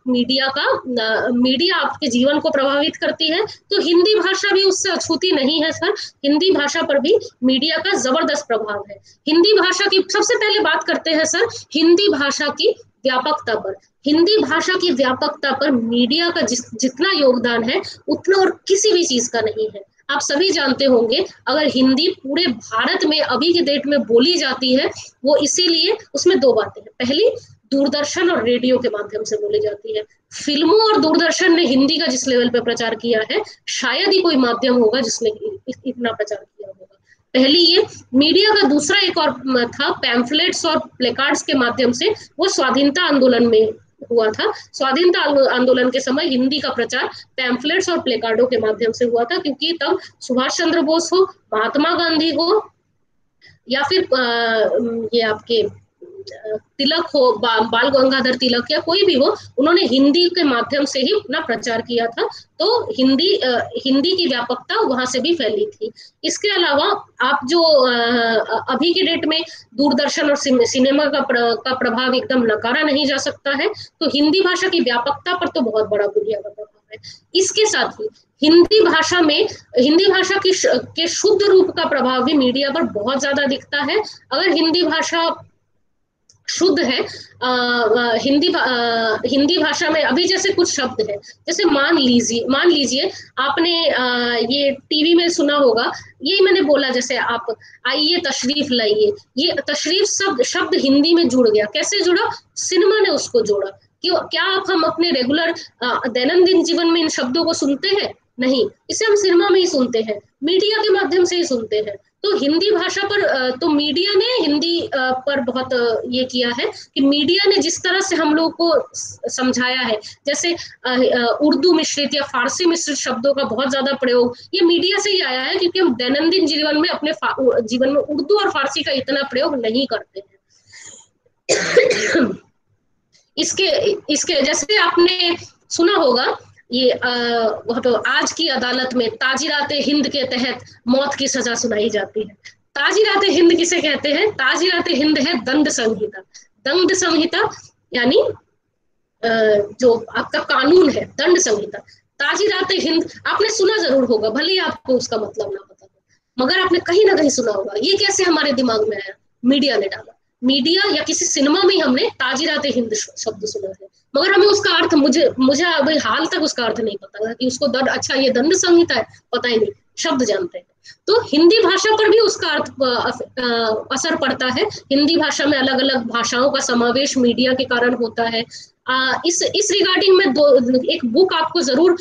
मीडिया आपके जीवन को प्रभावित करती है। तो हिंदी भाषा भी उससे अछूती नहीं है सर। हिंदी भाषा पर भी मीडिया का जबरदस्त प्रभाव है। हिंदी भाषा की सबसे पहले बात करते हैं सर, हिंदी भाषा की व्यापकता पर। हिंदी भाषा की व्यापकता पर मीडिया का जितना योगदान है, उतना और किसी भी चीज का नहीं है। आप सभी जानते होंगे, अगर हिंदी पूरे भारत में अभी के डेट में बोली जाती है, वो इसीलिए उसमें 2 बातें हैं। पहली, दूरदर्शन और रेडियो के माध्यम से बोली जाती है। फिल्मों और दूरदर्शन ने हिंदी का जिस लेवल पे प्रचार किया है, शायद ही कोई माध्यम होगा जिसने इतना प्रचार किया होगा। पहली ये। मीडिया का दूसरा एक और था, पैम्फलेट्स और प्लेकार्ड्स के माध्यम से, वो स्वाधीनता आंदोलन में हुआ था। स्वाधीनता आंदोलन के समय हिंदी का प्रचार पैम्फलेट्स और प्लेकार्डों के माध्यम से हुआ था, क्योंकि तब सुभाष चंद्र बोस हो, महात्मा गांधी हो, या फिर ये आपके तिलक हो, बाल गंगाधर तिलक या कोई भी हो, उन्होंने हिंदी के माध्यम से ही अपना प्रचार किया था। तो हिंदी की व्यापकता वहां से भी फैली थी। इसके अलावा आप जो अभी के डेट में दूरदर्शन और सिनेमा का प्रभाव एकदम नकारा नहीं जा सकता है। तो हिंदी भाषा की व्यापकता पर तो बहुत बड़ा मीडिया का प्रभाव है। इसके साथ ही हिंदी भाषा के शुद्ध रूप का प्रभाव भी मीडिया पर बहुत ज्यादा दिखता है। अगर हिंदी भाषा शुद्ध है। हिंदी भाषा में अभी जैसे कुछ शब्द है, जैसे मान लीजिए आपने ये टीवी में सुना होगा, यही मैंने बोला, जैसे आप आइए तशरीफ लाइए, ये तशरीफ शब्द हिंदी में जुड़ गया। कैसे जुड़ा? सिनेमा ने उसको जोड़ा। क्यों? क्या आप हम अपने रेगुलर दैनंदिन जीवन में इन शब्दों को सुनते हैं? नहीं, इसे हम सिनेमा में ही सुनते हैं, मीडिया के माध्यम से ही सुनते हैं। तो हिंदी भाषा पर तो मीडिया ने हिंदी पर बहुत ये किया है कि मीडिया ने जिस तरह से हम लोग को समझाया है, जैसे उर्दू मिश्रित या फारसी मिश्रित शब्दों का बहुत ज्यादा प्रयोग ये मीडिया से ही आया है, क्योंकि हम दैनंदिन जीवन में अपने जीवन में उर्दू और फारसी का इतना प्रयोग नहीं करते हैं। इसके इसके जैसे आपने सुना होगा, ये तो आज की अदालत में ताजीरात हिंद के तहत मौत की सजा सुनाई जाती है। ताजीरात हिंद किसे कहते हैं? ताजीरात हिंद है दंड संहिता। दंड संहिता यानी जो आपका कानून है, दंड संहिता। ताजीरात हिंद आपने सुना जरूर होगा, भले ही आपको उसका मतलब ना पता हो, मगर आपने कहीं ना कहीं सुना होगा। ये कैसे हमारे दिमाग में आया? मीडिया ने डाला। मीडिया या किसी सिनेमा में हमने ताजीरात हिंद शब्द सुना है, मगर हमें उसका अर्थ मुझे अभी हाल तक उसका अर्थ नहीं पता कि उसको दंड, अच्छा ये दंड संहिता है, पता ही नहीं, शब्द जानते हैं। तो हिंदी भाषा पर भी उसका अर्थ असर पड़ता है। हिंदी भाषा में अलग अलग भाषाओं का समावेश मीडिया के कारण होता है। इस रिगार्डिंग में एक बुक आपको जरूर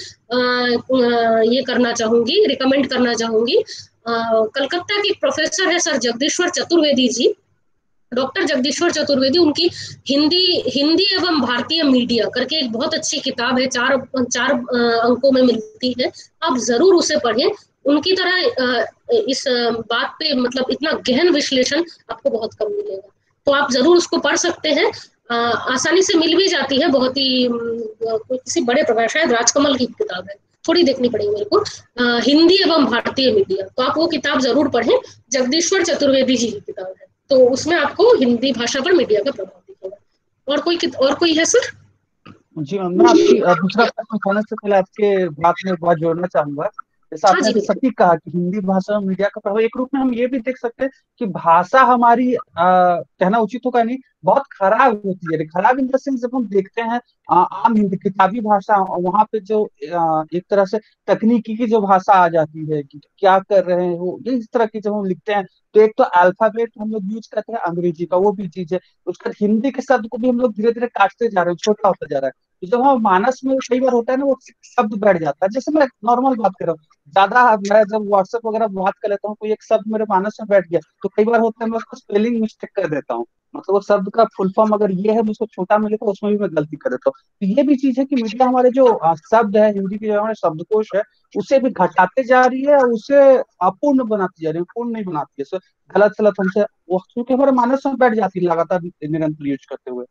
ये करना चाहूंगी, रिकमेंड करना चाहूंगी। कलकत्ता के प्रोफेसर है सर जगदीश्वर चतुर्वेदी जी, डॉक्टर जगदीश्वर चतुर्वेदी, उनकी हिंदी एवं भारतीय मीडिया करके एक बहुत अच्छी किताब है, चार अंकों में मिलती है, आप जरूर उसे पढ़ें। उनकी तरह इस बात पे मतलब इतना गहन विश्लेषण आपको बहुत कम मिलेगा, तो आप जरूर उसको पढ़ सकते हैं। आसानी से मिल भी जाती है, बहुत ही किसी बड़े प्रकाश, शायद राजकमल की किताब है, थोड़ी देखनी पड़ेगी मेरे को, हिंदी एवं भारतीय मीडिया, तो आप वो किताब जरूर पढ़ें, जगदीश्वर चतुर्वेदी जी की किताब है, तो उसमें आपको हिंदी भाषा पर मीडिया का प्रभाव दिखेगा। और कोई है सर?
जी मैम, मैं आपकी दूसरा प्रश्न उठाने से पहले आपके बात में बात जोड़ना चाहूंगा। जैसा
हाँ
आपने
जी
अभी सटीक कहा कि हिंदी भाषा में मीडिया का प्रभाव, एक रूप में हम ये भी देख सकते हैं कि भाषा हमारी कहना उचित होगा नहीं, बहुत खराब होती है। खराब इन द सेंस, जब हम देखते हैं आम हिंदी किताबी भाषा, वहां पे जो एक तरह से तकनीकी की जो भाषा आ जाती है कि क्या कर रहे हैं वो, ये इस तरह की जब हम लिखते हैं, तो एक तो अल्फाबेट हम लोग यूज करते हैं अंग्रेजी का, वो भी चीज है। उसके बाद हिंदी के शब्द को भी हम लोग धीरे धीरे काटते जा रहे हैं, छोटा होता जा रहा है। तो जब हम मानस में कई बार होता है ना, वो शब्द बैठ जाता है। जैसे मैं नॉर्मल बात कर रहा हूँ, ज्यादा मैं जब व्हाट्सएप वगैरह बात कर लेता हूँ, कोई एक शब्द मेरे मानस में बैठ गया, तो कई बार होता है मैं उसको स्पेलिंग मिस्टेक कर देता हूँ। मतलब वो शब्द का फुल फॉर्म अगर ये है, मुझको छोटा में लिखा, उसमें भी मैं गलती कर देता हूँ। तो ये भी चीज है कि मीडिया हमारे जो शब्द है, हिंदी के जो हमारे शब्दकोश है, उसे भी घटाते जा रही है, उसे अपूर्ण बनाती जा रही है, पूर्ण नहीं बनाती है। गलत सलत हमसे वो, क्योंकि हमारे मानस में बैठ जाती है लगातार निरंतर यूज करते हुए।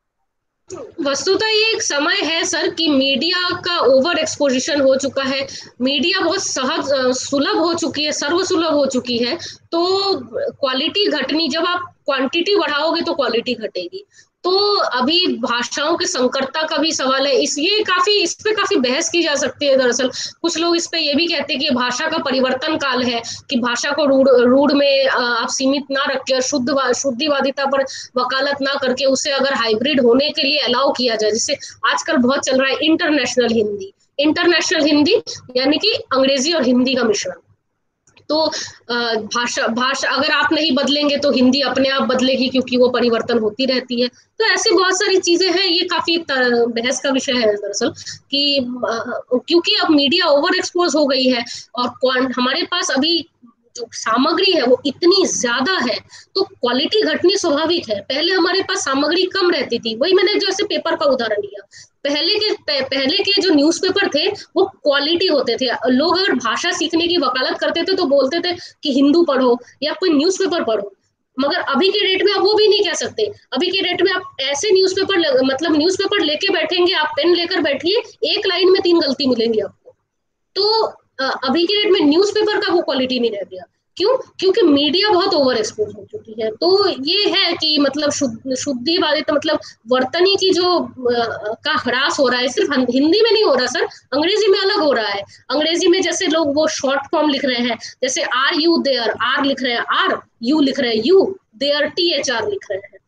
वस्तुतः ये एक समय है सर कि मीडिया का ओवर एक्सपोजिशन हो चुका है, मीडिया बहुत सहज सुलभ हो चुकी है, सर्वसुलभ हो चुकी है, तो क्वालिटी घटनी, जब आप क्वांटिटी बढ़ाओगे तो क्वालिटी घटेगी। तो अभी भाषाओं की संकरता का भी सवाल है, इसलिए इस पे काफी बहस की जा सकती है। दरअसल कुछ लोग इस पे ये भी कहते हैं कि भाषा का परिवर्तन काल है, कि भाषा को रूढ़ में आप सीमित ना रखकर शुद्धिवादिता पर वकालत ना करके उसे अगर हाइब्रिड होने के लिए अलाउ किया जाए, जिससे आजकल बहुत चल रहा है इंटरनेशनल हिंदी यानी कि अंग्रेजी और हिंदी का मिश्रण। तो भाषा अगर आप नहीं बदलेंगे तो हिंदी अपने आप बदलेगी, क्योंकि वो परिवर्तन होती रहती है। तो ऐसी बहुत सारी चीजें हैं, ये काफी बहस का विषय है दरअसल, कि क्योंकि अब मीडिया ओवर एक्सपोज हो गई है, और हमारे पास अभी जो सामग्री है वो इतनी ज्यादा है, तो क्वालिटी घटनी स्वाभाविक है। पहले हमारे पास सामग्री कम रहती थी, वही मैंने जैसे पेपर का उदाहरण लिया, पहले के जो न्यूज़पेपर थे वो क्वालिटी होते थे। लोग अगर भाषा सीखने की वकालत करते थे तो बोलते थे कि हिंदू पढ़ो या कोई न्यूज़पेपर पढ़ो, मगर अभी के डेट में आप वो भी नहीं कह सकते। अभी के डेट में आप ऐसे न्यूज़पेपर लेके बैठेंगे, आप पेन लेकर बैठिए, एक लाइन में 3 गलती मिलेंगी आपको। तो अभी के डेट में न्यूज़पेपर का वो क्वालिटी नहीं रह गया। क्यों? क्योंकि मीडिया बहुत ओवर एक्सपोज हो चुकी है। तो ये है कि मतलब शुद्धिवादित मतलब वर्तनी की जो का ह्रास हो रहा है, सिर्फ हिंदी में नहीं हो रहा सर, अंग्रेजी में अलग हो रहा है। अंग्रेजी में जैसे लोग वो शॉर्ट फॉर्म लिख रहे हैं, जैसे आर यू देयर, आर लिख रहे हैं आर, यू लिख रहे हैं यू, देयर THR लिख रहे हैं।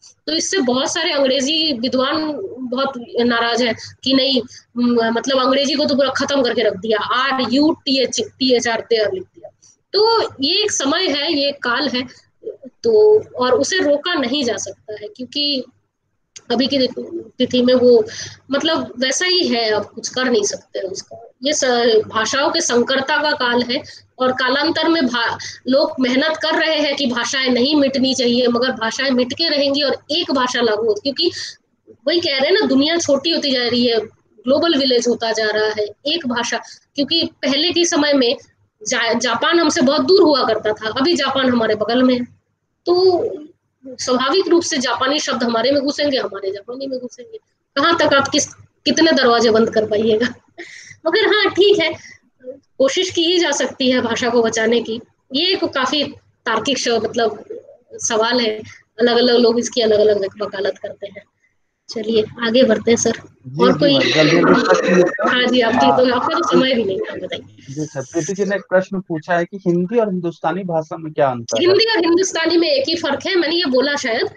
तो इससे बहुत सारे अंग्रेजी विद्वान बहुत नाराज है कि नहीं, मतलब अंग्रेजी को तो पूरा खत्म करके रख दिया, RUTHR देयर लिख दिया। तो ये एक समय है, ये एक काल है, तो और उसे रोका नहीं जा सकता है, क्योंकि अभी की तिथि में वो मतलब वैसा ही है, अब कुछ कर नहीं सकते उसका। ये भाषाओं के संकरता का काल है, और कालांतर में लोग मेहनत कर रहे हैं कि भाषाएं नहीं मिटनी चाहिए, मगर भाषाएं मिट के रहेंगी और एक भाषा लागू होती, क्योंकि वही कह रहे हैं ना, दुनिया छोटी होती जा रही है, ग्लोबल विलेज होता जा रहा है, एक भाषा। क्योंकि पहले के समय में जापान हमसे बहुत दूर हुआ करता था, अभी जापान हमारे बगल में है, तो स्वाभाविक रूप से जापानी शब्द हमारे में घुसेंगे, हमारे जापानी में घुसेंगे, कहाँ तक आप कितने दरवाजे बंद कर पाइएगा। मगर हाँ ठीक है, कोशिश की ही जा सकती है भाषा को बचाने की। ये एक काफी तार्किक मतलब सवाल है, अलग अलग लोग इसकी अलग अलग वकालत करते हैं। चलिए आगे बढ़ते हैं सर।
जी
और
जी
कोई?
मैम, जल्दी जल्दी प्रश्न लेते हैं।
हाँ जी, आपका तो समय भी नहीं था, बताइए।
जी सर, प्रीति जी ने एक प्रश्न पूछा है कि हिंदी और हिंदुस्तानी भाषा में क्या अंतर है।
हिंदी और हिंदुस्तानी में एक ही फर्क है, मैंने ये बोला शायद।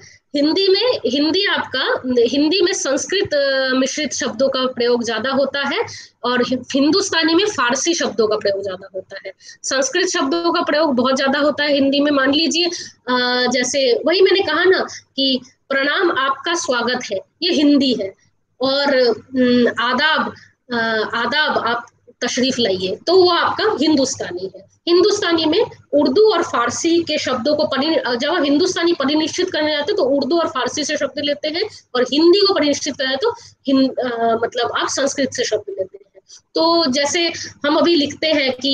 हिंदी में संस्कृत मिश्रित शब्दों का प्रयोग ज्यादा होता है, और हिंदुस्तानी में फारसी शब्दों का प्रयोग ज्यादा होता है। संस्कृत शब्दों का प्रयोग बहुत ज्यादा होता है हिंदी में। मान लीजिए जैसे वही मैंने कहा ना कि प्रणाम आपका स्वागत है, ये हिंदी है, और आदाब, आदाब आप तशरीफ लाइए, तो वो आपका हिंदुस्तानी है। हिंदुस्तानी में उर्दू और फारसी के शब्दों को जब आप हिंदुस्तानी परिनिश्चित करने जाते हैं तो उर्दू और फारसी से शब्द लेते हैं, और हिंदी को परिनिश्चित करना है तो मतलब आप संस्कृत से शब्द लेते हैं। तो जैसे हम अभी लिखते हैं कि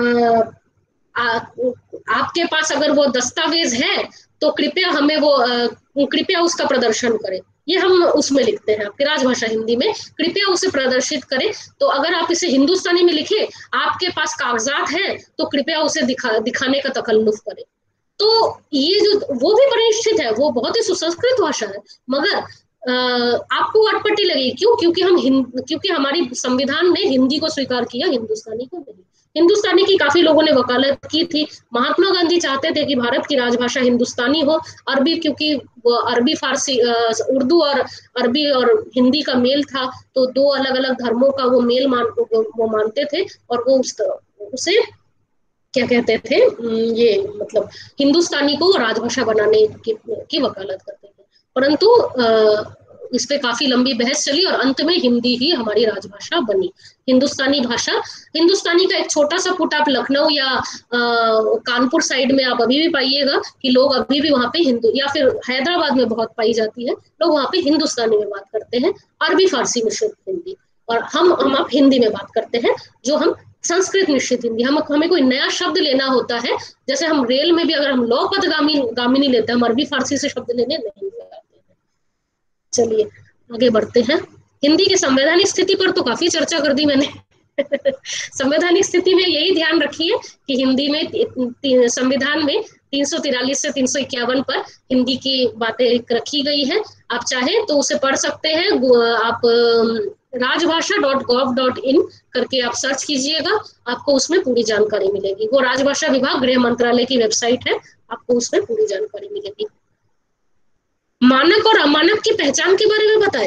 आपके पास अगर वो दस्तावेज है तो कृपया उसका प्रदर्शन करें, ये हम उसमें लिखते हैं आपकी राजभाषा हिंदी में, कृपया उसे प्रदर्शित करें। तो अगर आप इसे हिंदुस्तानी में लिखे, आपके पास कागजात हैं तो कृपया उसे दिखाने का तकल्लुफ करें। तो ये जो वो भी परिनिश्चित है, वो बहुत ही सुसंस्कृत भाषा है, मगर आपको अटपटी लगेगी, क्यों? क्योंकि हमारी संविधान ने हिंदी को स्वीकार किया, हिंदुस्तानी को नहीं। हिंदुस्तानी की काफी लोगों ने वकालत की थी। महात्मा गांधी चाहते थे कि भारत की राजभाषा हिंदुस्तानी हो। अरबी, क्योंकि वो अरबी फारसी, उर्दू और अरबी और हिंदी का मेल था, तो दो अलग अलग धर्मों का वो मेल वो मानते थे, और वो उसे क्या कहते थे, ये मतलब हिंदुस्तानी को राजभाषा बनाने की वकालत करते थे। परंतु इस पे काफी लंबी बहस चली, और अंत में हिंदी ही हमारी राजभाषा बनी। हिंदुस्तानी का एक छोटा सा पुट आप लखनऊ या कानपुर साइड में आप अभी भी पाइएगा कि लोग अभी भी वहां पे हिंदू, या फिर हैदराबाद में बहुत पाई जाती है, लोग वहां पे हिंदुस्तानी में बात करते हैं, अरबी फारसी मिश्रित हिंदी। और हम आप हिंदी में बात करते हैं, जो हम संस्कृत मिश्रित हिंदी। हमें कोई नया शब्द लेना होता है, जैसे हम रेल में भी अगर हम लौ पद गामिनी लेते हैं, हम अरबी फारसी से शब्द लेने नहीं जाते हैं। चलिए आगे बढ़ते हैं। हिंदी की संवैधानिक स्थिति पर तो काफी चर्चा कर दी मैंने। संवैधानिक स्थिति में यही ध्यान रखिए कि हिंदी में संविधान में 343 से 351 पर हिंदी की बातें रखी गई है। आप चाहे तो उसे पढ़ सकते हैं। आप rajbhasha.gov.in करके आप सर्च कीजिएगा, आपको उसमें पूरी जानकारी मिलेगी। वो राजभाषा विभाग, गृह मंत्रालय की वेबसाइट है, आपको उसमें पूरी जानकारी मिलेगी। मानक और अमानक की पहचान के बारे में बताए,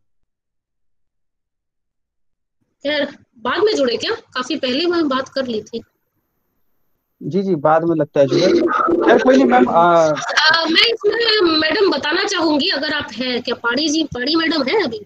खैर बाद में जुड़े क्या, काफी पहले मैं बात कर ली थी।
जी जी, बाद में लगता है जुड़े। खैर कोई नहीं मैम।
मैं इसमें मैडम बताना चाहूंगी, अगर आप है क्या, पाड़ी मैडम है अभी?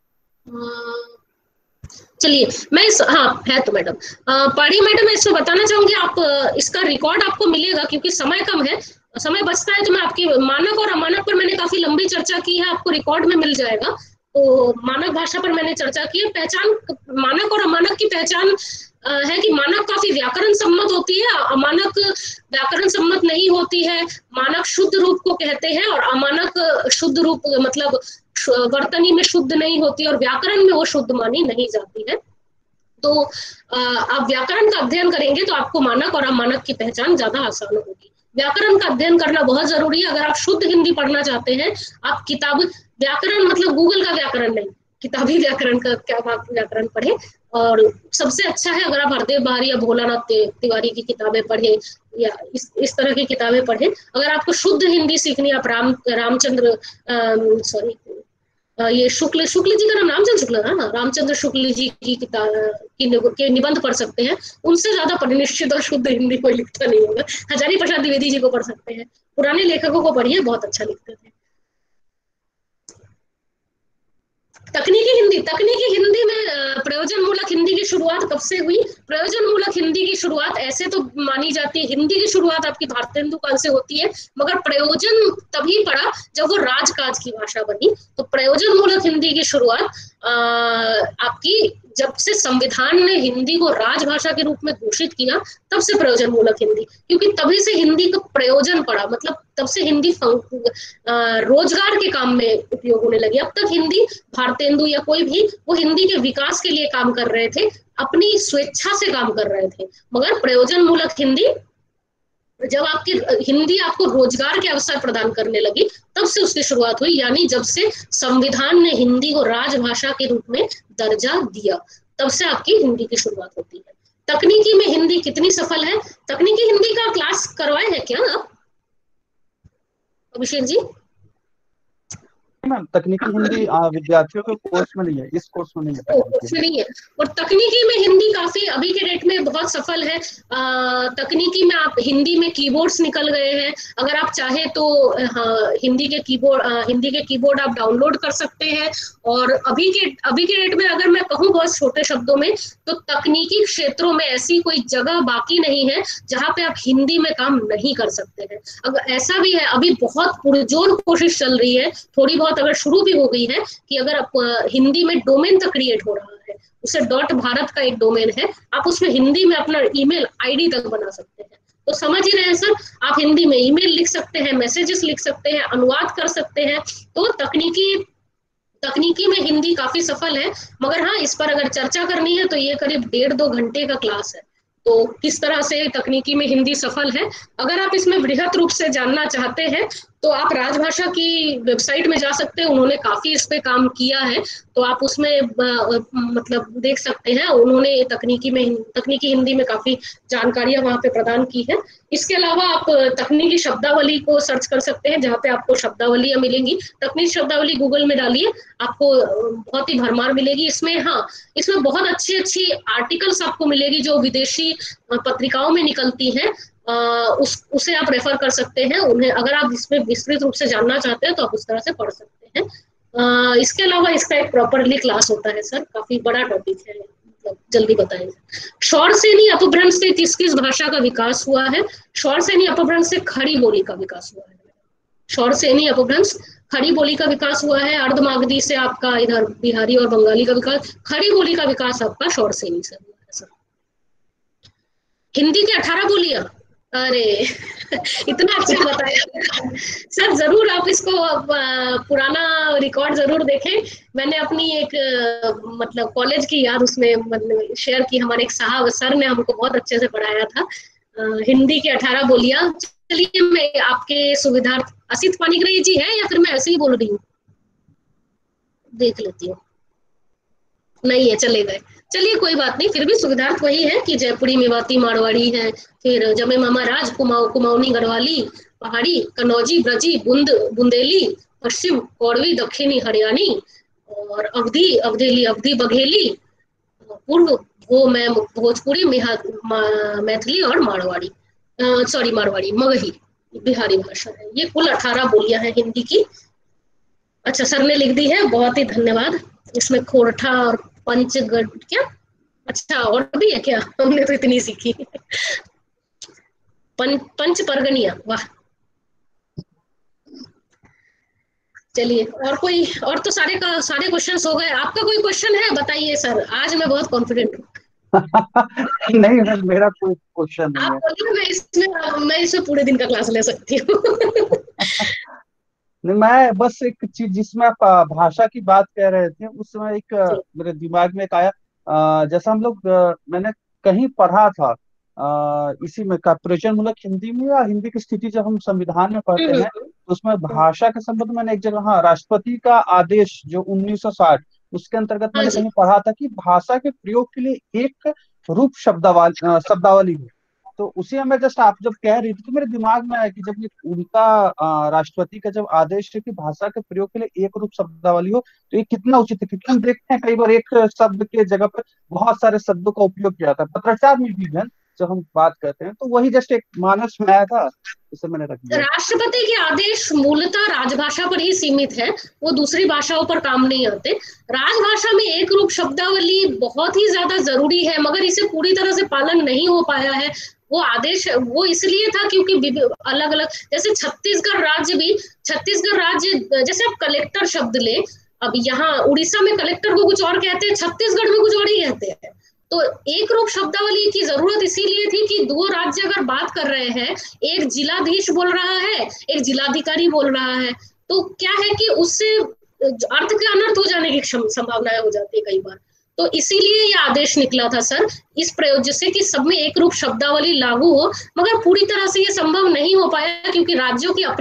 चलिए मैं हाँ है तो मैडम, पाड़ी मैडम, मैं इसमें बताना चाहूंगी, आप इसका रिकॉर्ड आपको मिलेगा, क्योंकि समय कम है, समय बचता है, तो मैं आपकी मानक और अमानक पर मैंने काफी लंबी चर्चा की है, आपको रिकॉर्ड में मिल जाएगा। तो मानक भाषा पर मैंने चर्चा की है। पहचान, मानक और अमानक की पहचान है कि मानक काफी व्याकरण सम्मत होती है, अमानक व्याकरण सम्मत नहीं होती है। मानक शुद्ध रूप को कहते हैं, और अमानक शुद्ध रूप मतलब वर्तनी में शुद्ध नहीं होती, और व्याकरण में वो शुद्ध मानी नहीं जाती है। तो आप व्याकरण का अध्ययन करेंगे तो आपको मानक और अमानक की पहचान ज्यादा आसान होगी। व्याकरण का अध्ययन करना बहुत जरूरी है। अगर आप शुद्ध हिंदी पढ़ना चाहते हैं, आप किताब व्याकरण मतलब गूगल का व्याकरण नहीं, किताबी व्याकरण का क्या व्याकरण पढ़े, और सबसे अच्छा है अगर आप हरदेव बहारी या भोलानाथ तिवारी की किताबें पढ़े या इस तरह की किताबें पढ़े। अगर आपको शुद्ध हिंदी सीखनी है, आप रामचंद्र सॉरी ये शुक्ल शुक्ल जी का नाम रामचंद्र शुक्ल है ना, रामचंद्र शुक्ल जी की किताब के निबंध पढ़ सकते हैं। उनसे ज्यादा परिनिश्चित और शुद्ध हिंदी कोई लिखता नहीं होगा। हजारी प्रसाद द्विवेदी जी को पढ़ सकते हैं, पुराने लेखकों को पढ़िए, बहुत अच्छा लिखते थे। तकनीकी हिंदी में प्रयोजन मूलक हिंदी की शुरुआत कब से हुई? प्रयोजन मूलक हिंदी की शुरुआत ऐसे तो मानी जाती है, हिंदी की शुरुआत आपकी भारतेंदु काल से होती है, मगर प्रयोजन तभी पड़ा जब वो राजकाज की भाषा बनी। तो प्रयोजन मूलक हिंदी की शुरुआत आपकी जब से संविधान ने हिंदी को राजभाषा के रूप में घोषित किया, तब से प्रयोजन मूलक हिंदी, क्योंकि तभी से हिंदी का प्रयोजन पड़ा, मतलब तब से हिंदी रोजगार के काम में उपयोग होने लगी। अब तक हिंदी भारतेंदु या कोई भी वो हिंदी के विकास के लिए काम कर रहे थे, अपनी स्वेच्छा से काम कर रहे थे। मगर प्रयोजन मूलक हिंदी जब आपकी हिंदी आपको रोजगार के अवसर प्रदान करने लगी, तब से उसकी शुरुआत हुई, यानी जब से संविधान ने हिंदी को राजभाषा के रूप में दर्जा दिया, तब से आपकी हिंदी की शुरुआत होती है। तकनीकी में हिंदी कितनी सफल है? तकनीकी हिंदी का क्लास करवाए हैं क्या आप अभिषेक जी?
मैम तकनीकी हिंदी विद्यार्थियों के कोर्स में नहीं है, इस कोर्स में नहीं है तकनीकी
नहीं है। और तकनीकी में हिंदी काफी अभी के डेट में बहुत सफल है। तकनीकी में आप हिंदी में कीबोर्ड्स निकल गए हैं, अगर आप चाहे तो हिंदी के कीबोर्ड आप डाउनलोड कर सकते हैं। और अभी के डेट में अगर मैं कहूँ बहुत छोटे शब्दों में, तो तकनीकी क्षेत्रों में ऐसी कोई जगह बाकी नहीं है जहाँ पे आप हिंदी में काम नहीं कर सकते हैं। अगर ऐसा भी है, अभी बहुत पुरजोर कोशिश चल रही है, थोड़ी बहुत अगर शुरू भी हो गई है, कि अगर आप हिंदी में डोमेन तक क्रिएट हो रहा है, उसे .भारत का एक डोमेन है, आप उसमें हिंदी में अपना ईमेल आईडी तक बना सकते हैं। तो समझ ही रहे हैं सर, आप हिंदी में ईमेल लिख सकते हैं, मैसेजेस लिख सकते हैं, अनुवाद कर सकते हैं। तो तकनीकी में हिंदी काफी सफल है। मगर हाँ, इस पर अगर चर्चा करनी है तो ये करीब 1.5-2 घंटे का क्लास है। तो किस तरह से तकनीकी में हिंदी सफल है, अगर आप इसमें वृहत रूप से जानना चाहते हैं तो आप राजभाषा की वेबसाइट में जा सकते हैं, उन्होंने काफी इस पे काम किया है। तो आप उसमें मतलब देख सकते हैं, उन्होंने तकनीकी हिंदी में काफी जानकारियां वहां पे प्रदान की है। इसके अलावा आप तकनीकी शब्दावली को सर्च कर सकते हैं, जहाँ पे आपको शब्दावलियां मिलेंगी। तकनीकी शब्दावली गूगल में डालिए, आपको बहुत ही भरमार मिलेगी। इसमें बहुत अच्छी अच्छी आर्टिकल्स आपको मिलेगी जो विदेशी पत्रिकाओं में निकलती हैं। उसे आप रेफर कर सकते हैं उन्हें, अगर आप इसमें विस्तृत रूप से जानना चाहते हैं तो आप उस तरह से पढ़ सकते हैं। इसके अलावा इसका एक प्रॉपरली क्लास होता है सर, काफी बड़ा टॉपिक है, मतलब जल्दी बताएं। शौरसेनी अपभ्रंश से किस किस भाषा का विकास हुआ है? शौरसेनी अपभ्रंश से खड़ी बोली का विकास हुआ है। शौरसेनी अपभ्रंश खड़ी बोली का विकास हुआ है। अर्धमागधी से आपका इधर बिहारी और बंगाली का विकास, खड़ी बोली का विकास आपका शौरसेनी से हुआ है सर। हिंदी की 18 बोलियां, अरे इतना अच्छा बताया सर। जरूर आप इसको पुराना रिकॉर्ड जरूर देखें। मैंने अपनी एक मतलब कॉलेज की याद उसमें मतलब शेयर की। हमारे एक साहब सर ने हमको बहुत अच्छे से पढ़ाया था हिंदी की 18 बोलियां। चलिए, मैं आपके सुविधार्थ असित पानीग्राही जी है या फिर मैं ऐसे ही बोल रही हूँ, देख लेती हूँ। नहीं है, चले गए। चलिए कोई बात नहीं, फिर भी सुविधार्थ वही है कि जयपुरी, मेवाती, मारवाड़ी है, फिर जमे मामा राज, कुमाऊनी, गढ़वाली, पहाड़ी, कन्नौजी, ब्रजी, बुंदेली, पश्चिम, कौड़वी, दक्षिणी, हरियाणी, और अवधेली, अवधी, बघेली, पूर्व भोजपुरी, मैथिली और मारवाड़ी, सॉरी मारवाड़ी, मगही बिहारी भाषा है। ये कुल 18 बोलियां हैं हिंदी की। अच्छा, सर ने लिख दी है, बहुत ही धन्यवाद। इसमें खोरठा और पंचगढ़ क्या, अच्छा और भी है क्या? हमने तो इतनी सीखी। पंच परगनिया, वाह। चलिए, और तो सारे क्वेश्चंस हो गए। आपका कोई क्वेश्चन है बताइए सर, आज मैं बहुत कॉन्फिडेंट हूँ।
नहीं मैम, मेरा कोई क्वेश्चन नहीं
आप
है।
बोलिए, मैं इसमें पूरे दिन का क्लास ले सकती हूँ।
नहीं, मैं बस एक चीज, जिसमें आप भाषा की बात कह रहे थे, उस समय एक मेरे दिमाग में एक आया। जैसा हम लोग मैंने कहीं पढ़ा था इसी में का प्रयोजन मूलक हिंदी में, या हिंदी की स्थिति जब हम संविधान में पढ़ते हैं, तो उसमें भाषा के संबंध में मैंने एक जगह, हाँ, राष्ट्रपति का आदेश जो 1960 उसके अंतर्गत
हाँ
मैंने
जी।
कहीं पढ़ा था कि भाषा के प्रयोग के लिए एक रूप शब्दावली हो। तो उसी में जस्ट आप जब कह रही थी तो मेरे दिमाग में आया कि जब ये उनका राष्ट्रपति का जब आदेश है कि भाषा के प्रयोग के लिए एक रूप शब्दावली हो, तो ये कितना उचित है, क्योंकि हम देखते हैं कई बार एक शब्द के जगह पर बहुत सारे शब्दों का उपयोग किया जाता है पत्राचार में भी है। जब हम बात करते हैं तो वही जस्ट एक मानस में आया था, इसे मैंने रख दिया।
राष्ट्रपति के आदेश मूलतः राजभाषा पर ही सीमित है, वो दूसरी भाषाओं पर काम नहीं आते। राजभाषा में एक रूप शब्दावली बहुत ही ज्यादा जरूरी है, मगर इसे पूरी तरह से पालन नहीं हो पाया है। वो आदेश वो इसलिए था क्योंकि अलग अलग, जैसे छत्तीसगढ़ राज्य, जैसे आप कलेक्टर शब्द ले, अब यहाँ उड़ीसा में कलेक्टर को कुछ और कहते हैं, छत्तीसगढ़ में कुछ और ही कहते हैं। तो एक रूप शब्दावली की जरूरत इसीलिए थी कि दो राज्य अगर बात कर रहे हैं, एक जिलाधीश बोल रहा है, एक जिलाधिकारी बोल रहा है, तो क्या है कि उससे अर्थ के अनर्थ हो जाने की संभावनाएं हो जाती है कई बार। तो इसीलिए ये आदेश निकला था सर, इस प्रयोग जिससे कि सब में एक रूप शब्दावली लागू हो। मगर पूरी तरह से ये संभव नहीं हो पाया क्योंकि राज्यों की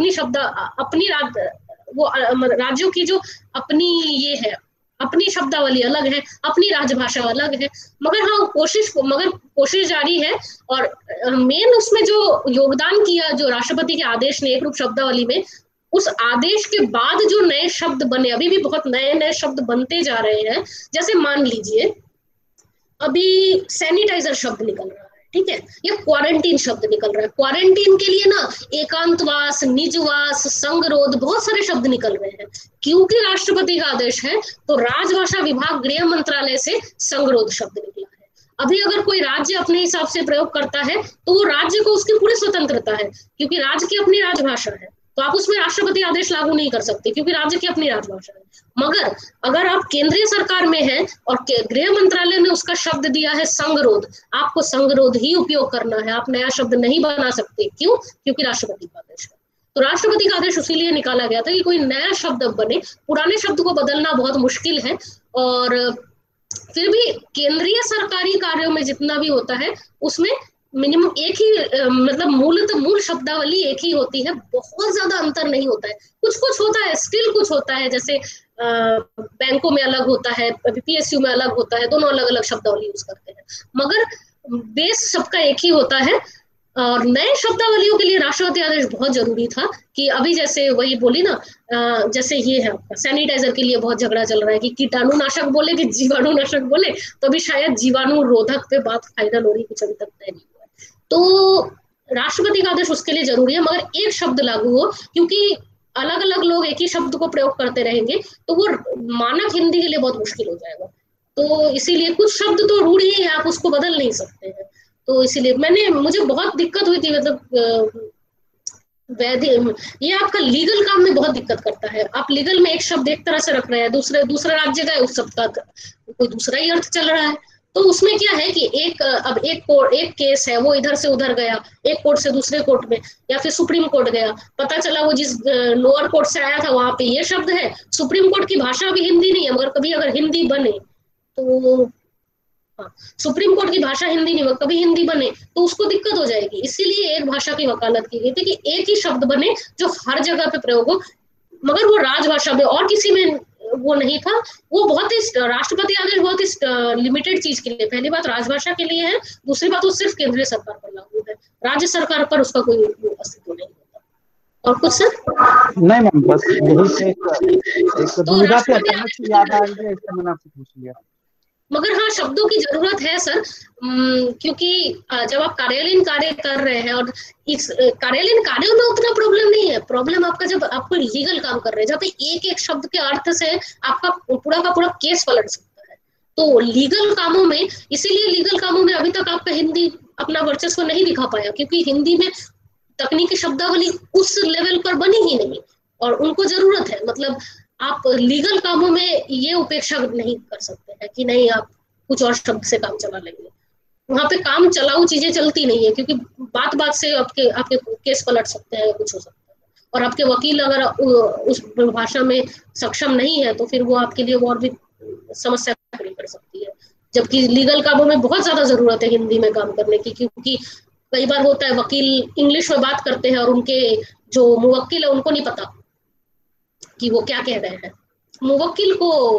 राज्यों की जो अपनी ये है, अपनी शब्दावली अलग है, अपनी राजभाषा अलग है। मगर कोशिश जारी है। और मेन उसमें जो योगदान किया जो राष्ट्रपति के आदेश ने एक रूप शब्दावली में, उस आदेश के बाद जो नए शब्द बने, अभी भी बहुत नए नए शब्द बनते जा रहे हैं। जैसे मान लीजिए अभी सैनिटाइजर शब्द निकल रहा है, ठीक है, या क्वारंटीन शब्द निकल रहा है। क्वारंटीन के लिए ना एकांतवास, निजवास, संगरोध, बहुत सारे शब्द निकल रहे हैं। क्योंकि राष्ट्रपति का आदेश है तो राजभाषा विभाग, गृह मंत्रालय से संगरोध शब्द निकला है। अभी अगर कोई राज्य अपने हिसाब से प्रयोग करता है तो वो राज्य को उसकी पूरी स्वतंत्रता है, क्योंकि राज्य की अपनी राजभाषा है, तो आप उसमें राष्ट्रपति आदेश लागू नहीं कर सकते क्योंकि राज्य की अपनी राजभाषा है। मगर अगर आप केंद्रीय सरकार में हैं और गृह मंत्रालय ने उसका शब्द दिया है संगरोध, आपको संगरोध ही उपयोग करना है, आप नया शब्द नहीं बना सकते। क्यों? क्योंकि राष्ट्रपति का आदेश है। तो राष्ट्रपति का आदेश उसीलिए निकाला गया था कि कोई नया शब्द बने, पुराने शब्द को बदलना बहुत मुश्किल है। और फिर भी केंद्रीय सरकारी कार्यों में जितना भी होता है उसमें मिनिमम एक ही मतलब मूल शब्दावली एक ही होती है, बहुत ज्यादा अंतर नहीं होता है। कुछ कुछ होता है, स्टिल कुछ होता है, जैसे बैंकों में अलग होता है, पीएसयू में अलग होता है, दोनों अलग अलग शब्दावली यूज करते हैं, मगर बेस सबका एक ही होता है। और नए शब्दावलियों के लिए राष्ट्रपति आदेश बहुत जरूरी था कि अभी जैसे वही बोली ना, जैसे ये है आपका सैनिटाइजर के लिए बहुत झगड़ा चल रहा है कि कीटाणुनाशक बोले कि जीवाणुनाशक बोले, तो अभी शायद जीवाणु रोधक पे बात फाइनल हो रही, कुछ अभी तक तय नहीं हुआ। तो राष्ट्रपति का आदेश उसके लिए जरूरी है, मगर एक शब्द लागू हो, क्योंकि अलग अलग लोग एक ही शब्द को प्रयोग करते रहेंगे तो वो मानक हिंदी के लिए बहुत मुश्किल हो जाएगा। तो इसीलिए कुछ शब्द तो रूढ़ ही है, आप उसको बदल नहीं सकते हैं। तो इसीलिए मुझे बहुत दिक्कत हुई थी, मतलब ये आपका लीगल काम में बहुत दिक्कत करता है। आप लीगल में एक शब्द एक तरह से रख रहे हैं, दूसरे राज्य का उस शब्द का कोई दूसरा ही अर्थ चल रहा है। तो उसमें क्या है कि एक केस है, वो इधर से उधर गया, एक कोर्ट से दूसरे कोर्ट में, या फिर सुप्रीम कोर्ट गया, पता चला वो जिस लोअर कोर्ट से आया था वहां पे ये शब्द है, सुप्रीम कोर्ट की भाषा भी हिंदी नहीं है, मगर कभी अगर हिंदी बने तो सुप्रीम कोर्ट की भाषा हिंदी नहीं, कभी हिंदी बने तो उसको दिक्कत हो जाएगी। इसीलिए एक भाषा की वकालत की गई थी कि एक ही शब्द बने जो हर जगह पे प्रयोग हो, मगर वो राजभाषा में, और किसी में वो नहीं था। वो बहुत ही राष्ट्रपति आदेश बहुत ही लिमिटेड चीज के लिए, पहली बात राजभाषा के लिए है, दूसरी बात वो सिर्फ केंद्रीय सरकार पर लागू है, राज्य सरकार पर उसका कोई अस्तित्व नहीं होता। और कुछ सर?
नहीं मैम, बस यही से एक दुविधा से अचानक से याद आ गया, इसलिए मैंने आपसे पूछ लिया।
मगर हाँ, शब्दों की जरूरत है सर, क्योंकि जब आप कार्यालयीन कार्य कर रहे हैं, और इस कार्यालयीन कार्यों में उतना प्रॉब्लम नहीं है, प्रॉब्लम आपका जब आप कोई लीगल काम कर रहे हैं, जहाँ पे एक एक शब्द के अर्थ से आपका पूरा का पूरा केस पलट सकता है। तो लीगल कामों में, इसीलिए लीगल कामों में अभी तक आपका हिंदी अपना वर्चस्व नहीं दिखा पाया, क्योंकि हिंदी में तकनीकी शब्दावली उस लेवल पर बनी ही नहीं, और उनको जरूरत है। मतलब आप लीगल कामों में ये उपेक्षा नहीं कर सकते हैं कि नहीं आप कुछ और शब्द से काम चला लेंगे, वहां पे काम चलाऊ चीजें चलती नहीं है, क्योंकि बात बात से आपके केस पलट सकते हैं, कुछ हो सकता है। और आपके वकील अगर उस भाषा में सक्षम नहीं है तो फिर वो आपके लिए और भी समस्या खड़ी कर सकती है। जबकि लीगल कामों में बहुत ज्यादा जरूरत है हिंदी में काम करने की, क्योंकि कई बार होता है वकील इंग्लिश में बात करते हैं और उनके जो मुवक्किल है उनको नहीं पता कि वो क्या कह रहे हैं। मुवक्किल को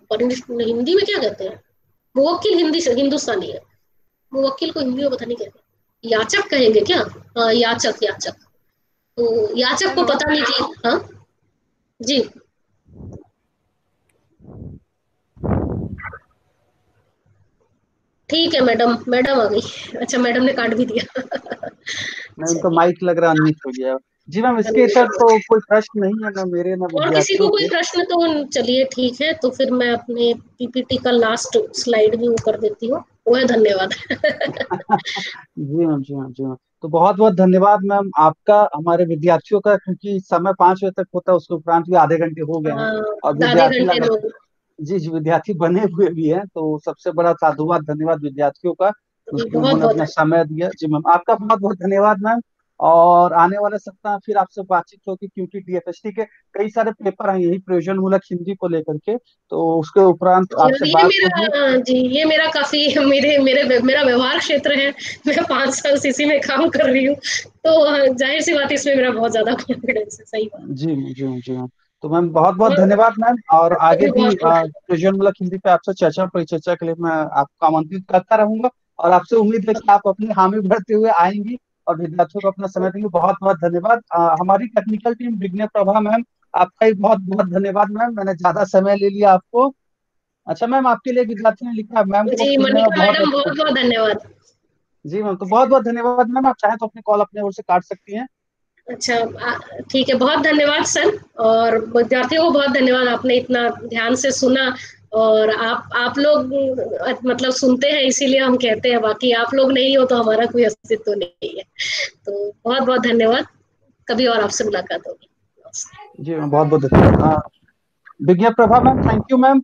पर हिंदी में क्या कहते हैं? मुवक्किल हिंदी से हिंदुस्तानी है, मुवक्किल को हिंदी में पता नहीं कहते, याचक कहेंगे क्या? हाँ, याचक, याचक। तो याचक को
हेलो।
पता नहीं कि, हाँ जी, ठीक है मैडम, मैडम आ गई। अच्छा, मैडम ने काट भी दिया।
नहीं, उनका
चलिए,
माइक लग रहा अनम्यूट हो गया। जी मैम, इसके इतर
धन्यवाद।
तो कोई प्रश्न नहीं है, ना मेरे ना
और किसी को
विद्यार्थियों
कोई
के।
प्रश्न तो चलिए ठीक है, तो फिर मैं अपने पीपीटी का लास्ट स्लाइड भी वो कर देती हूँ, वो है धन्यवाद।
जी मैम, जी मैम, जी मैम। तो बहुत बहुत धन्यवाद मैम आपका, हमारे विद्यार्थियों का, क्योंकि समय 5 बजे तक होता है, उसके उपरांत भी आधे घंटे हो गए हैं
हाँ,
और
आधे
विद्यार्थी
घंटे
लगा।
दो।
जी जी, विद्यार्थी बने हुए भी हैं, तो सबसे बड़ा साधुवाद, धन्यवाद विद्यार्थियों का, क्योंकि
बहुत
उन्होंने
बहुत
अपना समय दिया। जी मैम, आपका बहुत बहुत धन्यवाद मैम। और आने वाले सप्ताह फिर आपसे बातचीत होगी, क्योंकि डीएफएसटी के कई सारे पेपर हैं यही प्रयोजन मूलक हिंदी को लेकर के, तो उसके उपरांत आपसे
ये
बात होगी।
मेरा जी, ये मेरा काफी मेरे मेरे मेरा व्यवहार क्षेत्र है। मैं 5 साल से इसी में काम कर रही हूँ, तो जाहिर सी बात है, इसमें मेरा बहुत ज्यादा कॉन्फिडेंस है। सही बात।
जी मैम, जी मैम, जी मैम। तो मैम बहुत बहुत
और
धन्यवाद मैम, और
आपको
आगे
भी
भी
बहुत
प्रयोजन मूलक हिंदी पे आपसे चर्चा परिचर्चा के लिए मैं आपको आमंत्रित करता रहूंगा, और आपसे उम्मीद है कि आप अपनी हामी भरते हुए आएंगी और विद्यार्थियों को अपना समय देंगे। बहुत बहुत धन्यवाद। हमारी टेक्निकल टीम विघ्न प्रभा मैम, आपका भी बहुत बहुत धन्यवाद मैम, मैंने ज्यादा समय ले लिया आपको। अच्छा मैम, आपके लिए विद्यार्थी ने लिखा है, मैम को
जी,
सुनने में
मनिका
बहुत
मैडम,
अच्छा।
बहुत बहुत धन्यवाद।
जी मैम, तो बहुत बहुत धन्यवाद मैम, आप चाहें तो अपनी कॉल अपने ओर से काट सकती हैं।
अच्छा, ठीक है, बहुत धन्यवाद सर। और विद्यार्थियों को बहुत धन्यवाद, आपने इतना ध्यान से सुना। और आप लोग मतलब सुनते हैं, इसीलिए हम कहते हैं, बाकी आप लोग नहीं हो तो हमारा कोई अस्तित्व नहीं है। तो बहुत बहुत धन्यवाद। कभी और आपसे मुलाकात होगी।
जी मैम, बहुत बहुत धन्यवाद। Vigyan Prabha ma'am, thank you ma'am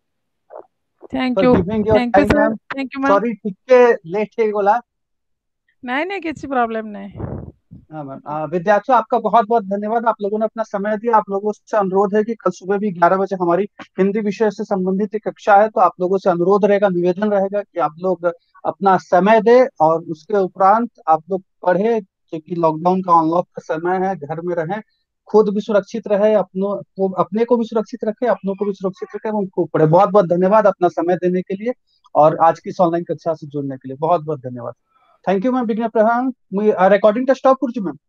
thank
for
you.
Giving your
thank you
time
sir.
Ma'am.
Thank you ma'am.
Sorry ଟିକେ लेट ହେଇଗଲା।
नहीं नहीं, किसी प्रॉब्लम नहीं।
हाँ मैम, विद्यार्थियों आपका बहुत बहुत धन्यवाद, आप लोगों ने अपना समय दिया। आप लोगों से अनुरोध है कि कल सुबह भी 11 बजे हमारी हिंदी विषय से संबंधित एक कक्षा है, तो आप लोगों से अनुरोध रहेगा, निवेदन रहेगा कि आप लोग अपना समय दें, और उसके उपरांत आप लोग पढ़े, क्योंकि लॉकडाउन का अनलॉक का समय है, घर में रहें, खुद भी सुरक्षित रहे, अपने को भी सुरक्षित रखें, अपनों को भी सुरक्षित रखें, এবং खूब पढ़े। बहुत बहुत धन्यवाद अपना समय देने के लिए, और आज की इस ऑनलाइन कक्षा से जुड़ने के लिए बहुत बहुत धन्यवाद। Thank you ma'am, Vighna Pradhan. Recording टा स्टॉप कर मैम।